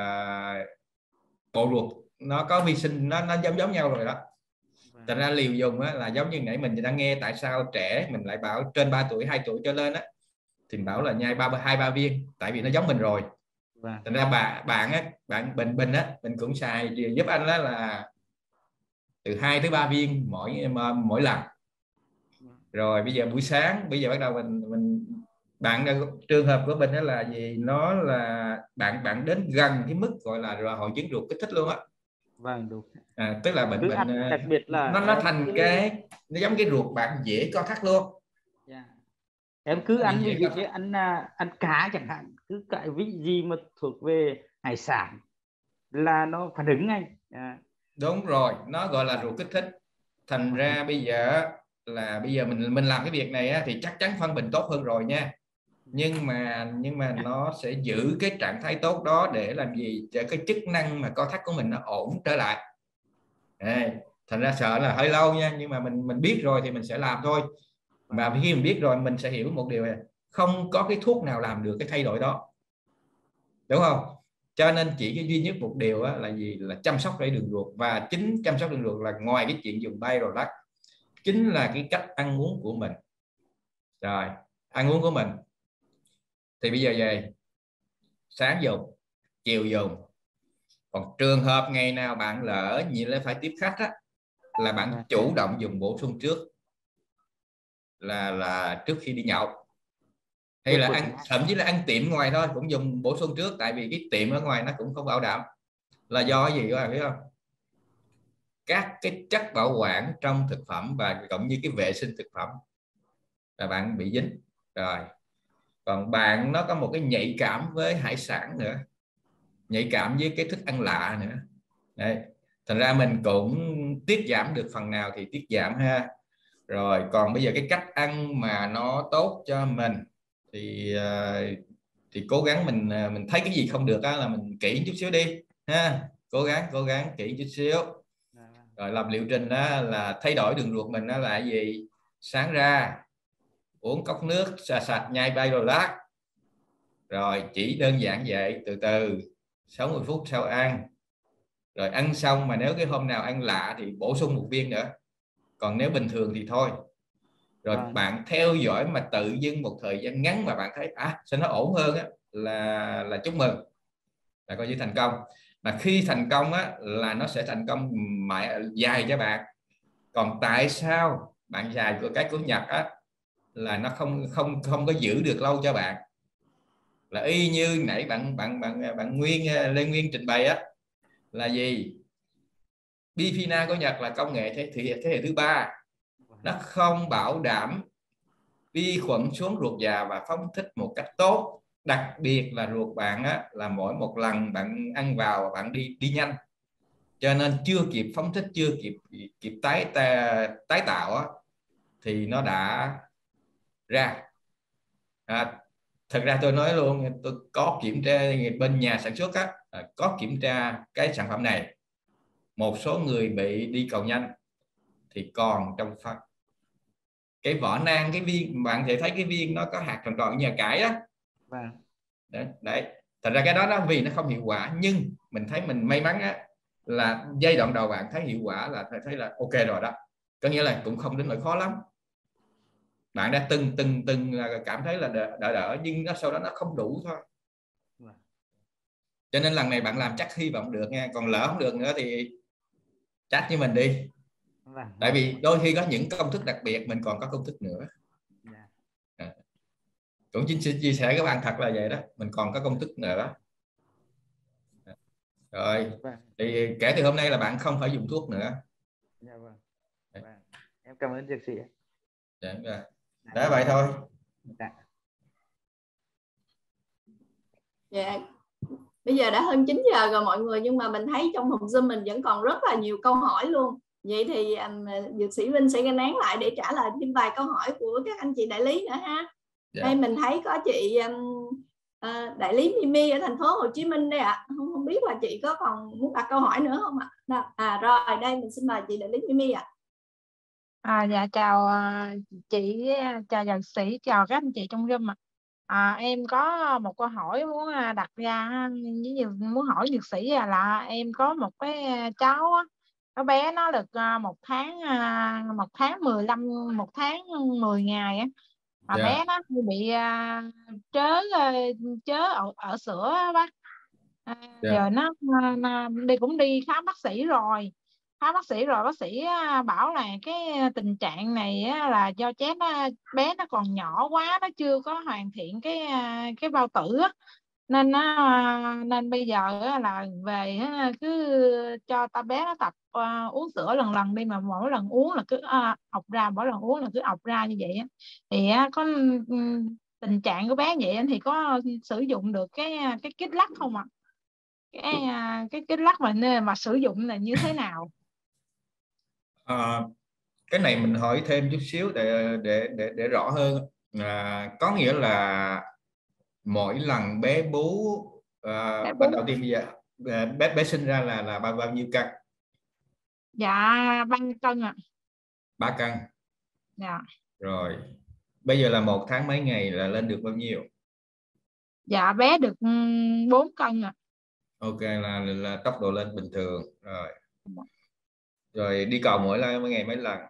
bộ ruột nó có vi sinh, nó giống nhau rồi đó. Thành ra liều dùng á, là giống như nãy mình đã nghe tại sao trẻ mình lại bảo trên 3 tuổi 2 tuổi trở lên á, thì mình bảo là nhai 2-3 viên, tại vì nó giống mình rồi. Thành ra bạn Bình á, mình cũng xài giúp anh đó là từ 2 tới 3 viên mỗi lần. Rồi bây giờ buổi sáng, bây giờ bắt đầu mình bạn trường hợp của mình đó là gì, nó là bạn đến gần cái mức gọi là hội chứng ruột kích thích luôn á. Vâng, đúng. Tức là bệnh đặc biệt là nó thành nó giống cái ruột bạn dễ co thắt luôn. Em cứ ăn ví dụ như ăn cá chẳng hạn, cứ cái vị gì mà thuộc về hải sản là nó phản ứng ngay. Đúng rồi, nó gọi là ruột kích thích. Thành ra bây giờ mình làm cái việc này á, thì chắc chắn phân bình tốt hơn rồi nha. Nhưng mà nó sẽ giữ cái trạng thái tốt đó để làm gì, cho cái chức năng mà co thắt của mình nó ổn trở lại. Thành ra sợ là hơi lâu nha, nhưng mà mình biết rồi thì mình sẽ làm thôi. Và khi mình biết rồi mình sẽ hiểu một điều này, không có cái thuốc nào làm được cái thay đổi đó, đúng không? Cho nên chỉ cái duy nhất một điều là gì, là chăm sóc cái đường ruột. Và chính chăm sóc đường ruột là ngoài cái chuyện dùng Bio-Relax, chính là cái cách ăn uống của mình. Rồi ăn uống của mình thì bây giờ về sáng dùng, chiều dùng. Còn trường hợp ngày nào bạn lỡ như là phải tiếp khách á, là bạn chủ động dùng bổ sung trước, là trước khi đi nhậu, hay là thậm chí là ăn tiệm ngoài thôi cũng dùng bổ sung trước. Tại vì cái tiệm ở ngoài nó cũng không bảo đảm. Là do gì các bạn biết không? Các cái chất bảo quản trong thực phẩm và cộng như cái vệ sinh thực phẩm là bạn bị dính rồi. Còn bạn nó có một cái nhạy cảm với hải sản nữa, nhạy cảm với cái thức ăn lạ nữa. Đấy. Thành ra mình cũng tiết giảm được phần nào thì tiết giảm ha. Rồi còn bây giờ cái cách ăn mà nó tốt cho mình thì cố gắng mình thấy cái gì không được á, là mình kỹ chút xíu đi ha. Cố gắng kỹ chút xíu. Rồi làm liệu trình đó là thay đổi đường ruột mình đó là gì? Sáng ra uống cốc nước sạch nhai Bio-Relax. Rồi chỉ đơn giản vậy, từ từ 60 phút sau ăn. Rồi ăn xong mà nếu cái hôm nào ăn lạ thì bổ sung 1 viên nữa. Còn nếu bình thường thì thôi. Rồi bạn theo dõi mà tự dưng một thời gian ngắn mà bạn thấy sao nó ổn hơn á, là chúc mừng, là coi như thành công. Mà khi thành công á, là nó sẽ thành công dài cho bạn. Còn tại sao bạn dài của cái của Nhật á, là nó không có giữ được lâu cho bạn, là y như nãy bạn Lê Nguyên trình bày á, là gì? Bifina của Nhật là công nghệ thế hệ thứ 3, nó không bảo đảm vi khuẩn xuống ruột già và phóng thích một cách tốt. Đặc biệt là ruột bạn á, là mỗi một lần bạn ăn vào bạn đi nhanh, cho nên chưa kịp phóng thích, chưa kịp tái tạo á, thì nó đã ra. Thật ra tôi nói luôn, tôi có kiểm tra bên nhà sản xuất á, có kiểm tra cái sản phẩm này. Một số người bị đi cầu nhanh thì còn trong phần cái vỏ nang, cái viên bạn sẽ thấy cái viên nó có hạt tròn tròn như nhà cải á. Đấy. Thật ra cái đó nó vì nó không hiệu quả, nhưng mình thấy mình may mắn á, là giai đoạn đầu bạn thấy hiệu quả là thấy là ok rồi đó. Có nghĩa là cũng không đến nỗi khó lắm. Bạn đã từng cảm thấy là đỡ, nhưng nó sau đó nó không đủ thôi. Cho nên lần này bạn làm chắc hy vọng được nha. Còn lỡ không được nữa thì trách với mình đi. Tại vì đôi khi có những công thức đặc biệt mình còn có công thức nữa. Cũng chia sẻ các bạn thật là vậy đó, mình còn có công thức nữa đó. Rồi thì kể từ hôm nay là bạn không phải dùng thuốc nữa. Em cảm ơn dược sĩ. Đã vậy thôi. Dạ. Bây giờ đã hơn 9 giờ rồi mọi người, nhưng mà mình thấy trong phòng Zoom mình vẫn còn rất là nhiều câu hỏi luôn. Vậy thì dược sĩ Vinh sẽ nán lại để trả lời thêm vài câu hỏi của các anh chị đại lý nữa ha. Đây mình thấy có chị đại lý Mimi ở thành phố Hồ Chí Minh đây ạ. Không biết là chị có còn muốn đặt câu hỏi nữa không ạ? Rồi đây mình xin mời chị đại lý Mimi ạ. Dạ chào chị, chào dược sĩ, chào các anh chị trong room ạ. Em có một câu hỏi muốn đặt ra muốn hỏi dược sĩ là em có một cái cháu á, nó bé nó được 1 tháng 10 ngày á, mà bé nó bị chớ ở sữa á bác. Giờ nó cũng đi khám bác sĩ rồi. Bác sĩ bảo là cái tình trạng này là do bé nó còn nhỏ quá, nó chưa có hoàn thiện cái bao tử á, nên bây giờ là về cứ cho bé nó tập uống sữa lần đi, mà mỗi lần uống là cứ ọc ra, mỗi lần uống là cứ ọc ra như vậy á. Thì có tình trạng của bé vậy thì có sử dụng được cái kít lắc không ạ? Cái kít lắc mà sử dụng là như thế nào? Cái này mình hỏi thêm chút xíu để rõ hơn. Có nghĩa là mỗi lần bé bú bắt đầu tiên bây giờ bé sinh ra là bao nhiêu cân? Dạ 3 cân ạ. 3 cân. Dạ. Rồi bây giờ là 1 tháng mấy ngày là lên được bao nhiêu? Dạ bé được 4 cân ạ. Ok, là tốc độ lên bình thường rồi. Rồi đi cầu mỗi ngày mấy lần?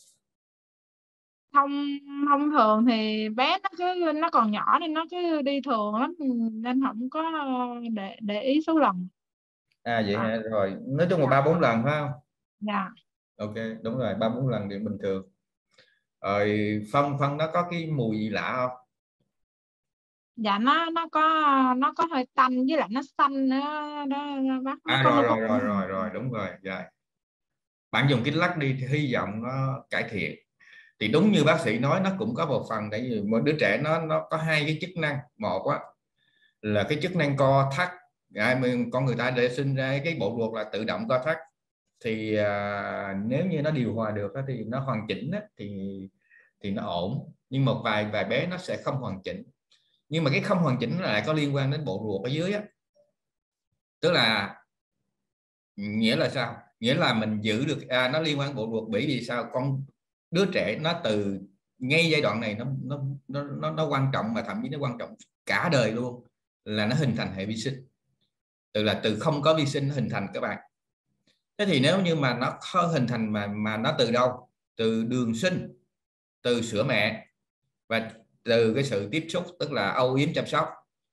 Thông thường thì bé nó còn nhỏ nên nó cứ đi thường lắm, nên không có để ý số lần. Vậy hả? Rồi nói chung là 3-4 lần phải không? Dạ. Ok, đúng rồi, 3-4 lần thì bình thường. Rồi phân nó có cái mùi gì lạ không? Dạ nó có hơi tanh, với lại nó xanh nữa đó bác. Rồi đúng rồi. Rồi bạn dùng kít lắc đi thì hy vọng nó cải thiện. Thì đúng như bác sĩ nói, nó cũng có một phần, tại vì mỗi đứa trẻ nó có 2 cái chức năng. Một á là cái chức năng co thắt, con người ta để sinh ra cái bộ ruột là tự động co thắt, thì nếu như nó điều hòa được thì nó hoàn chỉnh thì nó ổn. Nhưng một vài bé nó sẽ không hoàn chỉnh. Nhưng mà cái không hoàn chỉnh lại có liên quan đến bộ ruột ở dưới á. Tức là nghĩa là sao? Nghĩa là mình giữ được nó liên quan đến bộ ruột, bởi vì sao? Con đứa trẻ nó từ ngay giai đoạn này nó quan trọng, mà thậm chí nó quan trọng cả đời luôn, là nó hình thành hệ vi sinh. Từ không có vi sinh hình thành các bạn. Thế thì nếu như mà nó không hình thành mà nó từ đâu? Từ đường sinh, từ sữa mẹ và từ cái sự tiếp xúc, tức là âu yếm chăm sóc,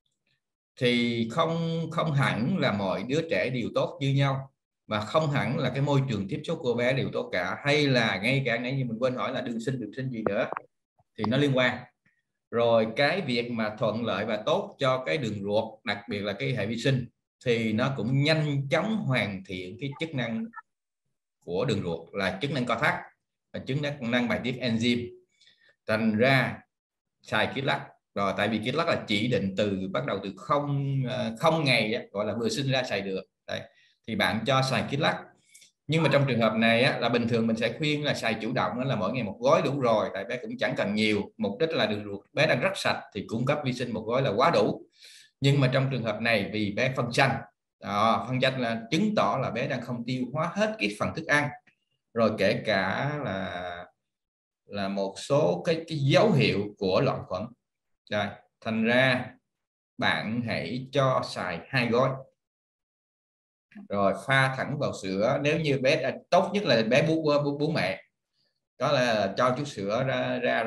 thì không hẳn là mọi đứa trẻ đều tốt như nhau, và không hẳn là cái môi trường tiếp xúc của bé đều tốt cả, hay là ngay cả nãy như mình quên hỏi là đường sinh gì nữa thì nó liên quan. Rồi cái việc mà thuận lợi và tốt cho cái đường ruột, đặc biệt là cái hệ vi sinh, thì nó cũng nhanh chóng hoàn thiện cái chức năng của đường ruột là chức năng co thắt và chức năng bài tiết enzyme. Thành ra xài kít lắc rồi, tại vì kít lắc là chỉ định bắt đầu từ 0 ngày, gọi là vừa sinh ra xài được. Đấy. Thì bạn cho xài kít lắc. Nhưng mà trong trường hợp này là bình thường mình sẽ khuyên là xài chủ động, là mỗi ngày 1 gói đủ rồi, tại bé cũng chẳng cần nhiều. Mục đích là đường ruột bé đang rất sạch thì cung cấp vi sinh 1 gói là quá đủ. Nhưng mà trong trường hợp này vì bé phân chanh, phân chanh là chứng tỏ là bé đang không tiêu hóa hết cái phần thức ăn, rồi kể cả là một số cái dấu hiệu của loạn khuẩn. Rồi, thành ra bạn hãy cho xài 2 gói, rồi pha thẳng vào sữa. Nếu như bé tốt nhất là bé bú mẹ, đó là cho chút sữa ra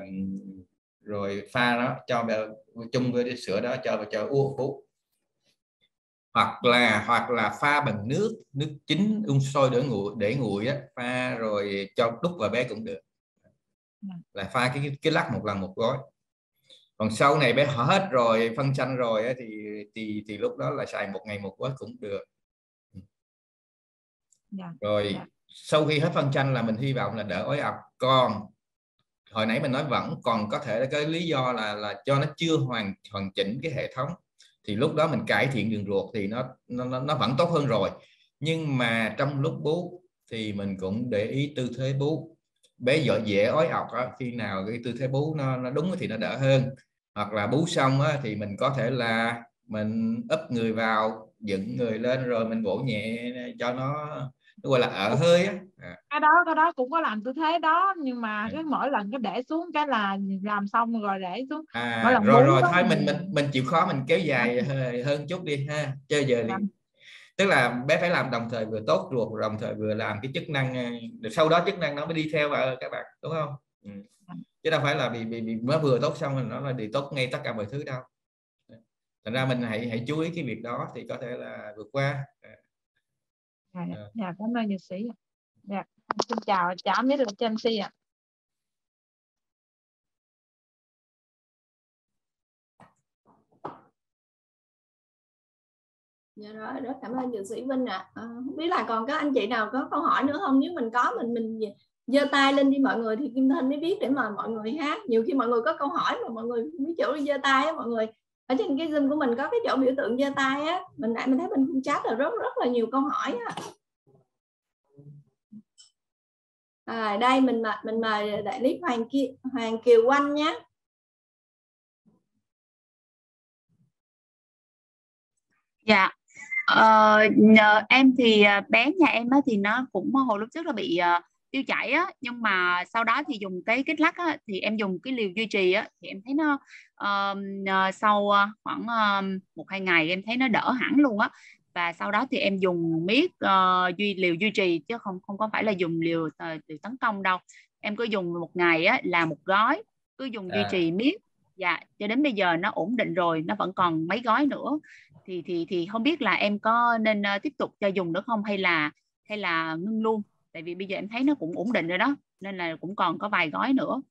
rồi pha nó cho chung với sữa đó, cho uống bú. Hoặc là pha bằng nước chính sôi để nguội pha rồi cho đút vào bé cũng được. Là pha cái lắc 1 lần 1 gói. Còn sau này bé hết rồi, phân chanh rồi thì lúc đó là xài 1 ngày 1 gói cũng được. Rồi sau khi hết phân chanh là mình hy vọng là đỡ ói ọc. Còn hồi nãy mình nói vẫn còn có thể là cái lý do là cho nó chưa hoàn chỉnh cái hệ thống, thì lúc đó mình cải thiện đường ruột thì nó vẫn tốt hơn rồi. Nhưng mà trong lúc bú thì mình cũng để ý tư thế bú. Bé dễ ói ọc khi nào cái tư thế bú nó đúng thì nó đỡ hơn. hoặc là bú xong á, thì mình có thể là mình úp người vào, dựng người lên rồi mình vỗ nhẹ cho nó gọi là ở hơi á. Cái đó cũng có làm tư thế đó, nhưng mà cái mỗi lần cái để xuống cái là làm xong rồi để xuống. Mỗi lần rồi thôi mình chịu khó mình kéo dài hơn chút đi ha. Chơi giờ đi. Tức là bé phải làm đồng thời vừa tốt ruột, đồng thời vừa làm cái chức năng, sau đó chức năng nó mới đi theo vào các bạn, đúng không? Chứ đâu phải là bị mới vừa tốt xong rồi nó là đi tốt ngay tất cả mọi thứ đâu. Thành ra mình hãy chú ý cái việc đó thì có thể là vượt qua. Dạ, cảm ơn dược sĩ. Dạ, xin chào biết là cho MC ạ. Dạ rồi, rất cảm ơn dược sĩ Vinh ạ. Không biết là còn có anh chị nào có câu hỏi nữa không? Nếu mình có mình giơ tay lên đi mọi người, thì Kim Thanh mới biết để mà mọi người hát. Nhiều khi mọi người có câu hỏi mà mọi người không biết chỗ giơ tay á mọi người. Ở trên cái Zoom của mình có cái chỗ biểu tượng giơ tay á, mình thấy bên chat là rất là nhiều câu hỏi á. Đây mình mời đại lý Hoàng Kiều Oanh nhé. Dạ, em thì bé nhà em á, thì nó cũng hồi lúc trước là bị tiêu chảy á, nhưng mà sau đó thì dùng cái kích lắc á, thì em dùng cái liều duy trì á, thì em thấy nó sau khoảng 1-2 ngày em thấy nó đỡ hẳn luôn á. Và sau đó thì em dùng miết liều duy trì, chứ không có phải là dùng liều tấn công đâu. Em cứ dùng một ngày á, là một gói, cứ dùng duy trì miết. Dạ, cho đến bây giờ nó ổn định rồi, nó vẫn còn mấy gói nữa. Thì không biết là em có nên tiếp tục cho dùng nữa không, hay là ngưng luôn, tại vì bây giờ em thấy nó cũng ổn định rồi đó, nên là cũng còn có vài gói nữa.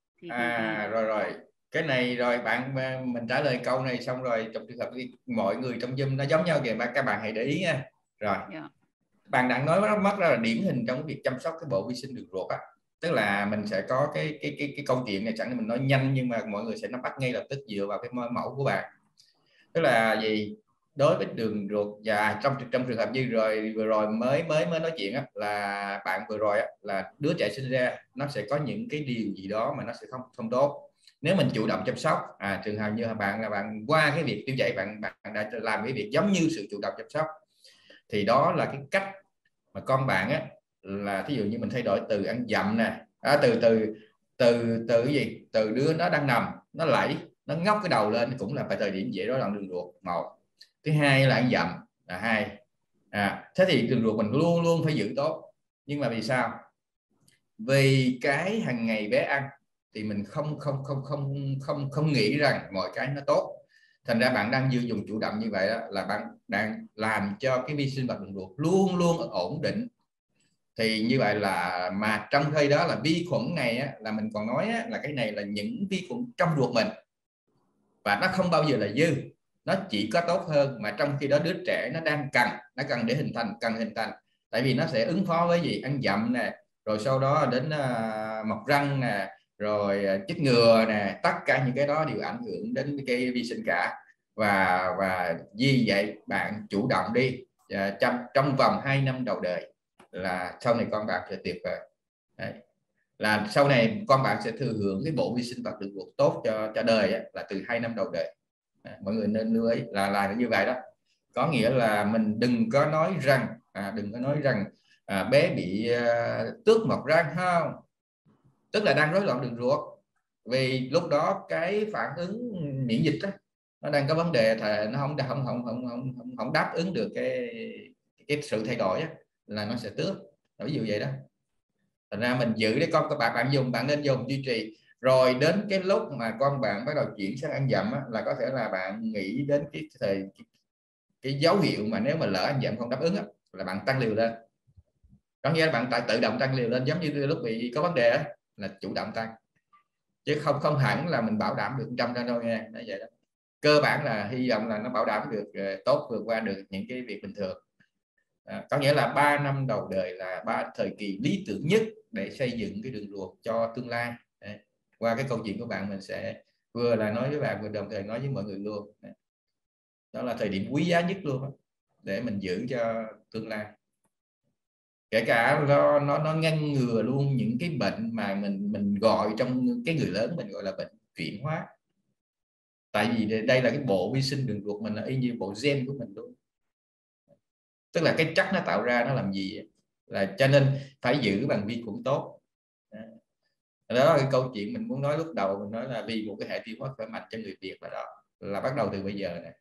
Rồi cái này rồi mình trả lời câu này xong rồi, trong trường hợp mọi người trong Zoom nó giống nhau kìa, các bạn hãy để ý nha. Rồi bạn đang nói mất ra là điển hình trong việc chăm sóc cái bộ vi sinh đường ruột á, tức là mình sẽ có cái câu chuyện này, chẳng là mình nói nhanh nhưng mà mọi người sẽ nắm bắt ngay lập tức dựa vào cái mẫu của bạn. Tức là gì? Đối với đường ruột, và trong trường hợp như vừa rồi mới nói chuyện á, là bạn vừa rồi á, là đứa trẻ sinh ra nó sẽ có những cái điều gì đó mà nó sẽ không tốt. Nếu mình chủ động chăm sóc, trường hợp như bạn qua cái việc tiêu chảy, bạn đã làm cái việc giống như sự chủ động chăm sóc, thì đó là cái cách mà con bạn á, là thí dụ như mình thay đổi từ ăn dặm nè, từ cái gì, từ đứa nó đang nằm nó lẫy, nó ngóc cái đầu lên, cũng là phải thời điểm dễ rối loạn đường ruột. Một, thứ hai là ăn dặm là hai. Thế thì đường ruột mình luôn luôn phải giữ tốt. Nhưng mà vì sao? Vì cái hàng ngày bé ăn thì mình không nghĩ rằng mọi cái nó tốt. Thành ra bạn đang dùng chủ động như vậy đó, là bạn đang làm cho cái vi sinh vật đường ruột luôn luôn ổn định. Thì như vậy là mà trong khi đó là vi khuẩn này á, là mình còn nói á, là cái này là những vi khuẩn trong ruột mình, và nó không bao giờ là dư, nó chỉ có tốt hơn. Mà trong khi đó đứa trẻ nó đang cần để hình thành, tại vì nó sẽ ứng phó với gì, ăn dặm nè, rồi sau đó đến mọc răng nè, rồi chích ngừa nè, tất cả những cái đó đều ảnh hưởng đến cái vi sinh cả. Và vì vậy bạn chủ động đi, trong vòng 2 năm đầu đời là sau này con bạn sẽ tuyệt vời. Đấy. Là sau này con bạn sẽ thừa hưởng cái bộ vi sinh vật đường ruột tốt cho đời ấy, là từ 2 năm đầu đời. Mọi người nên lưu ý là như vậy đó. Có nghĩa là mình đừng có nói rằng bé bị tước mọc răng, không, tức là đang rối loạn đường ruột. Vì lúc đó cái phản ứng miễn dịch đó, nó đang có vấn đề, thì nó không đáp ứng được cái sự thay đổi đó, là nó sẽ tước. Ví dụ vậy đó. Thành ra mình giữ để con bạn nên dùng duy trì. Rồi đến cái lúc mà con bạn bắt đầu chuyển sang ăn dặm á, là có thể là bạn nghĩ đến cái dấu hiệu mà nếu mà lỡ ăn dặm không đáp ứng á, là bạn tăng liều lên. Có nghĩa là bạn tự động tăng liều lên, giống như lúc bị có vấn đề á, là chủ động tăng, chứ không hẳn là mình bảo đảm được 100% đâu nha. Nói vậy đó. Cơ bản là hy vọng là nó bảo đảm được tốt, vượt qua được những cái việc bình thường. Có nghĩa là 3 năm đầu đời là 3 thời kỳ lý tưởng nhất để xây dựng cái đường ruột cho tương lai. Đấy. Qua cái câu chuyện của bạn, mình sẽ vừa là nói với bạn, vừa đồng thời nói với mọi người luôn. Đấy. Đó là thời điểm quý giá nhất luôn đó, để mình giữ cho tương lai. Kể cả nó ngăn ngừa luôn những cái bệnh mà mình gọi trong cái người lớn mình gọi là bệnh chuyển hóa. tại vì đây là cái bộ vi sinh đường ruột mình là y như bộ gen của mình luôn, tức là cái chất nó tạo ra nó làm gì là cho nên phải giữ bằng vi khuẩn tốt. Đó là cái câu chuyện mình muốn nói lúc đầu, mình nói là vì một cái hệ tiêu hóa khỏe mạnh cho người Việt là đó, là bắt đầu từ bây giờ này.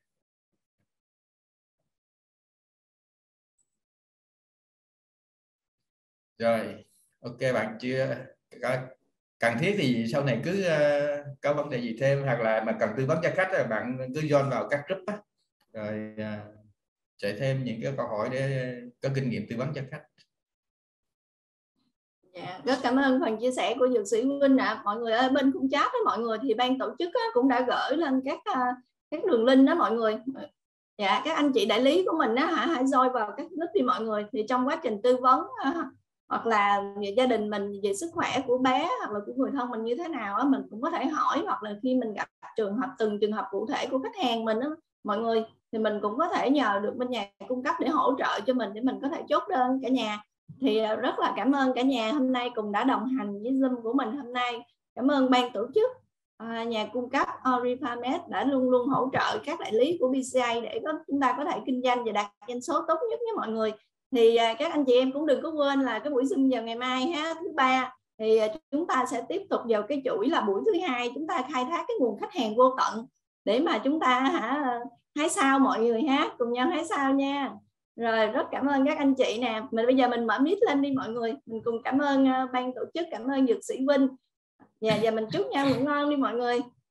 Rồi, ok bạn chưa cần thiết thì sau này cứ có vấn đề gì thêm hoặc là mà cần tư vấn cho khách là bạn cứ join vào các group á, rồi chạy thêm những cái câu hỏi để có kinh nghiệm tư vấn cho khách. Dạ, rất cảm ơn phần chia sẻ của dược sĩ Vinh ạ. Mọi người ở bên khung chat đó, mọi người thì ban tổ chức cũng đã gửi lên các đường link đó mọi người. Dạ, các anh chị đại lý của mình đó hãy join vào các group đi mọi người. Thì trong quá trình tư vấn hoặc là gia đình mình về sức khỏe của bé hoặc là của người thân mình như thế nào á, mình cũng có thể hỏi, hoặc là khi mình gặp từng trường hợp cụ thể của khách hàng mình đó, mọi người thì mình cũng có thể nhờ được bên nhà cung cấp để hỗ trợ cho mình để mình có thể chốt đơn cả nhà. Thì rất là cảm ơn cả nhà hôm nay cùng đã đồng hành với Zoom của mình hôm nay. Cảm ơn ban tổ chức, nhà cung cấp Orifarmed đã luôn luôn hỗ trợ các đại lý của BCA để chúng ta có thể kinh doanh và đạt doanh số tốt nhất với mọi người. Thì các anh chị em cũng đừng có quên là cái buổi Zoom vào ngày mai thứ Ba thì chúng ta sẽ tiếp tục vào cái chuỗi là buổi thứ Hai, chúng ta khai thác cái nguồn khách hàng vô tận để mà chúng ta hái sao mọi người cùng nhau hái sao nha. Rồi rất cảm ơn các anh chị nè. Bây giờ mình mở mic lên đi mọi người. Mình cùng cảm ơn ban tổ chức, cảm ơn dược sĩ Vinh. Và mình chúc nhau ngủ ngon đi mọi người.